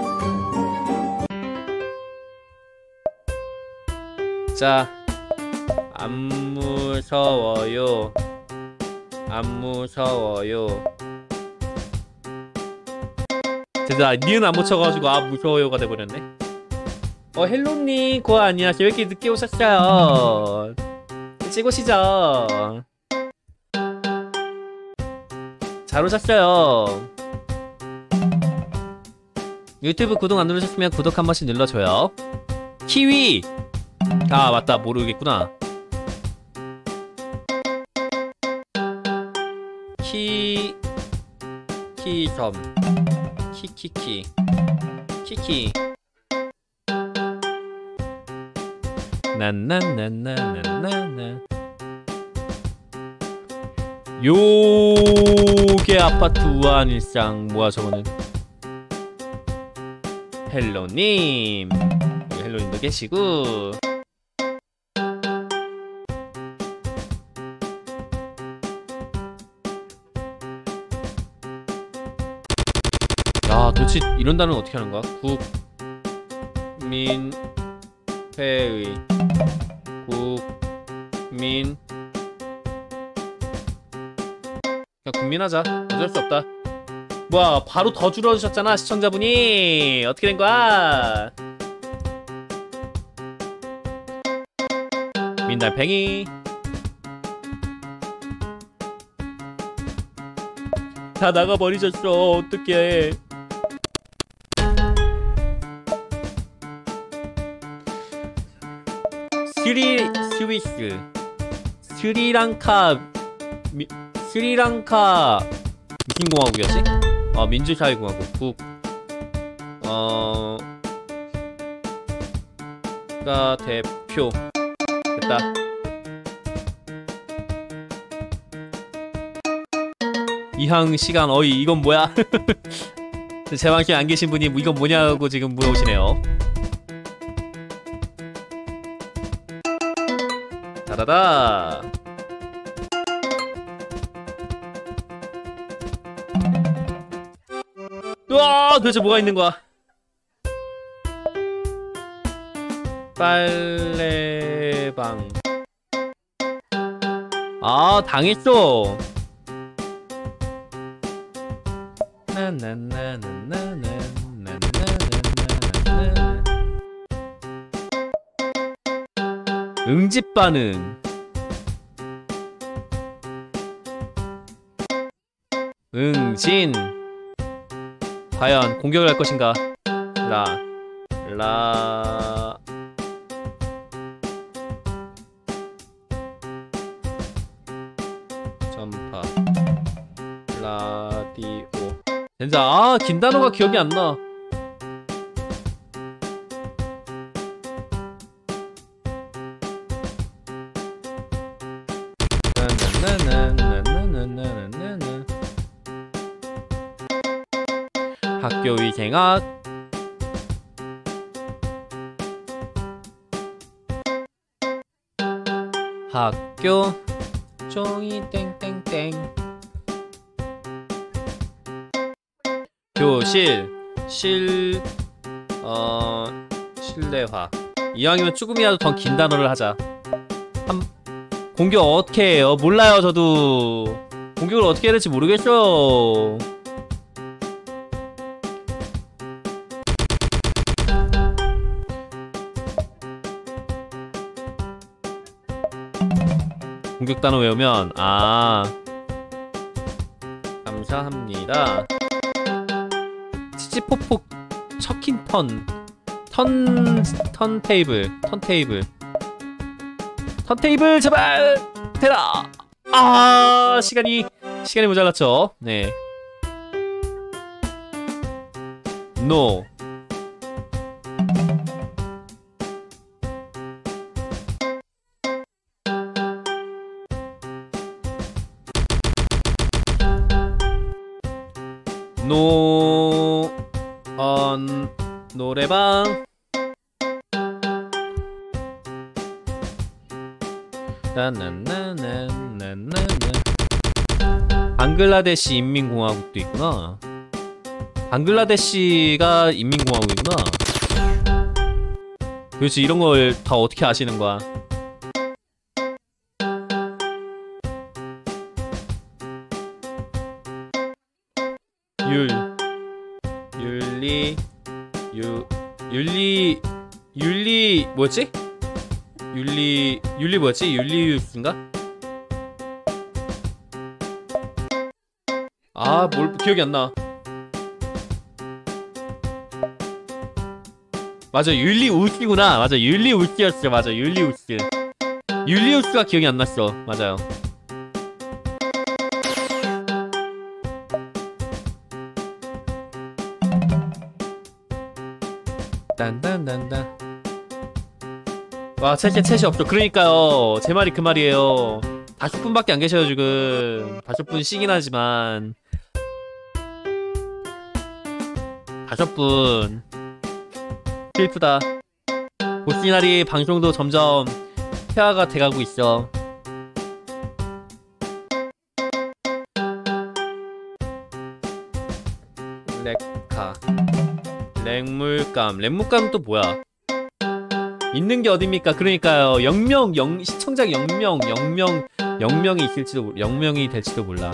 자, 안 무서워요. 진짜 니은 안 묻혀가지고 무서워요가 돼버렸네. 헬로님 고아 안녕하세요. 왜 이렇게 늦게 오셨어요? 일찍 오시죠. 잘 오셨어요. 유튜브 구독 안 누르셨으면 구독 한 번씩 눌러줘요. 키위! 아 맞다 모르겠구나. 키섬 키키 난난난난난난 요게 아파트 우아한 일상. 뭐야 저거는. 헬로님 여기 헬로님도 계시고. 야 도대체 이런 단어는 어떻게 하는 거야? 국민회의 국민 그냥 국민하자. 어쩔 수 없다. 뭐야 바로 더 줄어드셨잖아 시청자분이. 어떻게 된 거야? 민달팽이 다 나가버리셨어. 어떡해. 스위스 스리랑카 무슨 공화국이었지? 민주사회공화국 국가 대표 됐다. 이항 시간 어이 이건 뭐야? 제 방송에 안 계신 분이 이건 뭐냐고 지금 물어보시네요. 다다다. 우와 도대체 뭐가 있는 거야? 빨래방. 아 당했어. 응집 반응. 응진. 과연 공격을 할 것인가? 전파 라디오. 진짜 아 긴 단어가 기억이 안 나. 학교위생학. 학교 종이 땡땡땡. 교실 실내화. 이왕이면 조금이라도 더 긴 단어를 하자. 공격 어떻게 해요? 몰라요 저도. 공격을 어떻게 해야 될지 모르겠어요. 공격 단어 외우면 감사합니다. 치치폭폭 척킨 턴테이블 제발 되라. 시간이 모자랐죠. 네. 노. 노래방. 방글라데시 인민공화국도 있구나. 방글라데시가 인민공화국이구나. 도대체 이런 걸 다 어떻게 아시는 거야? 율리 뭐였지? 율리 뭐였지? 율리우스인가? 뭘 기억이 안 나. 맞아, 율리우스구나. 맞아, 율리우스였어. 맞아, 율리우스. 율리우스가 기억이 안 났어. 맞아요. 딴딴딴딴. 와, 챗이 없어. 그러니까요. 제 말이 그 말이에요. 5분밖에 안 계셔요, 지금. 5분씩이나 하지만. 5분. 슬프다. 보시나리 방송도 점점 폐화가 돼가고 있어. 렉카. 렉물감. 렉물감 또 뭐야? 있는 게 어딥니까? 그러니까요. 시청자 0명이 있을지도, 0명이 될지도 몰라.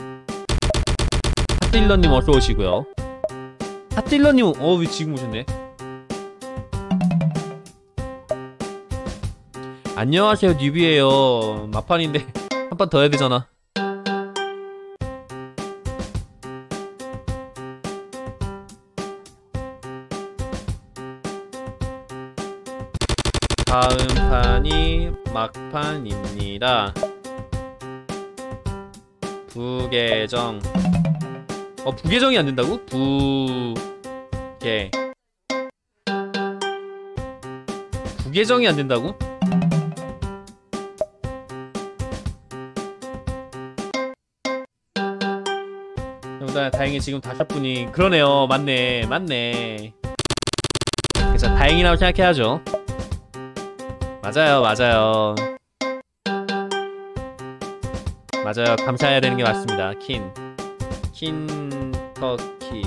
핫딜러님 어서 오시고요. 핫딜러님, 왜 지금 오셨네? 안녕하세요, 뉴비에요. 막판인데 한 판 더 해야 되잖아. 다음 판이 막판입니다. 부계정. 부계정이 안 된다고? 부계정이 안 된다고? 다행히 지금 5분이 그러네요. 맞네. 그쵸, 다행이라고 생각해야죠. 맞아요. 감사해야 되는 게 맞습니다. 킨터키,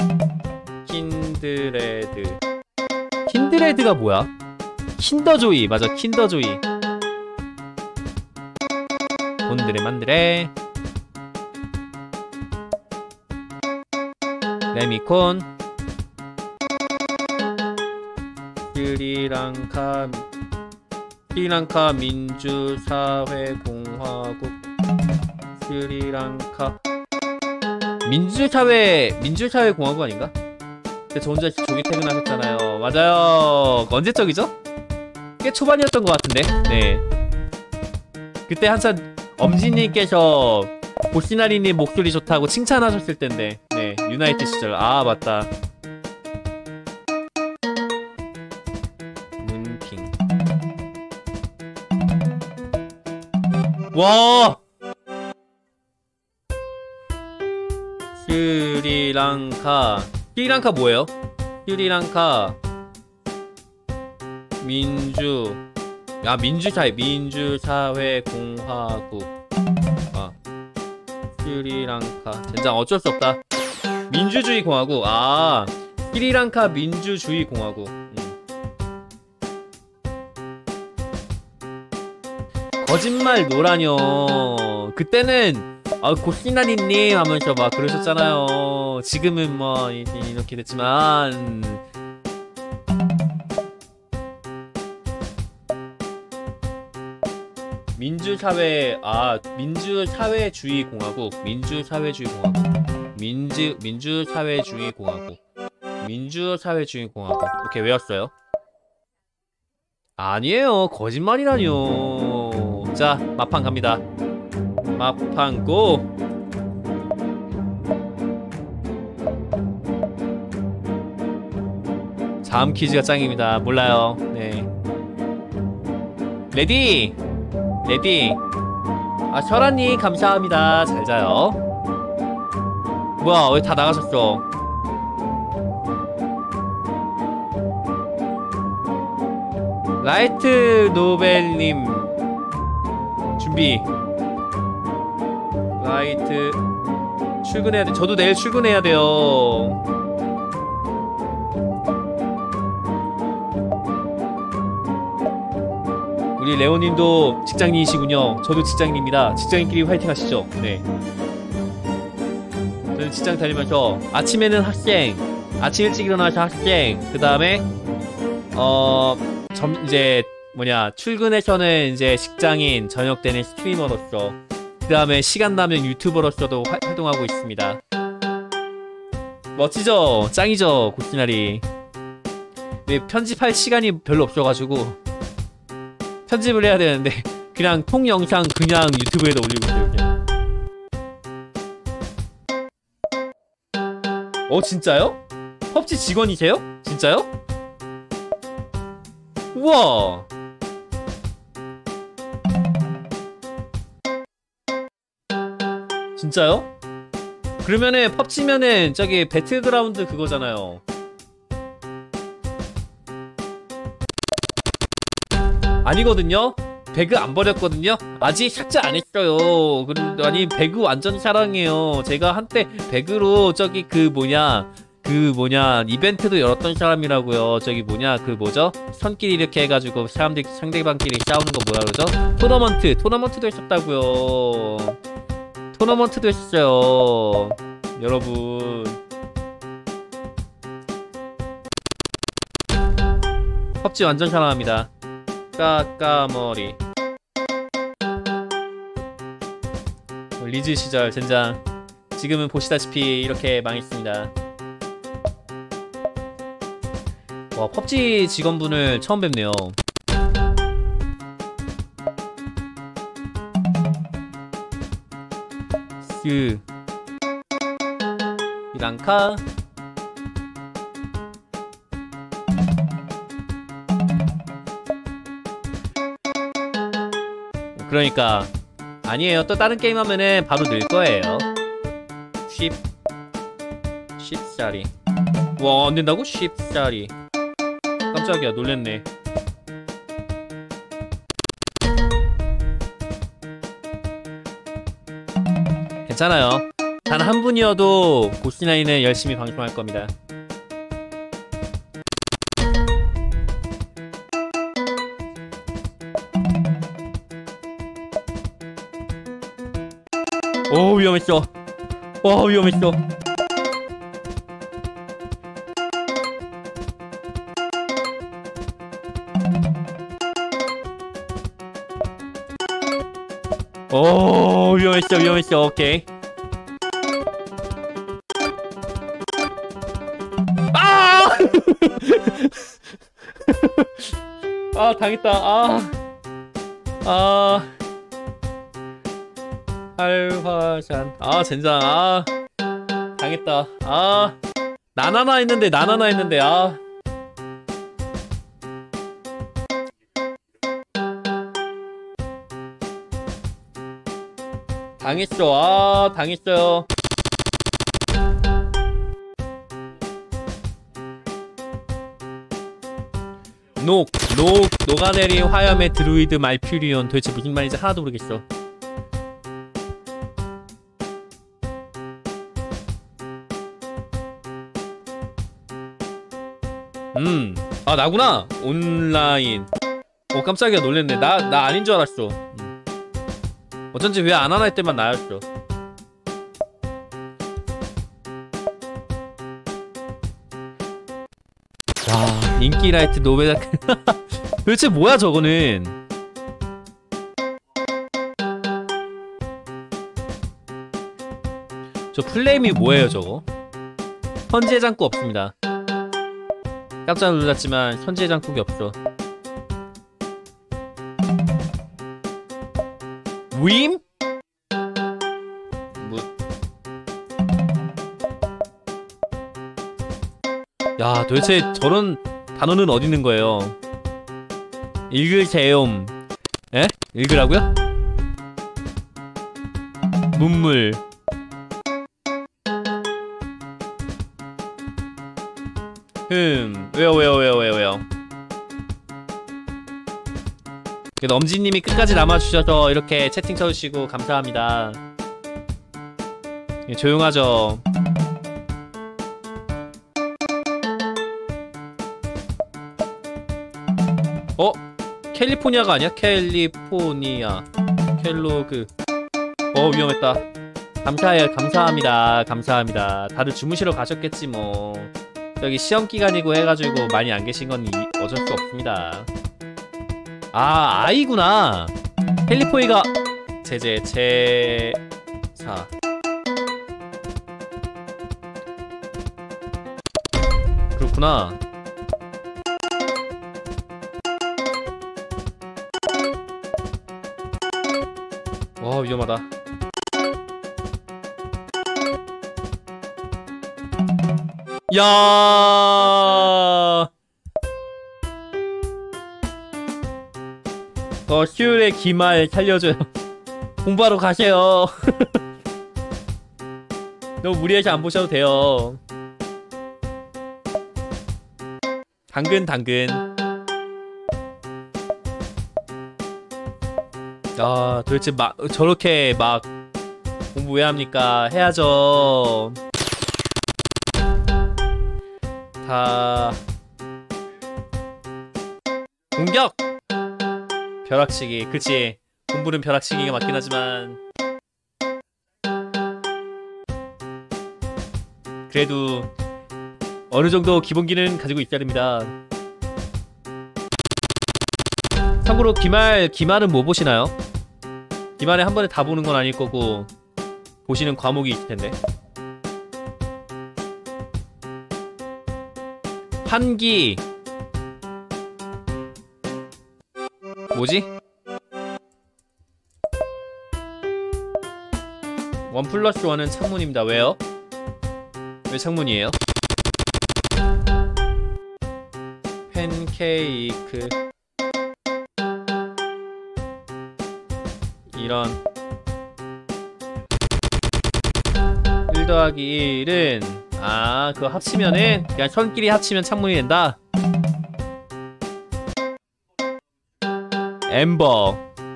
킨드레드가 뭐야? 킨더조이. 맞아, 킨더조이. 곤드레 만드레. 레미콘. 스리랑카 민주사회공화국. 민주사회공화국 아닌가? 근데 저 혼자 조기 퇴근하셨잖아요. 맞아요. 언제적이죠? 꽤 초반이었던 것 같은데. 네. 그때 한참 엄지님께서 보시나리님 목소리 좋다고 칭찬하셨을 텐데. 네, 유나이트 시절. 아, 맞다. 문킹. 와! 스리랑카 뭐예요? 스리랑카 민주사회공화국. 스리랑카. 젠장 어쩔 수 없다. 민주주의 공화국. 스리랑카 민주주의 공화국. 거짓말 노라뇨. 그때는 고시나리님 하면서 막 그러셨잖아요. 지금은 뭐 이렇게 됐지만. 민주사회주의 공화국. 오케이, 외웠어요. 아니에요, 거짓말이라뇨. 자, 막판 갑니다. 막판 고! 자음 퀴즈가 짱입니다. 몰라요. 네. 레디! 설아님 감사합니다. 잘 자요. 뭐야, 왜 다 나가셨어? 라이트 노벨님 준비. 라이트 출근해야 돼. 저도 내일 출근해야 돼요. 우리 레오님도 직장인이시군요. 저도 직장인입니다. 직장인끼리 화이팅 하시죠. 네. 저는 직장 다니면서 아침에는 학생, 아침 일찍 일어나서 학생, 그 다음에 이제 출근해서는 이제 직장인, 저녁 때는 스트리머로서, 그 다음에 시간 나면 유튜버로서도 활동하고 있습니다. 멋지죠? 짱이죠? 고시나리. 네, 편집할 시간이 별로 없어가지고 편집을 해야 되는데 그냥 통영상 그냥 유튜브에다 올리고 있어요. 그냥. 진짜요? 펍지 직원이세요? 진짜요? 우와. 진짜요? 그러면은 펍지면은 저기 배틀그라운드 그거잖아요. 아니거든요? 배그 안 버렸거든요? 아직 삭제 안 했어요. 아니, 배그 완전 사랑해요. 제가 한때 배그로 저기 이벤트도 열었던 사람이라고요. 저기 뭐죠? 선끼리 이렇게 해가지고 상대방끼리 싸우는 거 뭐라 그러죠? 토너먼트도 했었다고요. 토너먼트도 했어요. 여러분. 펍지 완전 사랑합니다. 까까머리. 리즈 시절 젠장. 지금은 보시다시피 이렇게 망했습니다. 와, 펍지 직원분을 처음 뵙네요. 이랑카. 그러니까 아니에요. 또 다른 게임 하면은 바로 늘 거예요. 쉽사리. 와, 안 된다고? 쉽사리. 깜짝이야, 놀랬네. 괜찮아요. 단 한 분이어도 고스나이는 열심히 방송할 겁니다. 오, 위험했어. 와, 위험했어. 오, 위험했어. 오케이. 아! 아, 당했다. 활화산. 젠장. 당했다. 나나나 했는데. 당했어요. 녹아내린 화염의 드루이드 말퓨리온. 도대체 무슨 말인지 하나도 모르겠어. 나구나. 온라인. 깜짝이야, 놀랬네. 나 아닌 줄 알았어. 어쩐지 왜 안 하나 할 때만 나였어. 와, 인기라이트 노베다크. 도대체 뭐야 저거는. 저 플레임이 뭐예요 저거? 현지의 장국 없습니다. 깜짝 놀랐지만 현지의 장국이 없어. 윈? 야, 도대체 저런 단어는 어디 있는 거예요? 읽으세요. 에? 읽으라고요? 문물. 왜요? 그래도 엄지님이 끝까지 남아주셔서 이렇게 채팅 쳐주시고 감사합니다. 조용하죠. 캘리포니아가 아니야? 캘리포니아. 켈로그. 위험했다. 감사합니다. 다들 주무시러 가셨겠지 뭐. 여기 시험기간이고 해가지고 많이 안 계신 건 어쩔 수 없습니다. 아이구나. 캘리포니아가 제사. 그렇구나. 위험하다. 야. 수요일에 기말 살려줘요. 공부하러 가세요. 너무 무리해서 안 보셔도 돼요. 당근. 아, 도대체 저렇게 막 공부 왜 합니까? 해야죠. 다 공격! 벼락치기. 그치, 공부는 벼락치기가 맞긴 하지만 그래도 어느정도 기본기는 가지고 있어야 됩니다. 참고로 기말은 뭐 보시나요? 기말에 한 번에 다 보는 건 아닐 거고 보시는 과목이 있을 텐데. 한기 뭐지? 1+1은 창문입니다. 왜요? 왜 창문이에요? 팬케이크 이런 1 더하기 1은 그거 합치면은 그냥 선끼리 합치면 창문이 된다. 엠버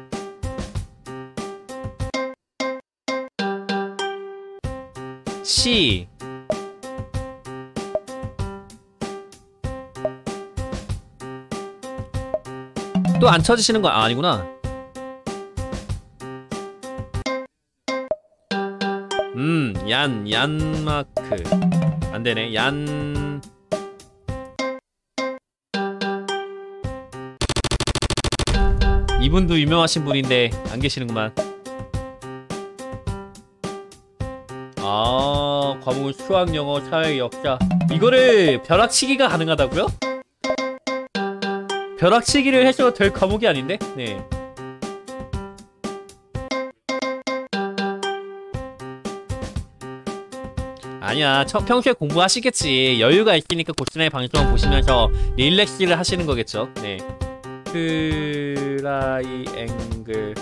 시 또 안 쳐지시는 거 아니구나. 얀마크 안되네. 이분도 유명하신 분인데 안 계시는구만. 과목은 수학, 영어, 사회, 역사. 이거를 벼락치기가 가능하다고요? 벼락치기를 해서 될 과목이 아닌데? 네. 아니야, 평소에 공부하시겠지. 여유가 있으니까 고스란히 방송 보시면서 릴렉스를 하시는 거겠죠. 네. 트라이앵글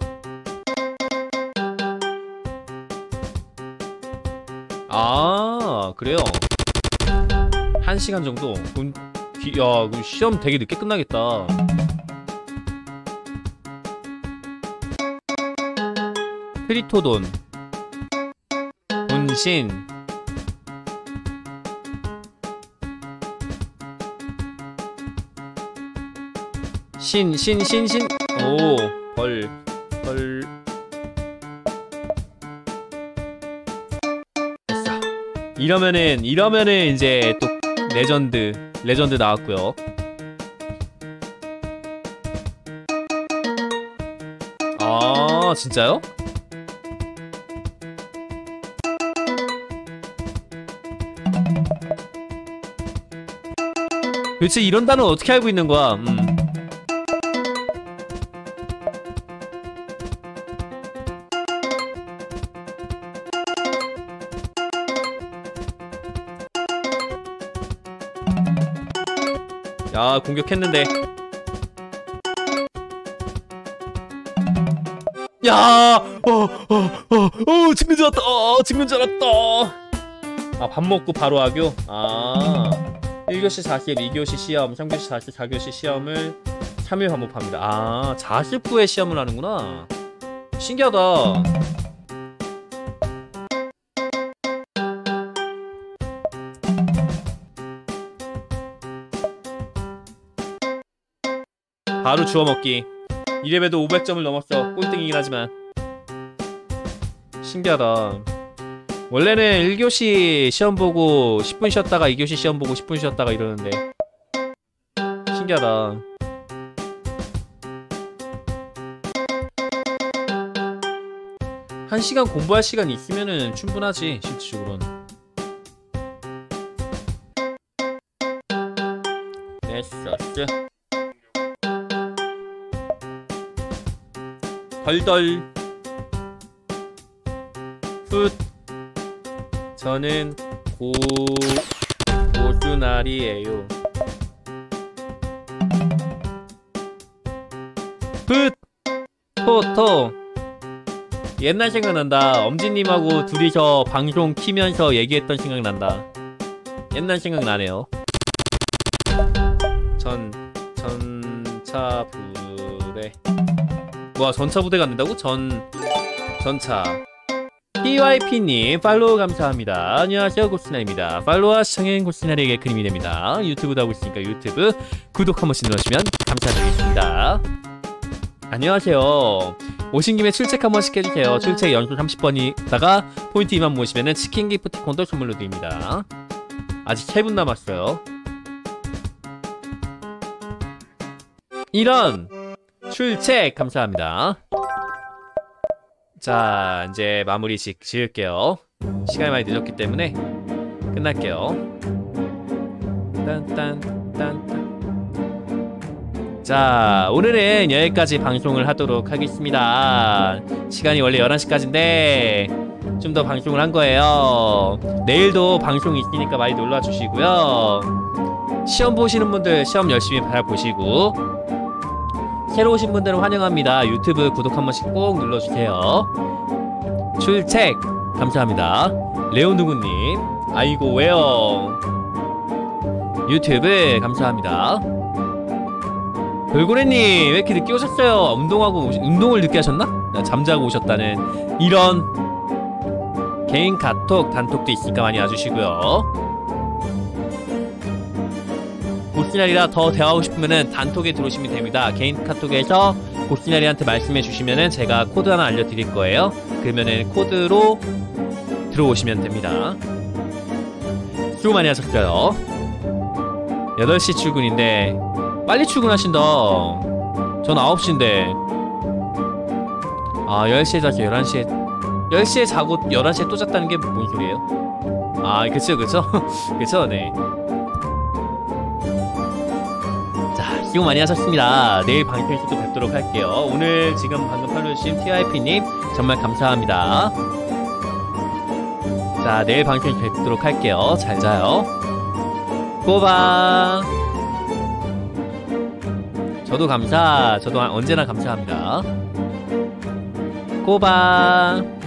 그래요. 1시간 정도? 그럼 시험 되게 늦게 끝나겠다. 트리토돈 분신 벌 됐어. 이러면은 이제 또 레전드 나왔고요. 진짜요? 도대체 이런 단어 어떻게 알고 있는 거야? 야, 공격했는데. 야, 죽는 줄 알았다. 죽는 줄 알았다. 밥 먹고 바로 하교? 1교시 40, 2교시 시험, 3교시 40, 4교시 시험을 3일 반복합니다. 자습 후에 시험을 하는구나. 신기하다. 바로 주워먹기. 이래봬도 500점을 넘었어. 꼴등이긴 하지만 신기하다. 원래는 1교시 시험 보고 10분 쉬었다가 2교시 시험 보고 10분 쉬었다가 이러는데 신기하다. 한 시간 공부할 시간이 있으면은 충분하지, 실질적으로는. 넷서스 덜덜 훗. 저는 고수날이에요. 훗. 토. 옛날 생각난다. 엄지님하고 둘이서 방송 키면서 얘기했던 생각난다. 옛날 생각나네요. 전차부대. 뭐야, 전차부대가 안 된다고? 전차. PYP님 팔로우 감사합니다. 안녕하세요, 고스나입니다. 팔로우와 시청인 고스나리에게 큰 힘이 됩니다. 유튜브도 하고 있으니까 유튜브 구독 한 번씩 눌러주시면 감사드리겠습니다. 안녕하세요. 오신 김에 출첵 한 번씩 해주세요. 출첵 연속 30번이다가 포인트 2만 모시면은 치킨 기프티콘도 선물로 드립니다. 아직 3분 남았어요. 이런 출첵 감사합니다. 자, 이제 마무리 지을게요. 시간이 많이 늦었기 때문에 끝날게요. 자, 오늘은 여기까지 방송을 하도록 하겠습니다. 시간이 원래 11시까지인데 좀 더 방송을 한 거예요. 내일도 방송이 있으니까 많이 놀러 주시고요. 시험 보시는 분들 시험 열심히 잘 보시고, 새로 오신 분들은 환영합니다. 유튜브 구독 한 번씩 꼭 눌러주세요. 출첵 감사합니다. 레오누구님, 아이고 왜요. 유튜브 감사합니다. 돌고래님 왜 이렇게 늦게 오셨어요? 운동을 늦게 하셨나? 잠자고 오셨다는 이런. 개인 카톡 단톡도 있으니까 많이 와주시고요. 고스나리라 더 대화하고 싶으면은 단톡에 들어오시면 됩니다. 개인 카톡에서 고스나리한테 말씀해 주시면은 제가 코드 하나 알려드릴 거예요. 그러면은 코드로 들어오시면 됩니다. 수고 많이 하셨어요. 8시 출근인데 빨리 출근하신다. 전 9시인데. 아, 10시에 자서 10시에 자고 11시에 또 잤다는 게 뭔 소리예요? 아, 그쵸 그쵸 네. 자, 수고 많이 하셨습니다. 내일 방송에서 또 뵙도록 할게요. 오늘 지금 방금 팔로우해주신 TYP님 정말 감사합니다. 자, 내일 방송에서 뵙도록 할게요. 잘 자요. 꼬박. 저도 언제나 감사합니다. 꼬박.